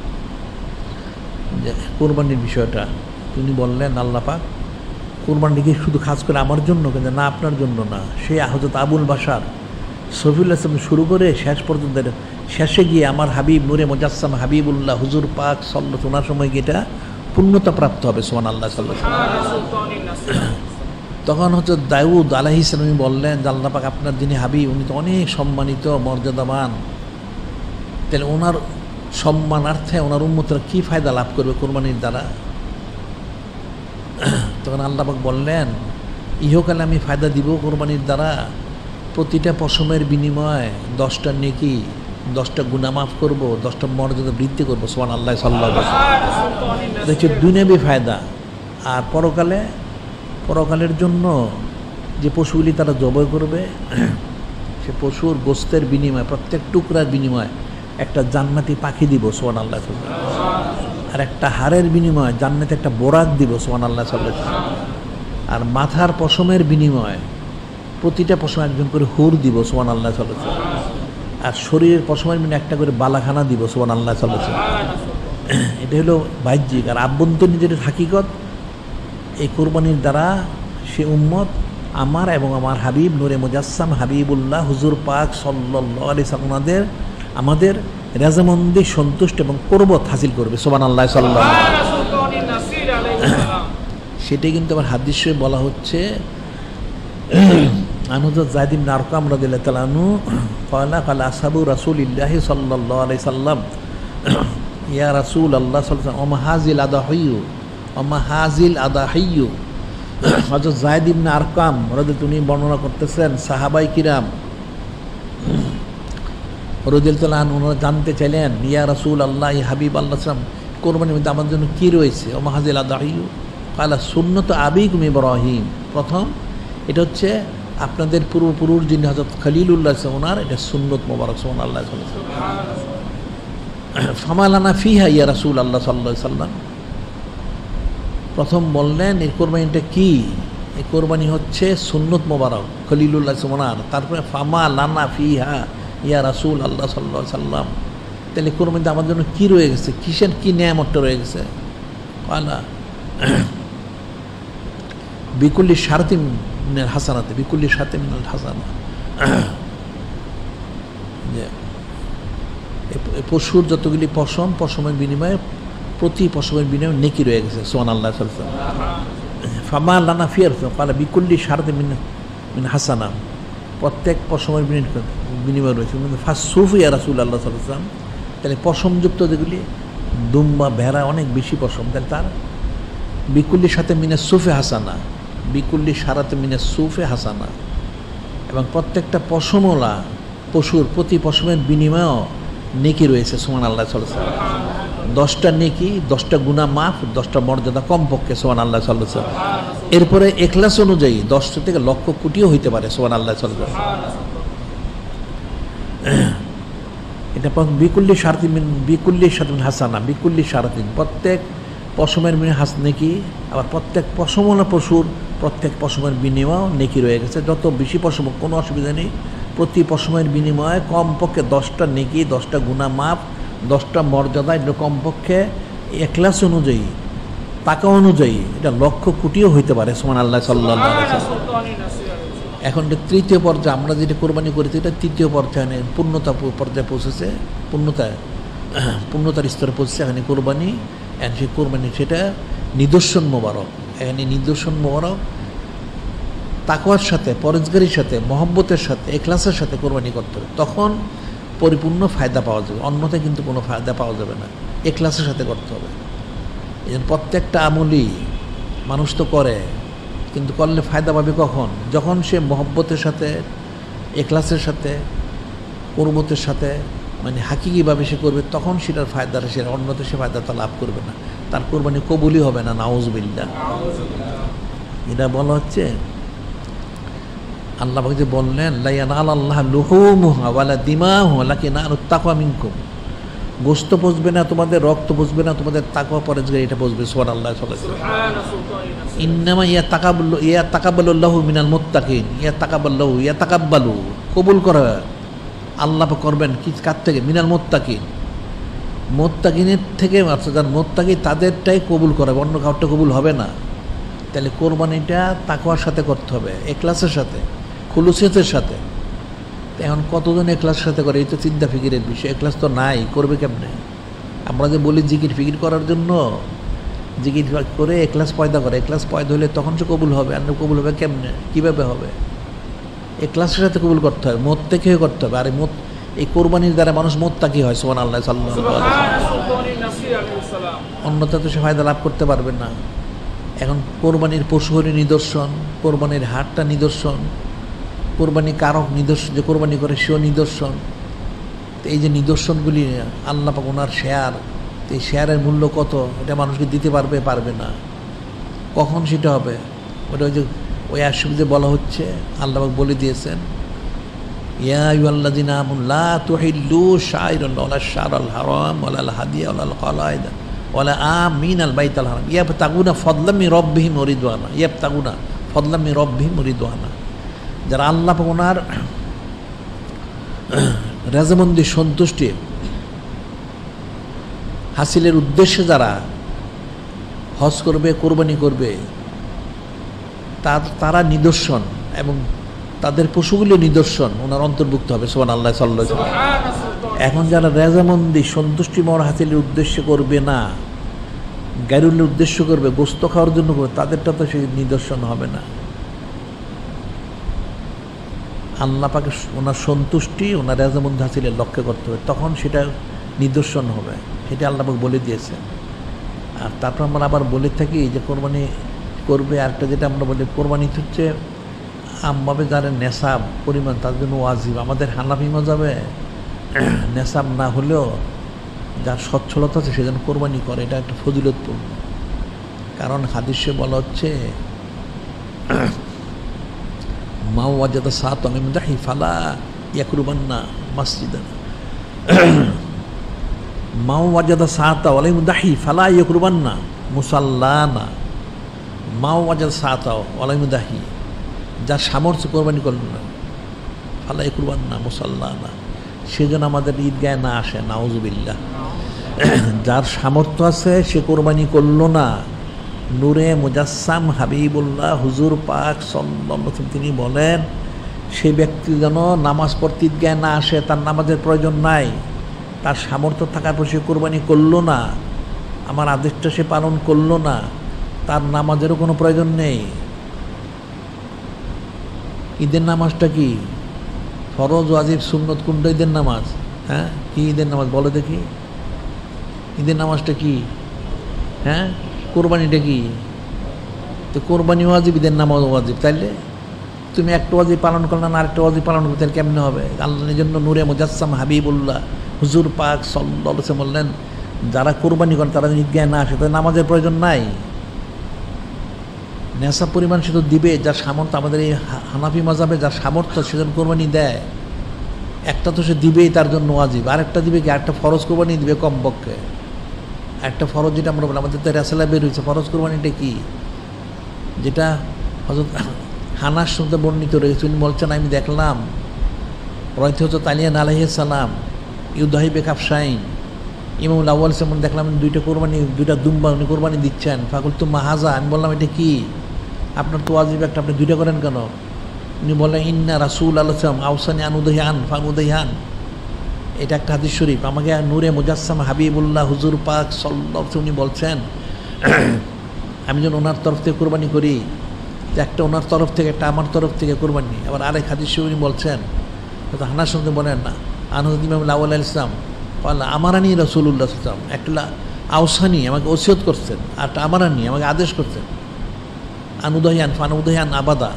যে কোরবানির বিষয়টা, তিনি বললেন আল্লাহ পাক কোরবানিকে শুধু খাস করে আমার জন্য, কিন্তু না, আপনার জন্য না। সেই হযরত আবুল বাশার সফিউল্লাহ ইসলাম শুরু করে শেষ পর্যন্ত, শেষে গিয়ে আমার হাবিব নূরে মুজাসসাম হাবিবুল্লাহ হুজুর পাক সাল্লাল্লাহু ওনার সময় গিয়ে এটা পূর্ণতা প্রাপ্ত হবে। সুবহানাল্লাহ সাল্লাল্লাহু আলাইহি ওয়াসাল্লাম। তখন হচ্ছে দাউদ আলাইহিস সালাম বললেন যে আল্লাহ পাক আপনার যিনি হাবিব, উনি তো অনেক সম্মানিত মর্যাদাবান, তাহলে ওনার সম্মানার্থে ওনার উম্মতরা কী ফায়দা লাভ করবে কোরবানির দ্বারা? তখন আল্লাহ পাক বললেন ইহকালে আমি ফায়দা দিব কোরবানির দ্বারা, প্রতিটা পশমের বিনিময়ে 10টা নেকি, 10টা গুনাহ মাফ করব, 10টা মর্যাদা বৃদ্ধি করবো। সুবহানাল্লাহ সাল্লাল্লাহু আলাইহি ওয়াসাল্লাম। দেখছি দুনিয়াবি ফায়দা। আর পরকালের জন্য যে পশুগুলি তারা জবাই করবে, সে পশুর গোস্তের বিনিময়ে, প্রত্যেক টুকরার বিনিময়ে একটা জান্নাতি পাখি দিব। সুবহানাল্লাহ সাল্লাল্লাহু আলাইহি ওয়াসাল্লাম। আর একটা হাড়ের বিনিময়ে জান্নাতে একটা বোরাক দিব। সুবহানাল্লাহ সাল্লাল্লাহু আলাইহি ওয়াসাল্লাম। আর মাথার পশমের বিনিময়ে প্রতিটা পশম একজন করে হুর দিব। সুবহানাল্লাহ সাল্লাল্লাহু আলাইহি ওয়াসাল্লাম। আর শরীরের পশমের বিনিময়ে একটা করে বালাখানা দিব। সুবহানাল্লাহ সাল্লাল্লাহু আলাইহি ওয়াসাল্লাম। এটা হলো বাহ্যিক। আর আভ্যন্তরীণ যেটা হাকিকত, এই কোরবানির দ্বারা সে উম্মত আমার এবং আমার হাবিব নূরে মুজাসসাম হাবিবুল্লাহ হুজুর পাক সাল্লাল্লাহু আলাইহি ওয়াসাল্লাম আমাদের রাজামন্দি সন্তুষ্ট এবং কুরবত হাসিল করবে। সুবহানাল্লাহ সাল্লাল্লাহু আলাইহি ওয়াসাল্লাম। সেটাই কিন্তু আমার হাদিসে বলা হচ্ছে, আনহু যায়েদ ইবনে আরকাম রাদিয়াল্লাহু তাআলা আনহু ক্বালা আসহাবু রাসূলিল্লাহি সাল্লাল্লাহু আলাইহি সাল্লাম ইয়া রাসূলুল্লাহ সাল্লাল্লাহু আলাইহি ওয়াসাল্লাম ওমা হাজিল আদাহিয়্যু। হযরত যায়েদ ইবনে আরকাম রাদিয়াল্লাহু তিনি বর্ণনা করতেছেন, সাহাবায়ে কিরাম রাদিয়াল্লাহু তাআলা ওনারা জানতে চাইলেন, ইয়া রাসূলুল্লাহ, হাবিব আল্লাহ সাল্লাম, কোরবানির মধ্যে আমার জন্য কী রয়েছে? ওমা হাজিল আদাহিয়্যু ক্বালা সুন্নাত আবিকুম ইব্রাহিম। প্রথম এটা হচ্ছে আপনাদের পূর্বপুরুষ যিনি হযরত খলিলুল্লাহ ওনার এটা সুন্নত মোবারক। সুবহানাল্লাহ সাল্লাল্লাহু আলাইহি ওয়াসাল্লাম। ফামা লানা ফিহা ইয়া রাসূলুল্লাহ সাল্লাল্লাহু আলাইহি ওয়াসাল্লাম। প্রথম বললেন এই কোরবানিটা কি? এই কোরবানি হচ্ছে সুন্নত মোবারক খলিলুল্লাহ ওনার। তারপরে ফামা লানা ফিহা ইয়া রাসূলুল্লাহ সাল্লাল্লাহু আলাইহি ওয়াসাল্লাম, তাহলে কোরবানিতে আমার জন্য কী রয়ে গেছে? কিসের কী নিয়ামতটা রয়ে গেছে? ক্বালা বিকুল্লি শারতিন মিনাল হাসানাতি, বিকুল্লি শারতিন মিনাল হাসানা। যে পশুর যতগুলি পশমের বিনিময়ে প্রতি পশমের বিনিময়ে নেকি রয়ে গেছে। সুবহানাল্লাহ সাল্লাল্লাহু আলাইহি ওয়াসাল্লাম। ফামা লানা ফিয়ার ক্বালা বিকুল্লি শারতিন মিন হাসানা, প্রত্যেক পশমের বিনিময় রয়েছে। ফাসসুফ ইয়া রাসূলুল্লাহ সাল্লাল্লাহু আলাইহি ওয়াসাল্লাম, তাহলে পশমযুক্ত যেগুলি দুম্বা ভেড়া অনেক বেশি পশম, তাহলে তার বিকুল্লি সাথে মিনে সুফে হাসানা, বিকুল্লি সারাতে মিনে সুফে হাসানা। এবং প্রত্যেকটা পশমওয়ালা পশুর প্রতি পশমের বিনিময়েও নেকি রয়েছে। সুবহানাল্লাহ সাল্লাল্লাহু আলাইহি ওয়াসাল্লাম। 10টা নেকি, 10টা গুনাহ মাফ, 10টা মর্যাদা কমপক্ষে। সুবহানাল্লাহ সাল্লাল্লাহু আলাইহি ওয়াসাল্লাম। এরপরে এখলাস অনুযায়ী 10 থেকে লক্ষ কোটিও হইতে পারে। সুবহানাল্লাহ সাল্লাল্লাহু আলাইহি ওয়াসাল্লাম। এটা বিকুল্লি শারতিন বিকুল্লি শারতিন হাসানা, বিকুল্লি শারতিন, প্রত্যেক পশমের বিনিময়ে নেকি। আবার প্রত্যেক পশমওয়ালা পশুর প্রত্যেক পশমের বিনিময়েও নেকি রয়ে গেছে। যত বেশি পশম কোনো অসুবিধা নেই, প্রতি পশমের বিনিময়ে কমপক্ষে 10টা নেকি, 10টা গুনাহ মাফ, 10টা মর্যাদা, এটা কমপক্ষে এখলাস অনুযায়ী, টাকা অনুযায়ী এটা লক্ষ কোটিও হইতে পারে। সুবহানাল্লাহ সাল্লাল্লাহু আলাইহি ওয়াসাল্লাম। এখন এটা তৃতীয় পর্যায়ে, আমরা যেটা কোরবানি করেছি এটা তৃতীয় পর্যায়ে, পূর্ণতা পর্যায়ে পৌঁছেছে, পূর্ণতার স্তরে পৌঁছেছে এখানে কোরবানি। সেই কোরবানি সেটা নিদর্শন মোবারক। এখানে নিদর্শন মোবারক তাকওয়ার সাথে, পরেজগারির সাথে, মহব্বতের সাথে, এখলাসের সাথে কোরবানি করতে হবে, তখন পরিপূর্ণ ফায়দা পাওয়া যাবে। অন্যথায় কিন্তু কোনো ফায়দা পাওয়া যাবে না, এখলাসের সাথে করতে হবে। এই জন্য প্রত্যেকটা আমলই মানুষ তো করে, কিন্তু করলে ফায়দা পাবে কখন? যখন সে মহব্বতের সাথে, এখলাসের সাথে, কুরবতের সাথে, মানে হাকিকিভাবে সে করবে, তখন সেটার ফায়দাটা সে, অন্যতে সে ফায়দাটা লাভ করবে না, তার কোরবানি কবুলই হবে না। নাউজুবিল্লাহ। এটা বলা হচ্ছে, আল্লাহ যে বললেন লা ইয়ানালাল্লাহু লুহুমুহা ওয়ালা দিমাহুহা ওয়ালাকিন ইয়ানালুত তাকওয়া মিনকুম, গোশত পচবে না তোমাদের, রক্ত পচবে না তোমাদের, তাকওয়া পরেজগারি এটা পচবে। সুবহানাল্লাহ সাল্লাল্লাহু আলাইহি ওয়াসাল্লাম। ইন্নামা ইয়াতাকাব্বালুল্লাহু মিনাল মুত্তাকিন, ইয়াতাকাব্বালু কবুল করা আল্লাহ করবেন কি কার থেকে? মিনাল মুত্তাকিন, মুত্তাকিনের থেকে, অর্থাৎ যারা মুত্তাকি তাদেরটাই কবুল করা, অন্য কাউটা কবুল হবে না। তাহলে কোরবানিটা তাকওয়ার সাথে করতে হবে, এখলাসের সাথে, খুলুসিয়তের সাথে। এখন কতজন এখলাসের সাথে করে? এই তো চিন্তা ফিকিরের বিষয়। এখলাস তো নাই, করবে কেমনে? আমরা যে বলি জিকির ফিকির করার জন্য, জিকির করে এখলাস পয়দা করে, এখলাস পয়দা হলে তখন সে কবুল হবে। আর কবুল হবে কেমনে? কীভাবে হবে? এখলাসের সাথে কবুল করতে হবে, মোত্তাকি করতে হবে। আর এই কোরবানির দ্বারা মানুষ মোত্তাকি হয়। সুবহানাল্লাহ সাল্লাল্লাহু আলাইহি ওয়াসাল্লাম। অন্যথা তো সে ফায়দা লাভ করতে পারবে না। এখন কোরবানির পশু হলে নিদর্শন, কোরবানির হাটটা নিদর্শন, কোরবানি কারক নিদর্শন, যে কোরবানি করে সেও নিদর্শন। তো এই যে নিদর্শনগুলি আল্লাহ পাক ওনার শেয়ার, তো এই শেয়ারের মূল্য কত এটা মানুষকে দিতে পারবে পারবে না, কখন সেটা হবে ওটা ওই যে ওই আয়াতে বলা হচ্ছে, আল্লাহ পাক বলে দিয়েছেন ইয়া আইয়ুহাল্লাযিনা আমানু লা তুহিল্লু শাইরাল্লাহি ওয়ালা শারাল হারাম ওয়ালা হাদিয়া ওয়ালা কলাইদ ওয়ালা আমিনাল বাইতাল হারাম ইয়াবতাগুনা ফাদলাম মির রাব্বিহিম ওয়া রিদওয়ানা, ইয়াবতাগুনা ফাদলাম মির রাব্বিহিম ওয়া রিদওয়ানা। যারা আল্লাহ পাক ওনার রাজামন্দি সন্তুষ্টি হাসিলের উদ্দেশ্যে যারা হজ করবে, কোরবানি করবে, তারা নিদর্শন এবং তাদের পশুগুলো নিদর্শন ওনার অন্তর্ভুক্ত হবে। সুবহানাল্লাহ সাল্লাল্লাহু আলাইহি ওয়াসাল্লাম। এখন যারা রেজামন্দি সন্তুষ্টি মর হাসিলের উদ্দেশ্যে করবে না, গায়রুলের উদ্দেশ্য করবে, গোস্ত খাওয়ার জন্য করবে, তাদেরটা তো সেই নিদর্শন হবে না। আল্লাহ পাকে ওনার সন্তুষ্টি, ওনার রেজামন্দি হাসিলের লক্ষ্য করতে হবে, তখন সেটা নিদর্শন হবে। সেটা আল্লাহ পাক বলে দিয়েছে। আর তারপর আমরা আবার বলে থাকি যে কোরবানি করবে, আরেকটা যেটা আমরা বলি কোরবানি হচ্ছে আমভাবে যারা নেশাব পরিমাণ তার জন্য ওয়াজিব। আমাদের হানাফি মাযহাবে নেশাব না হলেও যার সচ্ছলতা আছে সেজন্য কোরবানি করে, এটা একটা ফজিলতপূর্ণ। কারণ হাদিসে বলা হচ্ছে মা ওয়াজাদা সাআতান মিন দাহি ফালা ইয়াকরুবান্না মাসজিদানা, মা ওয়াজাদা সাআতা ওয়ালা মুদাহি ফালা ইয়াকরুবান্না মুসাল্লানা, মা ওয়াজাদা সাআতা ওয়ালা মুদাহি, যার সামর্থ্য কোরবানি করল না, ফালা ইয়াকরুবান্না মুসাল্লানা, সেজন্য আমাদের ঈদগাহে না আসে, নাউজুবিল্লাহ। যার সামর্থ্য আছে সে কোরবানি করল না, নূরে মুজাসসাম হাবিবুল্লাহ হুজুর পাক সাল্লাল্লাহু আলাইহি ওয়াসাল্লাম তিনি বলেন সেই ব্যক্তি যেন নামাজ পড়তে ঈদগাহে না আসে, তার নামাজের প্রয়োজন নাই, তার সামর্থ্য থাকার পর সে কোরবানি করল না, আমার আদেশটা সে পালন করল না, তার নামাজেরও কোনো প্রয়োজন নেই। ঈদের নামাজটা কি? ফরজ, ওয়াজিব, সুন্নত কোনটা ঈদের নামাজ? হ্যাঁ, কি ঈদের নামাজ বলো দেখি? ঈদের নামাজটা কি? হ্যাঁ, কোরবানিটা কি? তো কোরবানি ওয়াজিব, ঈদের নামাজ ওয়াজিব। তাইলে তুমি একটা ওয়াজিব পালন করলে না আরেকটা ওয়াজিব পালন করতে কেমনে হবে? আল্লাহর জন্য নূরে মুজাসসাম হাবিবুল্লাহ হুজুর পাক সাল্লাল্লাহু আলাইহি ওয়াসাল্লাম বললেন যারা কোরবানি করে তারা ঈদগাহে না আসে, তাদের নামাজের প্রয়োজন নাই। নেশা পরিমাণ সে তো দিবে, যার সামর্থ্য, আমাদের এই হানাফি মাযহাবে যার সামর্থ্য সেজন্য কোরবানি দেয়। একটা তো সে দিবেই, তার জন্য ওয়াজিব, আরেকটা দিবে কি? আরেকটা ফরজ কোরবানি দিবে কমপক্ষে। একটা ফরজ যেটা আমরা বলি, আমাদের তো রাসূলুল্লাহ বের হয়েছে, ফরজ কোরবানিটা কি? যেটা হযরত হানাস শুনতে বর্ণিত রয়েছে, উনি বলছেন আমি দেখলাম রয়তে হযরত আলিয়ান আলাইহিস সালাম ইউদাহিবে কাফশাইন, ইমামুল আউয়াল সামন দেখলাম দুইটা কোরবানি, দুইটা দুম্বা উনি কোরবানি দিচ্ছেন। ফাকুলতু মাহাজা, আমি বললাম এটা কি? আপনার তো ওয়াজিব একটা, আপনি দুইটা করেন কেন? উনি বললেন ইন্না রাসূলুল্লাহ সাল্লাল্লাহু আউসানি আন উদহিয়ান ফাউদহিয়ান, এটা একটা হাদিস শরীফ। আমাকে নূরে মুজাসসাম হাবিবুল্লাহ হুজুর পাক সাল্লাল্লাহু আলাইহি উনি বলছেন আমি যেন ওনার তরফ থেকে কোরবানি করি, একটা ওনার তরফ থেকে একটা আমার তরফ থেকে কোরবানি। আবার আরেক হাদিস শরীফ উনি বলছেন, হানাস শুনতে বলেন না আনহুদ ইমামুল আউয়াল আলাইহিস সালাম আমারানি রাসূলুল্লাহ সাল্লাল্লাহু আলাইহি ওয়াসাল্লাম, একটা আউসানি আমাকে ওসিয়ত করছেন, আর একটা আমারানি আমাকে আদেশ করছেন, আনুদহিয়ান ফানুদহিয়ান আবাদা,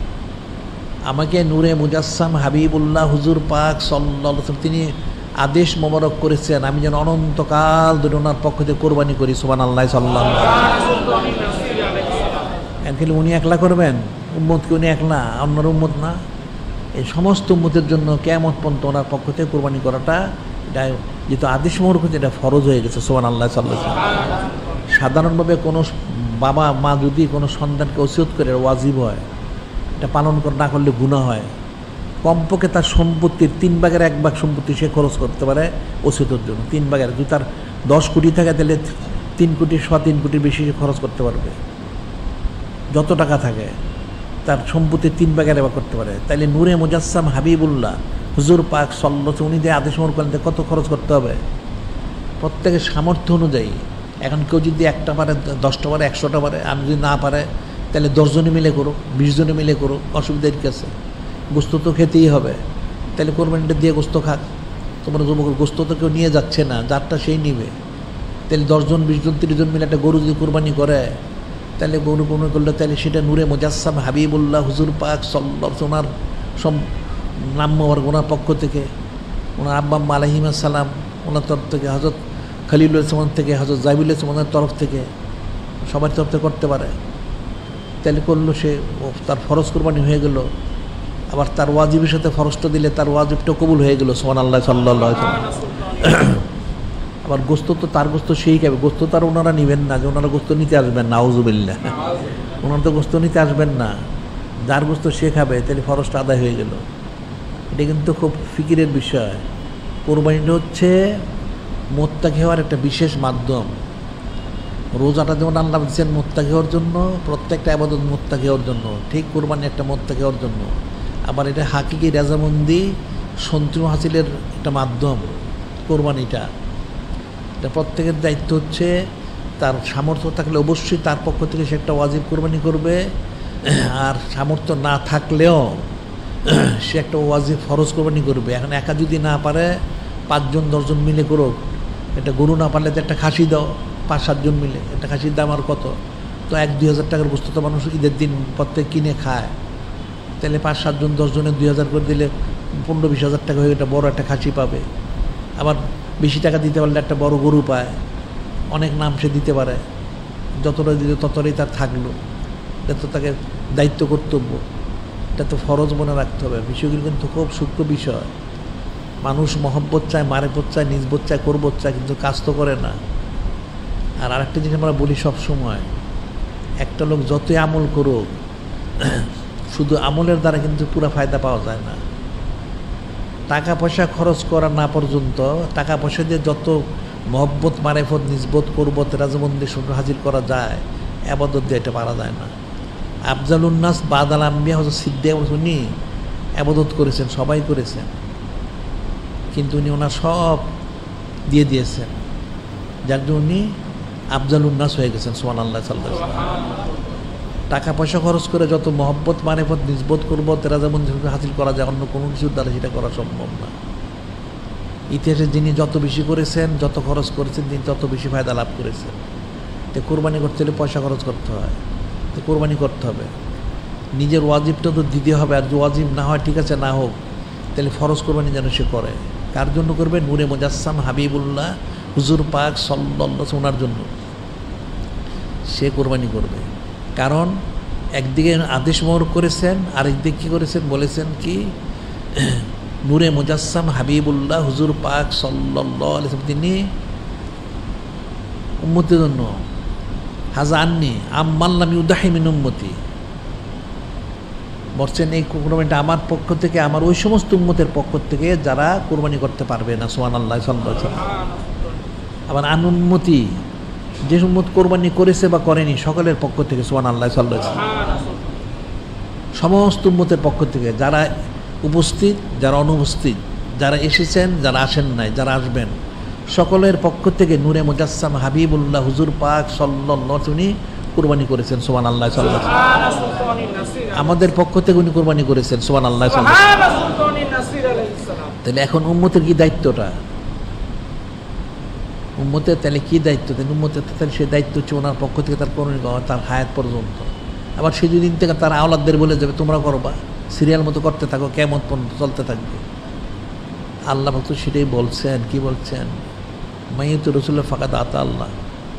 আমাকে নূরে মুজাসসাম হাবিবুল্লাহ হুজুর পাক সাল্লাল্লাহু আলাইহি ওয়াসাল্লাম তিনি আদেশ মোবারক করেছেন আমি যেন অনন্তকাল ধরে ওনার পক্ষ থেকে কোরবানি করি। সুবহানাল্লাহ সাল্লাল্লাহু আলাইহি ওয়াসাল্লাম। এখন উনি একলা করবেন, উম্মতকে উনি একলা, অন্যর উম্মত না, এই সমস্ত উম্মতের জন্য কিয়ামত পর্যন্ত ওনার পক্ষ থেকে কোরবানি করাটা এটা যেহেতু আদেশ মোবারক হচ্ছে, এটা ফরজ হয়ে গেছে। সুবহানাল্লাহ সাল্লাল্লাহু আলাইহি ওয়াসাল্লাম। সাধারণভাবে কোনো বাবা মা যদি কোনো সন্তানকে ওসিয়ত করে ওয়াজিব হয়, এটা পালন না করলে গুনাহ হয়। কমপক্ষে তার সম্পত্তির 3 ভাগের 1 ভাগ সম্পত্তি সে খরচ করতে পারে ওসিয়তের জন্য। 3 ভাগের, যদি তার 10 কোটি থাকে তাহলে 3 কোটি 3 কোটির বেশি সে খরচ করতে পারবে। যত টাকা থাকে তার সম্পত্তির 3 ভাগের 1 ভাগ করতে পারে। তাইলে নূরে মুজাসসাম হাবিবুল্লাহ হুজুর পাক সাল্লাল্লাহু আলাইহি ওয়াসাল্লাম উনি যে আদেশ মোর করেন কত খরচ করতে হবে? প্রত্যেকের সামর্থ্য অনুযায়ী। এখন কেউ যদি 1টা পারে, 10টা পারে, 100টা পারে, আর যদি না পারে তাহলে 10 জনে মিলে করুক, 20 জনে মিলে করুক, অসুবিধার কি আছে? গোস্ত তো খেতেই হবে, তাহলে কোরবানিটা দিয়ে গোস্ত খাক। তোমার যুবক গোস্ত তো কেউ নিয়ে যাচ্ছে না, যারটা সেই নিবে। তাহলে 10 জন 20 জন 30 জন মিলে একটা গরু যদি কোরবানি করে তাহলে গরু কোনো করলে তাহলে সেটা নূরে মুজাসসাম হাবিবুল্লাহ হুজুর পাক সাল্লাল্লাহু ওনার সব নাম ওনার পক্ষ থেকে, ওনার আব্বা আম্মা আলাইহিস সালাম ওনার তরফ থেকে, হযরত খলিলুল ইসলাম থেকে, হযরত জাইবুল ইসলামের তরফ থেকে, সবার তরফ থেকে করতে পারে। তাহলে করলো সে, তার ফরজ কোরবানি হয়ে গেল। আবার তার ওয়াজিবের সাথে ফরজটা দিলে তার ওয়াজিবটা কবুল হয়ে গেল। সুবহানাল্লাহ সাল্লাল্লাহু আলাইহি ওয়াসাল্লাম। আবার গোস্ত তো তার গোস্ত সেই খাবে, গোস্ত তার ওনারা নেবেন না, যে ওনারা গোস্ত নিতে আসবেন না, আউযুবিল্লাহ, ওনারা তো গোস্ত নিতে আসবেন না, যার গোস্ত সে খাবে, তাহলে ফরজটা আদায় হয়ে গেল। এটা কিন্তু খুব ফিকিরের বিষয়। কোরবানিটা হচ্ছে মোত্তাকি হওয়ার একটা বিশেষ মাধ্যম। রোজাটা যেমন আল্লাহ দিচ্ছেন মোত্তাকি হওয়ার জন্য, প্রত্যেকটা ইবাদত মোত্তাকি হওয়ার জন্য, ঠিক কোরবানি একটা মোত্তাকি হওয়ার জন্য। আবার এটা হাকিকি রাজামন্দি সন্তুষ্ট হাসিলের একটা মাধ্যম কোরবানিটা। এটা প্রত্যেকের দায়িত্ব হচ্ছে, তার সামর্থ্য থাকলে অবশ্যই তার পক্ষ থেকে সে একটা ওয়াজিব কোরবানি করবে, আর সামর্থ্য না থাকলেও সে একটা ওয়াজিব ফরজ কোরবানি করবে। এখন একা যদি না পারে 5 জন 10 জন মিলে করুক। একটা গরু না পারলে তো একটা খাসি দাও, 5-7 জন মিলে। একটা খাসির দাম আর কত? তো 1-2 হাজার টাকার বস্তু তো মানুষ ঈদের দিন প্রত্যেক কিনে খায়। তাহলে 5-7 জন 10 জনের 2,000 করে দিলে 15-20 হাজার টাকা হয়ে একটা বড় একটা খাসি পাবে। আবার বেশি টাকা দিতে পারলে একটা বড় গরু পায়, অনেক নাম সে দিতে পারে। যতটা দিলে ততটাই তার থাকলো। এটা তো তাকে দায়িত্ব কর্তব্য, এটা তো ফরজ মনে রাখতে হবে। বিষয়গুলো কিন্তু খুব সূক্ষ্ম বিষয়। মানুষ মহব্বত চায়, মারেফত চায়, নিজবত চায়, করবত চায়, কিন্তু কাজ তো করে না। আর আরেকটা জিনিস আমরা বলি সব সময়, একটা লোক যতই আমল করুক, শুধু আমলের দ্বারা কিন্তু পুরো ফায়দা পাওয়া যায় না। টাকা পয়সা খরচ করা না পর্যন্ত, টাকা পয়সা দিয়ে যত মহব্বত, মারেফত, নিজবত, করবত, রাজমন্দির সঙ্গে হাজির করা যায়, আবাদত দিয়ে এটা পারা যায় না। আফজালুন নাস বাদাল আম্বিয়া হযরত সিদ্দিক উনি আবাদত করেছেন, সবাই করেছেন, কিন্তু উনি ওনার সব দিয়ে দিয়েছেন, যার জন্য উনি আফজালুন নাস হয়ে গেছেন। সুবহানাল্লাহ সাল্লাল্লাহু আলাইহি ওয়াসাল্লাম। টাকা পয়সা খরচ করে যত মহব্বত, মারেফত, নিজবত, করবত, রাজামন্দির হাসিল করা যায়, অন্য কোনো কিছুর দ্বারা সেটা করা সম্ভব না। ইতিহাসে যিনি যত বেশি করেছেন, যত খরচ করেছেন, তিনি তত বেশি ফায়দা লাভ করেছেন। তো কোরবানি করতে হলে পয়সা খরচ করতে হয়, তো কোরবানি করতে হবে। নিজের ওয়াজিবটা তো দিতে হবে, আর যে ওয়াজিব না হয় ঠিক আছে, না হোক, তাহলে ফরজ কোরবানি যেন সে করে। কার জন্য করবে? নূরে মুজাসসাম হাবিবুল্লাহ হুজুর পাক সাল্লাল্লাহু ওনার জন্য সে কোরবানি করবে। কারণ একদিকে আদেশ মোহর করেছেন, আরেকদিকে কী করেছেন? বলেছেন কি, নূরে মুজাসসাম হাবিবুল্লাহ হুজুর পাক সাল্লাল্লাহু আলাইহি ওয়াসাল্লাম তিনি উম্মতের জন্য হাজা আননি আম্মাল্লাম ইউদাহি মিন উম্মতি বলছেন, এই কোরবানিটা আমার পক্ষ থেকে, আমার ওই সমস্ত উম্মতের পক্ষ থেকে যারা কোরবানি করতে পারবে না। সুবহানাল্লাহ সাল্লাল্লাহু আলাইহি ওয়াসাল্লাম। আবার আনুন্মতি, যে উম্মত কোরবানি করেছে বা করেনি, সকলের পক্ষ থেকে। সুবহানাল্লাহ সাল্লাল্লাহু আলাইহি ওয়াসাল্লাম। সমস্ত উম্মতের পক্ষ থেকে, যারা উপস্থিত, যারা অনুপস্থিত, যারা এসেছেন, যারা আসেন নাই, যারা আসবেন, সকলের পক্ষ থেকে নূরে মুজাসসাম হাবিবুল্লাহ হুজুর পাক সাল্লাল্লাহু আলাইহি উনি কোরবানি করেছেন। সুবহানাল্লাহ সাল্লাল্লাহু আলাইহি ওয়াসাল্লাম। আমাদের পক্ষ থেকে উনি কোরবানি করেছেন। সুবহানাল্লাহ সাল্লাল্লাহু আলাইহি ওয়াসাল্লাম। তাহলে এখন উম্মতের কি দায়িত্বটা? উম্মতের তাহলে কী দায়িত্ব? উম্মতের তাহলে সে দায়িত্ব হচ্ছে ওনার পক্ষ থেকে তার কোরবানি করা, তার হায়াত পর্যন্ত। আবার সে যদি দিন থেকে তার আওলাদদের বলে যাবে, তোমরা করবা, সিরিয়াল মতো করতে থাকো, কিয়ামত পর্যন্ত চলতে থাকবে। আল্লাহ ভক্ত সেটাই বলছেন। কি বলছেন? মাইয়াতুর রাসূলের ফাকাদ আতা আল্লাহ।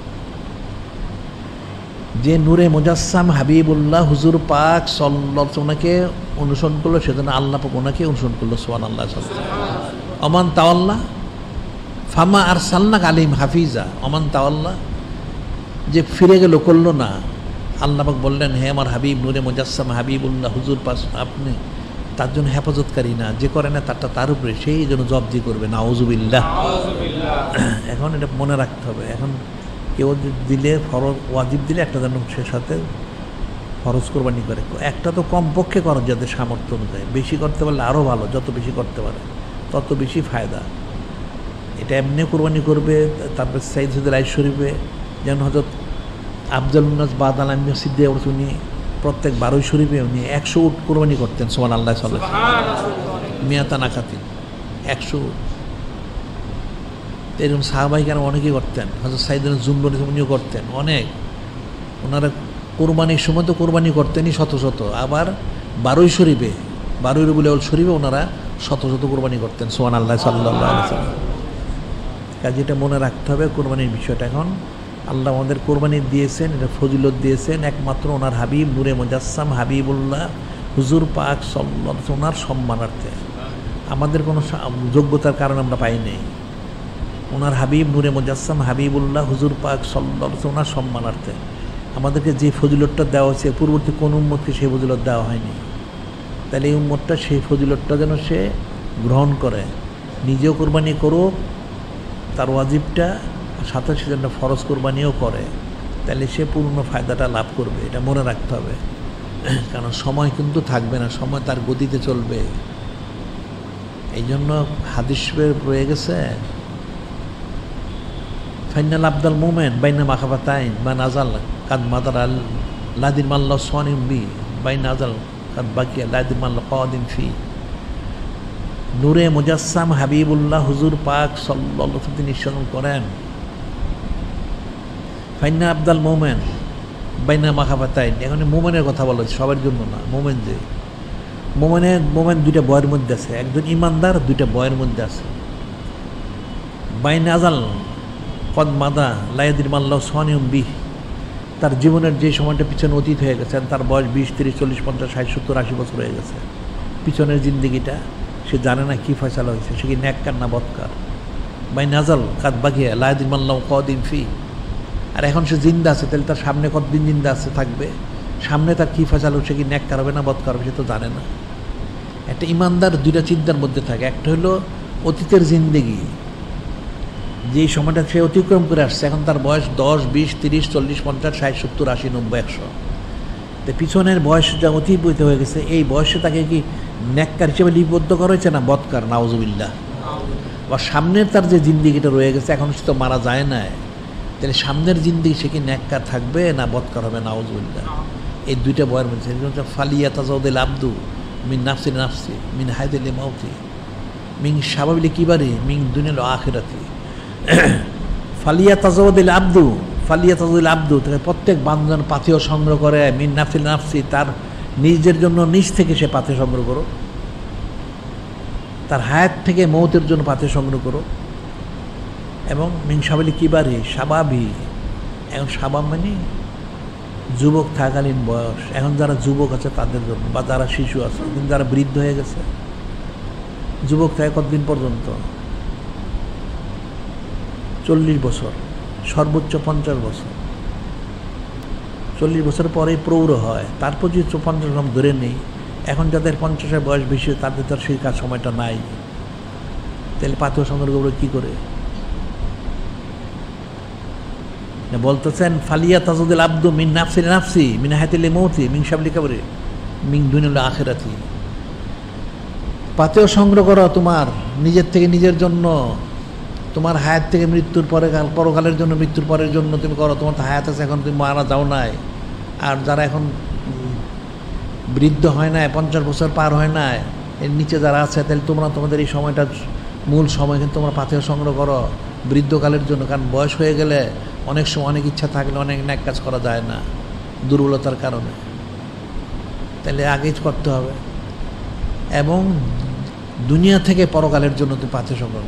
যে নূরে মুজাসসাম হাবিবুল্লাহ হুজুর পাক সাল্লাল্লাহু আলাইহি ওনাকে অনুসরণ করলো, সেজন্য আল্লাহ পাক ওনাকে অনুসরণ করলো। সুবহানাল্লাহ সাল্লাল্লাহু আলাইহি ওয়াসাল্লাম। অমান তাওয়াল্লাহ ফামা আরসালনাক আলাইহিম হাফিজা। অমান তাওয়াল্লাহ, যে ফিরে গেল, করলো না, আল্লাহ পাক বললেন, হে আমার হাবিব নূরে মুজাসসাম হাবিবুল্লাহ হুজুর পাক, আপনি তার জন্য হেফাজতকারী না, যে করে না তারটা তার উপরে, সেই জন্য জবাবদিহি করবে। নাউযুবিল্লাহ। এখন এটা মনে রাখতে হবে। এখন কেউ দিলে ফরজ ওয়াজিব দিলে একটা যেন সে সাথে ফরজ কোরবানি করে, একটা তো কমপক্ষে করো যাদের সামর্থ্য অনুযায়ী। বেশি করতে পারলে আরও ভালো, যত বেশি করতে পারে তত বেশি ফায়দা। এটা এমনি কোরবানি করবে। তারপর সাইদ সাইদুল আইশ শরীফে যেমন হযরত আফজালুন নাস বাদাল আম্বিয়া সিদ্দিক উনি প্রত্যেক 12 শরীফে উনি 100 উট কোরবানি করতেন। সুবহানাল্লাহ সাল্লাল্লাহু আলাইহি ওয়াসাল্লাম। মিয়াতা নাকাতিন 100 উট। এরকম সাহাবাই কেন অনেকেই করতেন। হযরত সাইদুল জুমবুর উনিও করতেন অনেক। ওনারা কোরবানির সময় তো কোরবানি করতেনই শত শত, আবার 12 শরীফে 12 রবিউল আউয়াল শরীফে ওনারা শত শত কোরবানি করতেন। সুবহানাল্লাহ সাল্লাল্লাহু আলাইহি ওয়াসাল্লাম। কাজে এটা মনে রাখতে হবে কোরবানির বিষয়টা। এখন আল্লাহ আমাদের কোরবানি দিয়েছেন, এটা ফজিলত দিয়েছেন একমাত্র ওনার হাবিব নূরে মুজাসসাম হাবিবুল্লাহ হুজুর পাক সাল্লাল্লাহু আলাইহি ওয়াসাল্লাম ওনার সম্মানার্থে। আমাদের কোনো যোগ্যতার কারণে আমরা পাই নাই। ওনার হাবিব নূরে মুজাসসাম হাবিবুল্লাহ হুজুর পাক সাল্লাল্লাহু আলাইহি ওয়াসাল্লাম ওনার সম্মানার্থে আমাদেরকে যে ফজিলতটা দেওয়া হয়েছে, পূর্ববর্তী কোন উম্মতকে সেই ফজিলত দেওয়া হয়নি। তাহলে এই উম্মতটা সেই ফজিলতটা যেন সে গ্রহণ করে, নিজেও কোরবানি করুক তার ওয়াজিবটা, সাথে সে যেন ফরজ কোরবানিও করে, তাহলে সে পূর্ণ ফায়দাটা লাভ করবে। এটা মনে রাখতে হবে, কারণ সময় কিন্তু থাকবে না, সময় তার গতিতে চলবে। এই জন্য হাদিস রয়ে গেছে, ফাইনাল আবদাল মোমেন বাইনা মাখাবাতাইন বা নাজাল কাদ mother Al Laden Mallah সোয়ানিম B by নাজাল কাদ বাকিয়া লাদিন মাল্লা কদিন ফি। নূরে মুজাসসাম হাবিবুল্লাহ হুজুর পাক সাল্লাল্লাহু আলাইহি ওয়াসাল্লাম তিনি নিশ্চয় করেন, ফাইনা আবদাল মোমেন বাইনা মাখাবাতাইন। এখন মোমেনের কথা বলা হচ্ছে, সবার জন্য না। মোমেন যে মোমেন দুইটা বয়ের মধ্যে আছে, একজন ইমানদার, দুইটা বয়ের মধ্যে আছে। বাইনা আজাল কদ মাদা লায়াদির মাল্লাহ সোয়ানিম বিহ, তার জীবনের যে সময়টা পিছনে অতীত হয়ে গেছে, তার বয়স 20, 30, 40, 50, 60, 70, 80 বছর হয়ে গেছে। পিছনের জিন্দিগিটা সে জানে না কী ফয়সালা হয়েছে, সে কি ন্যাক্কার না বদকার। বাই নাজাল কাদ বাগিয়া লায়াদির মাল্লাহ কদিন ফি। আর এখন সে জিন্দা আছে, তাহলে তার সামনে কতদিন জিন্দা আছে থাকবে, সামনে তার কী ফয়সালা হচ্ছে, কি ন্যাক্কার হবে না বদকার হবে, সে তো জানে না। একটা ইমানদার দুইটা চিন্তার মধ্যে থাকে, একটা হলো অতীতের জিন্দেগি, যেই সময়টা সে অতিক্রম করে আসছে, এখন তার বয়স 10, 20, 30, 40, 50, 60, 70, 80, 90, 100। তো পিছনের বয়স যা অতিবাহিত হয়ে গেছে, এই বয়সে তাকে কি নেককার হিসেবে লিপিবদ্ধ করা হয়েছে না বদকার, নাউজুবিল্লাহ। বা সামনের তার যে জিন্দিগিটা রয়ে গেছে, এখন সে তো মারা যায় না, তাহলে সামনের জিন্দিগি সে কি নেককার থাকবে না বদকার হবে, নাউজুবিল্লাহ। এই দুইটা বয়ের মধ্যে ফালিয়া তাজাউদিল আব্দু মিন নাফসি নাফসি মিন হায়দিল মাউতি মিন সাবাবিলি কিবারি মিন দুনিয়াল আখিরাতি। ফালিয়া তাজাউদিল আব্দু, ফালিয়া তাজাউদিল আব্দু, তাকে প্রত্যেক বান্দন পাথেয় সংগ্রহ করে, মিন নাফসিল নাফসি, তার নিজের জন্য নিজ থেকে সে পাথে সংগ্রহ করো, তার হায়াত থেকে মৌতের জন্য পাথে সংগ্রহ করো। এবং মিন সাবাবিলি কিবারি, সাবাবি, এখন সাবাব মানে যুবক থাকালীন বয়স, এখন যারা যুবক আছে তাদের জন্য, বা যারা শিশু আছে, কিন্তু যারা বৃদ্ধ হয়ে গেছে, যুবক থাকে কতদিন পর্যন্ত, 40 বছর, সর্বোচ্চ 50 বছর। 40 বছর পরেই প্রৌঢ় হয়, তারপর যদি 50 নাম ধরে নেই, এখন যাদের 50-এর বয়স বেশি তাদের তো সেই কাজ সময়টা নাই, তাহলে পাথর সংগ্রহ করবে কী করে? বলতেছেন ফালিয়া তাজুদুল আব্দু মিন নাফসি নাফসি মিন হায়াতিল মৌতি মিন সাবলি কাবরি মিন দুনিয়াল আখিরাতি। পাথেয় সংগ্রহ করো তোমার নিজের থেকে নিজের জন্য, তোমার হায়াত থেকে মৃত্যুর পরে পরকালের জন্য, মৃত্যুর পরের জন্য তুমি করো। তোমার তো হায়াত আছে, এখন তুমি মারা যাও নাই। আর যারা এখন বৃদ্ধ হয় না, 50 বছর পার হয় না, এর নিচে যারা আছে, তাহলে তোমরা তোমাদের এই সময়টা মূল সময় কিন্তু তোমরা পাথেয় সংগ্রহ করো বৃদ্ধকালের জন্য। কারণ বয়স হয়ে গেলে অনেক সময় অনেক ইচ্ছা থাকলে অনেক ন্যাক কাজ করা যায় না দুর্বলতার কারণে, তাহলে আগেই করতে হবে। এবং দুনিয়া থেকে পরকালের জন্য তুমি পাথেয় সংগ্রহ।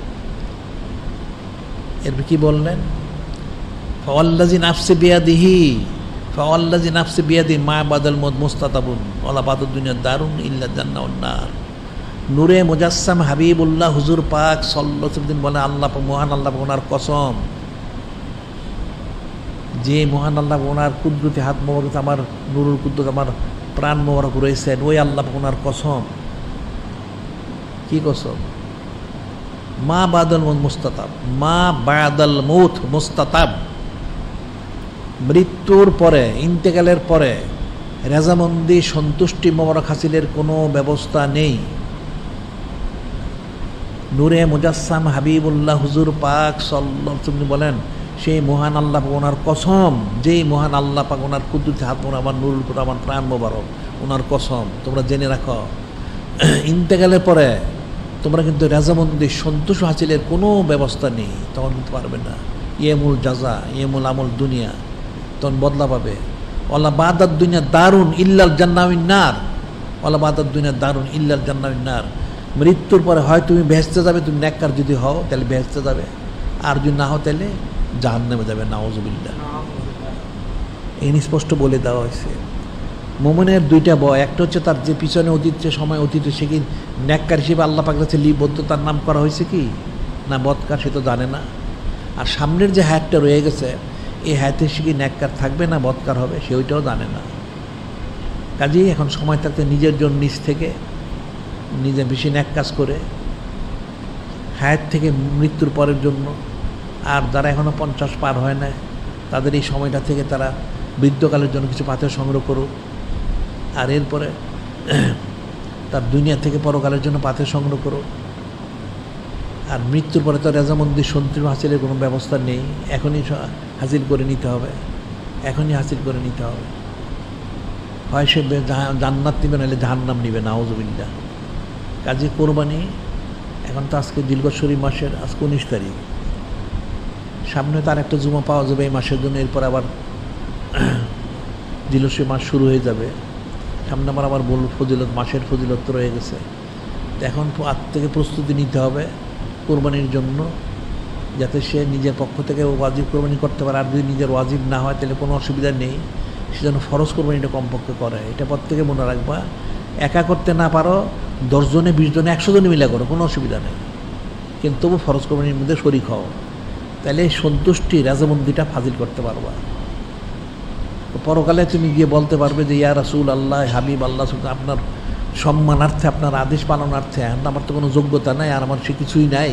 এরপর কি বললেন? ফাওয়াল্লাযী নাফসি বিয়াদিহি, ফাওয়াল্লাযী নাফসি বিয়াদিহি মা বাদাল মউত মুস্তাতাবুন ওয়ালা বাদুদ দুনিয়া দারুন ইল্লা জান্নাহ ওয়ান নার। নূরে মুজাসসাম হাবিবুল্লাহ হুজুর পাক সাল্লাল্লাহু আলাইহি ওয়াসাল্লাম বলে, আল্লাহ মহান আল্লাহ ওনার কসম, যে মহান আল্লাহ ওনার কুদরতি হাত মোবারক, আমার নুরুল কুদ্দুস, আমার প্রাণ মোবারক রয়েছেন, ওই আল্লাহ ওনার কসম। কি কসম? মা বাদাল মউত মুস্তাতাব, মা বাদাল মউত মুস্তাতাব, মৃত্যুর পরে, ইন্তেকালের পরে রেজামন্দি সন্তুষ্টি মোবারক হাসিলের কোনো ব্যবস্থা নেই। নূরে মুজাসসাম হাবিবুল্লাহ হুজুর পাক সাল্লাল্লাহু আলাইহি ওয়াসাল্লাম বলেন, সেই মহান আল্লাহ ওনার কসম, যেই মহান আল্লাহ পাক ওনার কুদরতি হাত মোবারক, আমার নুরুল কুদ্দুস, আমার প্রাণ মোবারক, ওনার কসম। তোমরা জেনে রাখো, ইন্তেকালের পরে তোমরা কিন্তু রেজামন্দি সন্তোষ হাসিলের কোনো ব্যবস্থা নেই, তখন কিন্তু পারবে না। ইয়েমুল জাজা, ইয়েমুল আমল দুনিয়া, তখন বদলা পাবে। ওলা বাদাত দুনিয়া দারুন ইল্লাল জান্নাতুন নার, ওলা বাদাত দুনিয়া দারুন ইল্লাল জান্নাতুন নার। মৃত্যুর পরে হয় তুমি বেহেশতে যাবে, তুমি নেককার যদি হও তাহলে বেহেশতে যাবে, আর যদি না হও তাহলে জাহান্নামে যাবে, নাউযুবিল্লাহ। এই স্পষ্ট বলে দেওয়া হয়েছে। মুমিনের দুইটা ভয়, একটা হচ্ছে তার যে পিছনে অতীত যে সময় অতীত সে কি নেককার হিসেবে আল্লাহ পাকের কাছে লিপিবদ্ধ তার নাম করা হয়েছে কি না বদকার, সে তো জানে না। আর সামনের যে হায়াতটা রয়ে গেছে এই হায়াতে সে কি নেককার থাকবে না বদকার হবে সে ওইটাও জানে না। কাজেই এখন সময় থাকতে নিজের জন্য নিজ থেকে নিজে বেশি নেক কাজ করে হায়াত থেকে মৃত্যুর পরের জন্য, আর যারা এখনও 50 পার হয় না তাদের এই সময়টা থেকে তারা বৃদ্ধকালের জন্য কিছু পাথর সংগ্রহ করুক, আর এরপরে তার দুনিয়া থেকে পরকালের জন্য পাথর সংগ্রহ করুক। আর মৃত্যুর পরে তো রেজামন্দি সন্ত্রীম হাসিলের কোনো ব্যবস্থা নেই, এখনই হাসিল করে নিতে হবে, এখনই হাসিল করে নিতে হবে। হয় সে জান্নাত নিবে নাহলে জাহান্নাম নিবে, নাউযুবিল্লাহ। কাজে কোরবানি এখন তো আজকে দীর্ঘশ্বরী মাসের আজকে 19 তারিখ, সামনে তার একটা জুমা পাওয়া যাবে এই মাসের জন্য, এরপর আবার দীর্ঘশ্বরী মাস শুরু হয়ে যাবে, সামনে আবার বলব ফজিলত, মাসের ফজিলত তো রয়ে গেছে। এখন আজ থেকে প্রস্তুতি নিতে হবে কোরবানির জন্য, যাতে সে নিজের পক্ষ থেকে ওয়াজিব কোরবানি করতে পারে। আর যদি নিজের ওয়াজিব না হয় তাহলে কোনো অসুবিধা নেই, সে যেন ফরজ কোরবানিটা কমপক্ষে করে। এটা প্রত্যেকে মনে রাখবা, একা করতে না পারো 10 জনে 20 জনে 100 জনে মিলে করো, কোনো অসুবিধা নেই, কিন্তু তবু ফরজ কোরবানির মধ্যে শরীক হও, তাহলে এই সন্তুষ্টি রাজামন্দিটা ফাজিল করতে পারবা। পরকালে তুমি গিয়ে বলতে পারবে যে ইয়া রাসূল আল্লাহ, হাবিব আল্লাহ, আপনার সম্মানার্থে আপনার আদেশ পালনার্থে আমার তো কোনো যোগ্যতা নাই, আর আমার সে কিছুই নাই,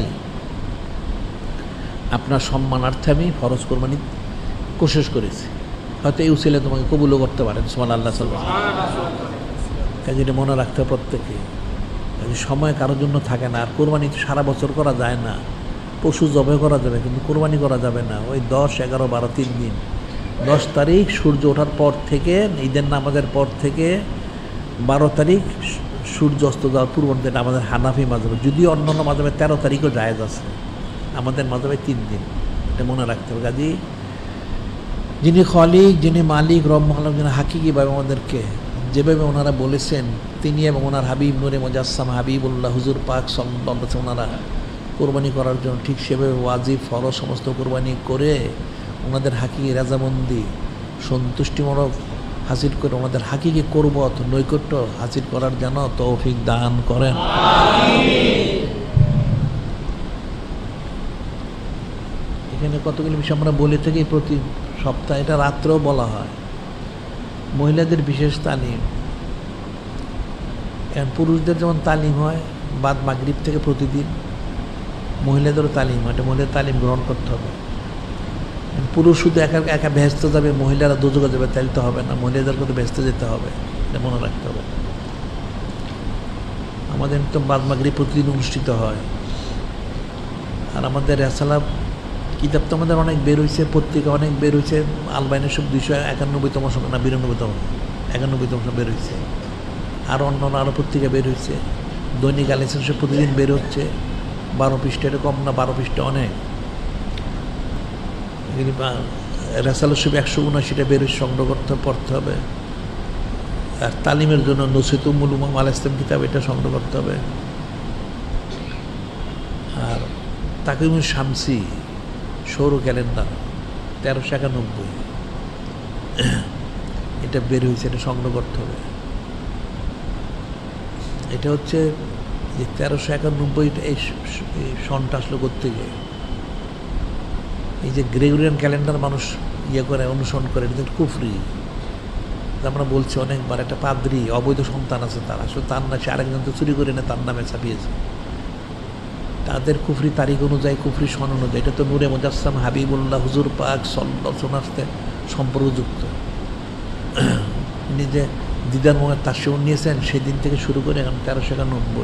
আপনার সম্মানার্থে আমি ফরজ কোরবানি কোশিশ করেছি, হয়তো এই উসিলে তোমাকে কবুলও করতে পারেন। সুবহানাল্লাহ সাল্লাল্লাহু আলাইহি ওয়াসাল্লাম। কাজে এটা মনে রাখতে হবে প্রত্যেকে। কাজে সময় কারোর জন্য থাকে না, আর কোরবানি তো সারা বছর করা যায় না। পশু জবাই করা যাবে কিন্তু কোরবানি করা যাবে না, ওই 10, 11, 12, 3 দিন। 10 তারিখ সূর্য ওঠার পর থেকে, ঈদের নামাজের পর থেকে 12 তারিখ সূর্য অস্ত যাওয়ার পূর্বন্ত, এটা আমাদের হানাফি মাযহাবে, যদিও অন্যান্য মাযহাবে 13 তারিখও জায়েজ আছে, আমাদের মাযহাবে 3 দিন, এটা মনে রাখতে হবে। কাজেই যিনি খালিক, যিনি মালিক, রব মালিক, যিনি হাকিকিভাবে আমাদেরকে যেভাবে ওনারা বলেছেন, তিনি এবং ওনার হাবিব নূরে মুজাসসাম হাবিবুল্লাহ হুজুর পাক সাল্লাল্লাহু আলাইহি ওয়াসাল্লাম ওনারা কোরবানি করার জন্য ঠিক সেভাবে ওয়াজিব ফরজ সমস্ত কোরবানি করে ওনাদের হাকিকি রাজামন্দি সন্তুষ্টিমূলক হাসিল করে ওনাদের হাকিকি কুরবত নৈকট্য হাসিল করার যেন তৌফিক দান করেন। এখানে কতগুলো বিষয় আমরা বলে থাকি প্রতি সপ্তাহে, এটা রাত্রেও বলা হয়। মহিলাদের বিশেষ তালিম, এখন পুরুষদের যেমন তালিম হয় বাদ মাগরিব থেকে প্রতিদিন, মহিলাদেরও তালিম হয়, এটা মহিলাদের তালিম গ্রহণ করতে হবে। পুরুষ শুধু একা একা বেহেশতে যাবে, মহিলারা দোজখে যাবে তাইলে তো হবে না, মহিলাদেরকে তো বেহেশতে যেতে হবে, এটা মনে রাখতে হবে। আমাদের তো বাদ মাগরিব প্রতিদিন অনুষ্ঠিত হয়, আর আমাদের রেসালাম কিতাব তো আমাদের অনেক বের হয়েছে, পত্রিকা অনেক বের হয়েছে, আলবাইনের সব 291তম না 91তম বের হয়েছে, আরও অন্য আরও পত্রিকা বের হয়েছে, দৈনিক আলিসেন সব প্রতিদিন বের হচ্ছে, 12 পৃষ্ঠা, এটা কম না, 12 পৃষ্ঠা অনেক। রেসাল সব 179টা বের হয়েছে, সংগ্রহ করতে পড়তে হবে। আর তালিমের জন্য নসিহত উম্মুল উমাম আল ইসলাম কিতাব, এটা সংগ্রহ করতে হবে। আর তাকিমুল শামসি সৌর ক্যালেন্ডার 1391, এটা বের হয়েছে, এটা সংগ্রহ করতে হবে। এটা হচ্ছে যে 1391 এই সনটা আসলে করতে গিয়ে এই যে গ্রেগরিয়ান ক্যালেন্ডার মানুষ করে অনুসরণ করে, এটা কুফরি। আমরা বলছি অনেকবার, একটা পাদ্রী অবৈধ সন্তান আছে তার, আসলে তার না, সে আরেকজন তো চুরি করে না তার নামে ছাপিয়েছে, তাদের কুফরি তারিখ অনুযায়ী, কুফরি সন অনুযায়ী। এটা তো নূরে মুজাসসাম হাবিবুল্লাহ হুজুর পাক সাল্লাল্লাহু আলাইহি ওয়াসাল্লামের সম্পর্কযুক্ত। নিজে দিদার মোহাম্মদ তাসিউন নিয়েছেন, সেদিন থেকে শুরু করে এখন 1391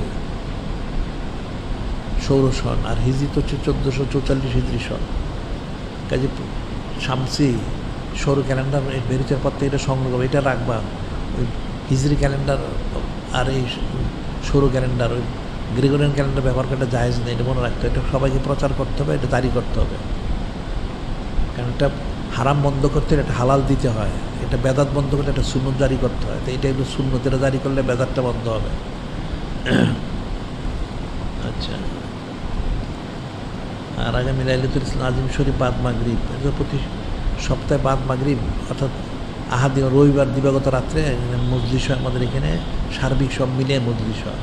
সৌর সন, আর হিজরি তো হচ্ছে 1444 হিজরি সন। কাজে শামসি সৌর ক্যালেন্ডার বেরিয়েছে পর থেকে এটা সংগ্রহ করবে, এটা রাখবা। ওই হিজরি ক্যালেন্ডার আর এই সৌর ক্যালেন্ডার, ওই গ্রেগরিয়ান ক্যালেন্ডার ব্যবহার করাটা জায়েজ নেই, এটা মনে রাখতে হবে। এটা সবাইকে প্রচার করতে হবে, এটা জারি করতে হবে, কারণ এটা হারাম বন্ধ করতে হলে এটা হালাল দিতে হয়। এটা বেদাত বন্ধ করলে একটা সুন্নত জারি করতে হয়, তো এটা একটু সুন্নতের জারি করলে বেদাতটা বন্ধ হবে। আচ্ছা, আর আগামী লাইলাতুল আজিম শরীফ বাদ মাগরিব, প্রতি সপ্তাহে বাদ মাগরিব অর্থাৎ আহাদি রবিবার দিবাগত রাত্রে মজলিস হয় আমাদের এখানে, সার্বিক সব মিলিয়ে মজলিস হয়।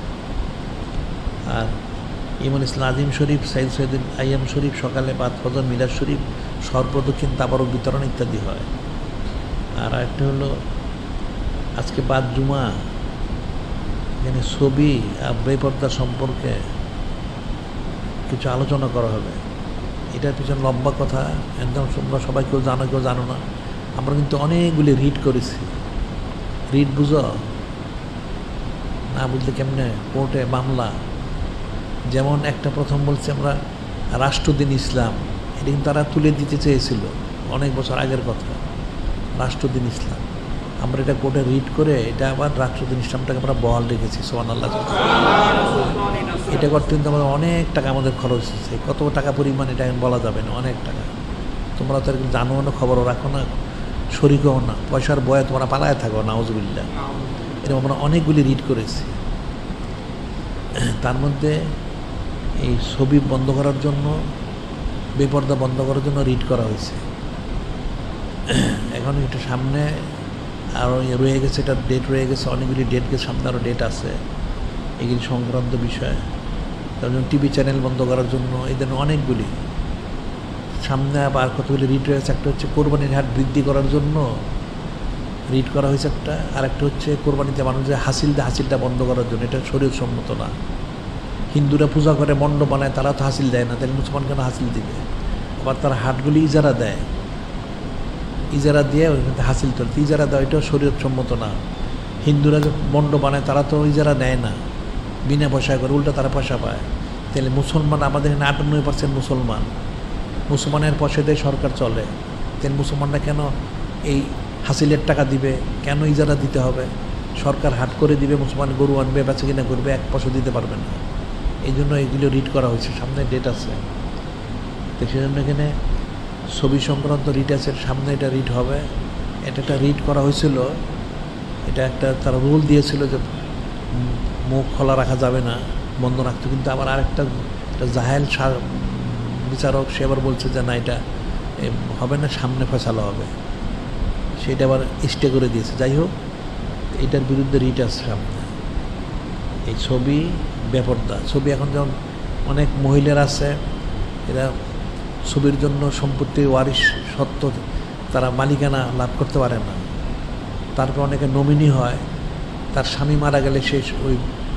আর ইমাম ইসলাম আজিম শরীফ, সাইদ সৈয়দুল আইয়াম শরীফ সকালে, বাদ ফজর, মিলাদ শরীফ, সর্বদক্ষিণ তাবারক বিতরণ ইত্যাদি হয়। আর একটা হলো আজকে বাদ জুমা, এখানে ছবি আর বেপর্দা সম্পর্কে কিছু আলোচনা করা হবে। এটার পিছনে লম্বা কথা, একদম তোমরা সবাই কেউ জানো কেউ জানো না। আমরা কিন্তু অনেকগুলি রিড করেছি। রিড বুঝো না? বুঝলে কেমনে? কোর্টে মামলা, যেমন একটা প্রথম বলছি আমরা রাষ্ট্রদিন ইসলাম, এটা কিন্তু তারা তুলে দিতে চেয়েছিল অনেক বছর আগের কথা, রাষ্ট্রদিন ইসলাম। আমরা এটা কোর্টে রিড করে এটা আবার রাষ্ট্রদিন ইসলামটাকে আমরা বহাল রেখেছি। সুবহানাল্লাহ। এটা করতে কিন্তু আমাদের অনেক টাকা আমাদের খরচ হচ্ছে। কত টাকা পরিমাণ এটা বলা যাবে না, অনেক টাকা। তোমরা তো জানো না, খবরও রাখো না, শরিকও না, পয়সার বয়ে তোমরা পালায় থাকো, নাউজুবিল্লাহ। এরকম আমরা অনেকগুলি রিড করেছি। তার মধ্যে এই ছবি বন্ধ করার জন্য, বেপর্দা বন্ধ করার জন্য রিড করা হয়েছে। এখন এটা সামনে আরও রয়ে গেছে, এটা ডেট রয়ে গেছে, অনেকগুলি ডেট গেছে, সামনে আরও ডেট আছে এগুলি সংক্রান্ত বিষয়। তার জন্য টিভি চ্যানেল বন্ধ করার জন্য, এই ধরনের অনেকগুলি সামনে আবার কতগুলি রিড রয়েছে। একটা হচ্ছে কোরবানির হাট বৃদ্ধি করার জন্য রিড করা হয়েছে একটা, আর একটা হচ্ছে কোরবানিতে মানুষ যে হাসিল দেয়, হাসিলটা বন্ধ করার জন্য। এটা শরীয়ত সম্মত না। হিন্দুরা পূজা করে মণ্ড বানায়, তারা তো হাসিল দেয় না, তাহলে মুসলমান কেন হাসিল দিবে? আবার তারা হাটগুলি ইজারা দেয়, ইজারা দিয়ে ওইখানে হাসিল তোলে, ইজারা দেয়, এটাও শরীয়ত সম্মত না। হিন্দুরা যে মণ্ড বানায় তারা তো ইজারা নেয় না, বিনা পয়সায় করে, উল্টা তারা পয়সা পায়। তাহলে মুসলমান, আমাদের এখানে 98% মুসলমান, মুসলমানের পয়সা দিয়ে সরকার চলে, তাহলে মুসলমানরা কেন এই হাসিলের টাকা দিবে? কেন ইজারা দিতে হবে? সরকার হাট করে দিবে, মুসলমান গরু আনবে, বেচা কিনা করবে, এক পয়সা দিতে পারবে না। এই জন্য এগুলো রিড করা হয়েছে, সামনে ডেট আছে। তো সেজন্য এখানে ছবি সংক্রান্ত রিড আছে, সামনে এটা রিড হবে। এটা একটা রিড করা হয়েছিল, এটা একটা তারা রুল দিয়েছিল যে মুখ খোলা রাখা যাবে না, বন্ধ রাখতে। কিন্তু আবার আরেকটা জাহেল বিচারক, সে আবার বলছে যে না, এটা হবে না, সামনে ফয়সালা হবে, সেটা আবার স্টে করে দিয়েছে। যাই হোক, এটার বিরুদ্ধে রিট আছে সামনে। এই ছবি বেপর্দা ছবি, এখন যেমন অনেক মহিলার আছে, এরা ছবির জন্য সম্পত্তি ওয়ারিশ সত্ত্ব তারা মালিকানা লাভ করতে পারে না। তারপর অনেকে নমিনি হয়, তার স্বামী মারা গেলে সে ওই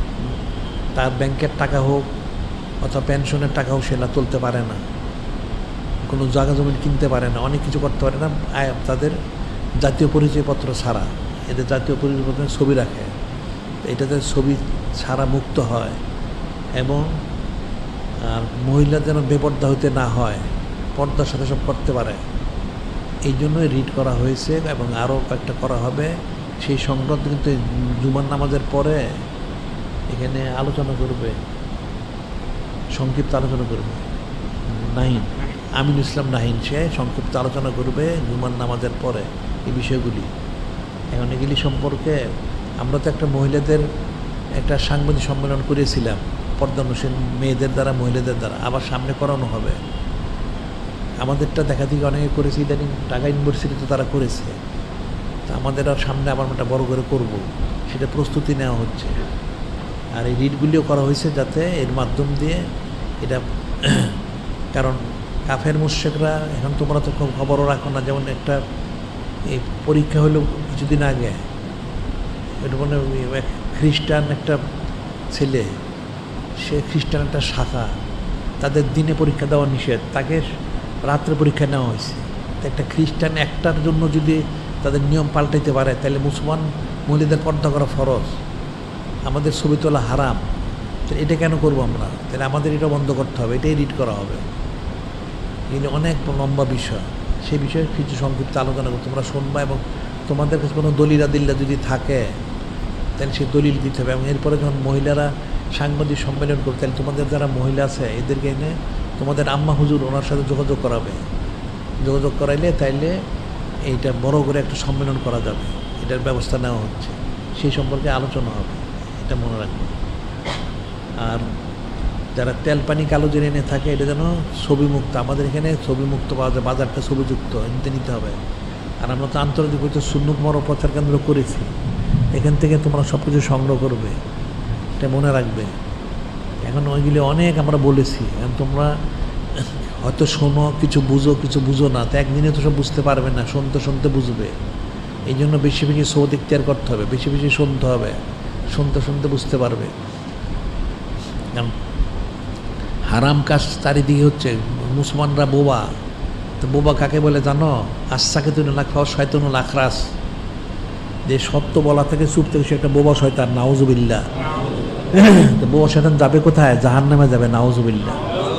তার ব্যাংকের টাকা হোক অথবা পেনশনের টাকা হোক সেটা তুলতে পারে না, কোনো জায়গা জমি কিনতে পারে না, অনেক কিছু করতে পারে না তাদের জাতীয় পরিচয়পত্র ছাড়া। এদের জাতীয় পরিচয়পত্র ছবি রাখে, এটাতে ছবি ছাড়া মুক্ত হয়। এবং আর মহিলা যেন বেপর্দা হইতে না হয়, পর্দার সাথে সব করতে পারে, এই জন্যই রিড করা হয়েছে। এবং আরও কয়েকটা করা হবে সেই সংক্রান্ত, কিন্তু জুমার নামাজের পরে এখানে আলোচনা করবে, সংক্ষিপ্ত আলোচনা করবে নাহিন, আমিনুল ইসলাম নাহিন, সে সংক্ষিপ্ত আলোচনা করবে জুমার নামাজের পরে এই বিষয়গুলি। এখন এগুলি সম্পর্কে আমরা তো একটা মহিলাদের একটা সাংবাদিক সম্মেলন করেছিলাম, পর্দানুসীন মেয়েদের দ্বারা, মহিলাদের দ্বারা, আবার সামনে করানো হবে। আমাদেরটা দেখা দিকে অনেকে করেছে, ইদানিং ঢাকা ইউনিভার্সিটিতে তারা করেছে, তা আমাদের আর সামনে আবার একটা বড় করে করব, সেটা প্রস্তুতি নেওয়া হচ্ছে। আর এই রিডগুলিও করা হয়েছে যাতে এর মাধ্যম দিয়ে এটা, কারণ কাফের মুশরিকরা, এখন তোমরা তো খবরও রাখো না, যেমন একটা এই পরীক্ষা হলো কিছুদিন আগে, এটা মানে খ্রিস্টান একটা ছেলে, সে খ্রিস্টান একটা শাখা, তাদের দিনে পরীক্ষা দেওয়া নিষেধ, তাকে রাত্রে পরীক্ষা নেওয়া হয়েছে। তো একটা খ্রিস্টান একটার জন্য যদি তাদের নিয়ম পাল্টাইতে পারে, তাহলে মুসলমান মহিলাদের পর্দা করা ফরজ, আমাদের ছবি তোলা হারাম, এটা কেন করবো আমরা? তাহলে আমাদের এটা বন্ধ করতে হবে, এটাই রিড করা হবে। এগুলো অনেক লম্বা বিষয়, সেই বিষয়ে কিছু সংক্ষিপ্ত আলোচনা করতে তোমরা শুনবা। এবং তোমাদের কাছে কোনো দলিল আদিল্লা যদি থাকে তাহলে সেই দলিল দিতে হবে। এবং এরপরে যখন মহিলারা সাংবাদিক সম্মেলন করবে, তাহলে তোমাদের যারা মহিলা আছে এদেরকে এনে তোমাদের আম্মা হুজুর ওনার সাথে যোগাযোগ করাবে, যোগাযোগ করাইলে তাইলে এইটা বড় করে একটা সম্মেলন করা যাবে, এটার ব্যবস্থা নেওয়া হচ্ছে, সেই সম্পর্কে আলোচনা হবে, এটা মনে রাখবে। আর যারা তেল পানি কালো জেনে এনে থাকে এটা যেন ছবি মুক্ত, আমাদের এখানে ছবি মুক্ত পাওয়া যায়, বাজারটা ছবিযুক্ত নিতে হবে। আর আমরা তো আন্তর্জাতিক হচ্ছে সুন্নত মর প্রচার কেন্দ্র করেছি, এখান থেকে তোমরা সব কিছু সংগ্রহ করবে, এটা মনে রাখবে। এখন ওইগুলি অনেক আমরা বলেছি, এখন তোমরা হয়তো শোনো, কিছু বুঝো না, তো একদিনে তো সব বুঝতে পারবে না, শুনতে বুঝবে। এই জন্য বেশি বেশি সৌদ ইখতিয়ার করতে হবে, বেশি বেশি শুনতে হবে, শুনতে বুঝতে পারবে। কারণ হারাম কাজ চারিদিকে হচ্ছে, মুসলমানরা বোবা, তো বোবা কাকে বলে জানো? আশাকে তুই লাখ খাওয়া শয়তান লাখরাস, যে সত্য বলা থেকে চুপ থেকে সে একটা বোবা শয়তান, নাউজুবিল্লাহ। তো বোবা শয়তান যাবে কোথায়? জাহান্নামে যাবে, নাউজুবিল্লাহ।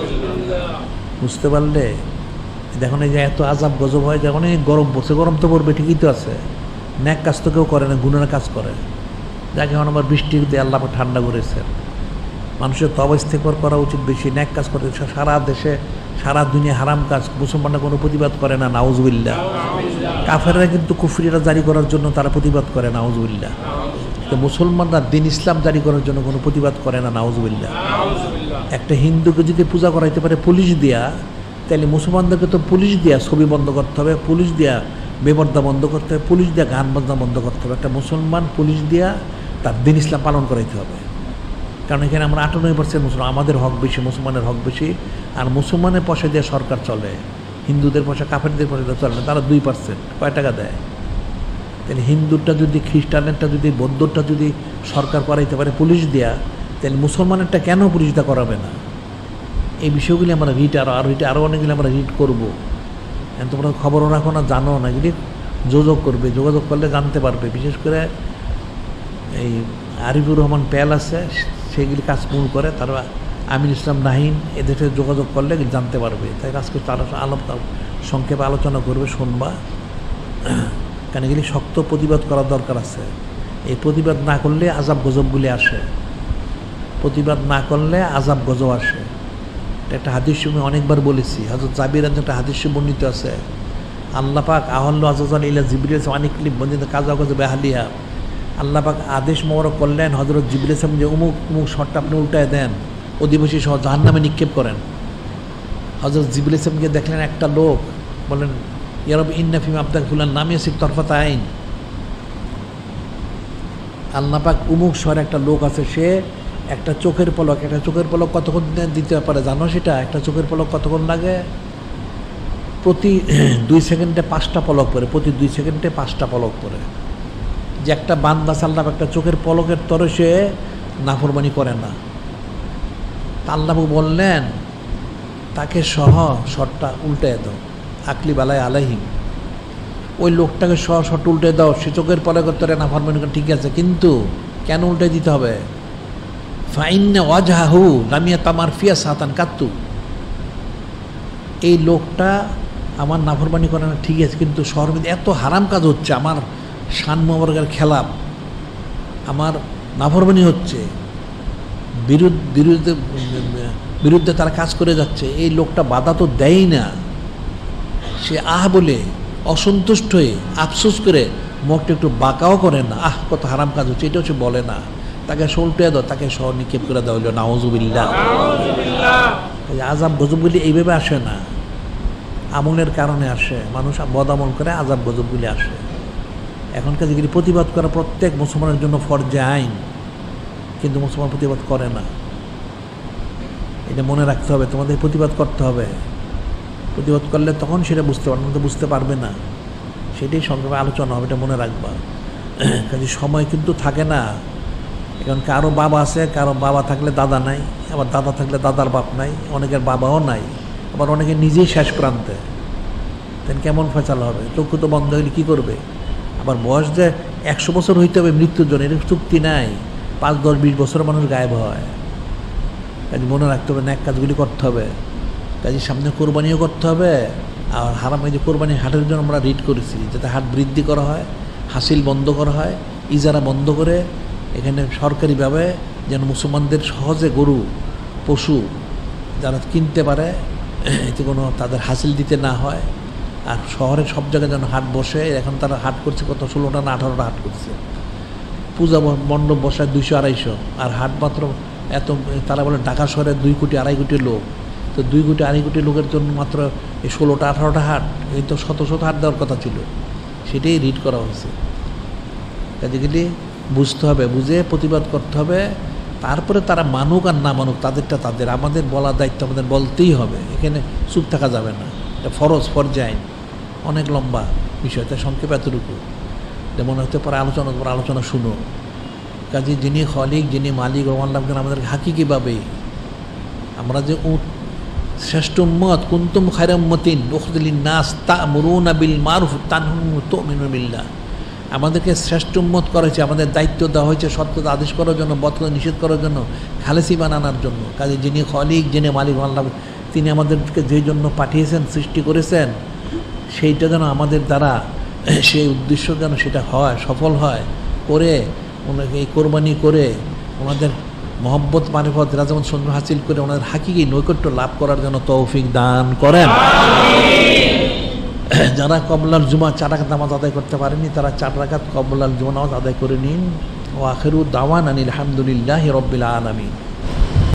বুঝতে পারলে? দেখুন এই যে এত আজাব গজব হয়, যখন এই গরম পড়ছে, গরম তো পড়বে ঠিকই তো আছে, ন্যাক কাজ তো কেউ করে না, গুনার কাজ করে। যাকে এখন আবার বৃষ্টি দিয়ে আল্লাহ ঠান্ডা করেছে, মানুষের তবা ইস্তেগফার করা উচিত বেশি, ন্যাক কাজ করতে। সারা দেশে সারা দুনিয়া হারাম কাজ, মুসলমানরা কোনো প্রতিবাদ করে না, নাউজুবিল্লাহ। কাফেররা কিন্তু কুফরিরা জারি করার জন্য তারা প্রতিবাদ করে, নাউজুবিল্লাহ। তো মুসলমানরা দিন ইসলাম জারি করার জন্য কোনো প্রতিবাদ করে না, নাউজুবিল্লাহ। একটা হিন্দুকে যদি পূজা করাইতে পারে পুলিশ দিয়া, তাহলে মুসলমানদেরকে তো পুলিশ দিয়া ছবি বন্ধ করতে হবে, পুলিশ দিয়া বেপর্দা বন্ধ করতে হবে, পুলিশ দিয়া গান বাজনা বন্ধ করতে হবে। একটা মুসলমান পুলিশ দিয়া তার দিন ইসলাম পালন করাইতে হবে। কারণ এখানে আমরা 98% মুসলমান, আমাদের হক বেশি, মুসলমানের হক বেশি। আর মুসলমানের পয়সা দিয়ে সরকার চলে, হিন্দুদের পয়সা, কাফেরদের পয়সা দিয়ে চলে না, তারা 2%। কয় টাকা দেয়? তাহলে হিন্দুরটা যদি, খ্রিস্টানেরটা যদি, বৌদ্ধটা যদি সরকার করাইতে পারে পুলিশ দেয়া, তাহলে মুসলমানেরটা কেন পুলিশটা করাবে না? এই বিষয়গুলি আমরা আরও অনেকগুলি আমরা রিড করবো। তোমরা খবরও রাখো না, জানো না, এগুলি যোগাযোগ করলে জানতে পারবে। বিশেষ করে এই আরিফুর রহমান প্যাল আছে, সেগুলি কাজ মূল করে, তারা আমিন ইসলাম নাহিন, এদের সাথে যোগাযোগ করলে জানতে পারবে। তাই আজকে তারা সংক্ষেপে আলোচনা করবে, শুনবা। কারণ এগুলি শক্ত প্রতিবাদ করার দরকার আছে। এই প্রতিবাদ না করলে আজাব গজবগুলি আসে, প্রতিবাদ না করলে আজাব গজব আসে। একটা হাদিস আমি অনেকবার বলেছি, হযরত জাবির একটা হাদিস বর্ণিত আছে, আল্লাহ পাক আহল্লু আযাজান ইলা জিবরিল অনেকলি বন্দিত কাজা কাজ বেহালিয়া, আল্লাহ পাক আদেশ মোবারক করলেন হযরত জিবরিল যে অমুক শটটা আপনি উল্টায় দেন, অধিবাসী সহ জাহান্নামে নিক্ষেপ করেন। হযরত জিবরিল ইসলামকে দেখলেন একটা লোক, বলেন ইয়া রাব্বি ইন্না ফিমা আবদাক ফুলান নাম ইয়াসিক তরফাত আইন, আল্লাহ পাক অমুক শহরে একটা লোক আছে, সে একটা চোখের পলক কতক্ষণ দিতে পারে জানো? সেটা একটা চোখের পলক কতক্ষণ লাগে? প্রতি 2 সেকেন্ডে 5টা পলক পড়ে, প্রতি 2 সেকেন্ডে 5টা পলক পড়ে। যে একটা বান্দা আল্লাহ একটা চোখের পলকের তরে সে নাফরমানি করে না, আল্লাহ বললেন তাকে সহ শটটা উল্টে দাও, আকলি বালায় আলাইহিম, ওই লোকটাকে সহ শট উল্টে দাও, সে চোখের পলকের তরে নাফরমানি করে, ঠিক আছে, কিন্তু কেন উল্টে দিতে হবে? ফাইন্না ওয়াজহাহু লামিয়া তামার ফিয়া সাতান কাত্তু, এই লোকটা আমার নাফরমানি করে না, ঠিক আছে, কিন্তু শহরের মধ্যে এত হারাম কাজ হচ্ছে, আমার শান মোবারকের খেলাপ, আমার নাফরমানি হচ্ছে, বিরুদ্ধে তারা কাজ করে যাচ্ছে, এই লোকটা বাধা তো দেয় না, সে বলে অসন্তুষ্ট হয়ে আফসোস করে মুখটা একটু বাঁকাও করে না, কত হারাম কাজ হচ্ছে, এটাও সে বলে না, তাকে সল্টে দাও, তাকে সহ নিক্ষেপ করে দেওয়া হইল, নাউজুবিল্লাহ। আজাব গজবগুলি এইভাবে আসে না, আমলের কারণে আসে, মানুষ বদামল করে আজাব গজবগুলি আসে। এখনকার যেগুলি প্রতিবাদ করা প্রত্যেক মুসলমানের জন্য ফরজে আইন, কিন্তু মুসলমান প্রতিবাদ করে না, এটা মনে রাখতে হবে। তোমাদের প্রতিবাদ করতে হবে, প্রতিবাদ করলে তখন সেটা বুঝতে পারবে, তো বুঝতে পারবে না, সেটাই সংক্ষেপে আলোচনা হবে, এটা মনে রাখবা। কাজে সময় কিন্তু থাকে না। এখন কারো বাবা আছে, কারো বাবা থাকলে দাদা নাই, আবার দাদা থাকলে দাদার বাপ নাই, অনেকের বাবাও নাই, আবার অনেকে নিজেই শেষ প্রান্তে, তেন কেমন ফয়সালা হবে? চক্ষু তো বন্ধ হইলে কী করবে? আবার বয়স যে 100 বছর হইতে হবে মৃত্যুর জন্য, এর চুক্তি নাই, 5, 10, 20 বছর মানুষ গায়েব হয়। কাজে মনে রাখতে হবে, ন্যাক কাজগুলি করতে হবে। কাজে সামনে কোরবানিও করতে হবে। আর হারাম, এই যে কোরবানি হাটের জন্য আমরা রিড করেছি, যাতে হাট বৃদ্ধি করা হয়, হাসিল বন্ধ করা হয়, ইজারা বন্ধ করে এখানে সরকারিভাবে যেন মুসলমানদের সহজে গরু পশু যারা কিনতে পারে, এতে কোনো তাদের হাসিল দিতে না হয়, আর শহরে সব জায়গায় যেন হাট বসে, এখন তারা হাট করছে কত 16টা না 18টা হাট করছে, পূজা মণ্ডপ বসায় 200-250, আর হাট মাত্র এত, তারা বলে ঢাকা শহরে 2 কোটি 2.5 কোটি লোক, তো 2 কোটি 2.5 কোটি লোকের জন্য মাত্র এই 16টা 18টা হাট, এই তো শত শত হাট দেওয়ার কথা ছিল, সেটাই রিড করা হয়েছে। কাজে গেলে বুঝতে হবে, বুঝে প্রতিবাদ করতে হবে, তারপরে তারা মানুক আর না মানুক তাদেরটা তাদের, আমাদের বলার দায়িত্ব আমাদের বলতেই হবে, এখানে চুপ থাকা যাবে না, এটা ফরজ ফরজাইন, অনেক লম্বা বিষয়, তাই সংক্ষেপে এতটুকু যেমন হতে পারে আলোচনা শুনো। কাজে যিনি খলিক, যিনি মালিক রহমাল্লাহ আমাদেরকে হাকিকিভাবে, আমরা যে শ্রেষ্ঠ উম্মত, কুনতুম খায়রা উম্মাতিন উখরিজাত লিন-নাস তা'মুরুনা বিল মারুফ তানহাউনা তু'মিনুনা বিল্লাহ, আমাদেরকে শ্রেষ্ঠ উম্মত করেছে, আমাদের দায়িত্ব দেওয়া হয়েছে সত্যতা আদেশ করার জন্য, বদকা নিষেধ করার জন্য, খালেস ঈমান আনার জন্য। কাজে যিনি খলিক, যিনি মালিক আল্লাহ, তিনি আমাদেরকে যে জন্য পাঠিয়েছেন, সৃষ্টি করেছেন, সেইটা যেন আমাদের দ্বারা, সেই উদ্দেশ্য যেন সেটা হয়, সফল হয়, করে ওনাকে এই কোরবানি করে ওনাদের মহব্বত মারিফত রাজমান সন্ন্য হাসিল করে ওনাদের হাকিকি নৈকট্য লাভ করার জন্য তৌফিক দান করেন। যারা কবলার জুমা 4 রাকাত নামাজ আদায় করতে পারেনি, তারা 4 রাকাত কবলার জুমা নামাজ আদায় করে নিন। ও আখিরু দাওয়ানা আনিল হামদুলিল্লাহি রাব্বিল আলামিন।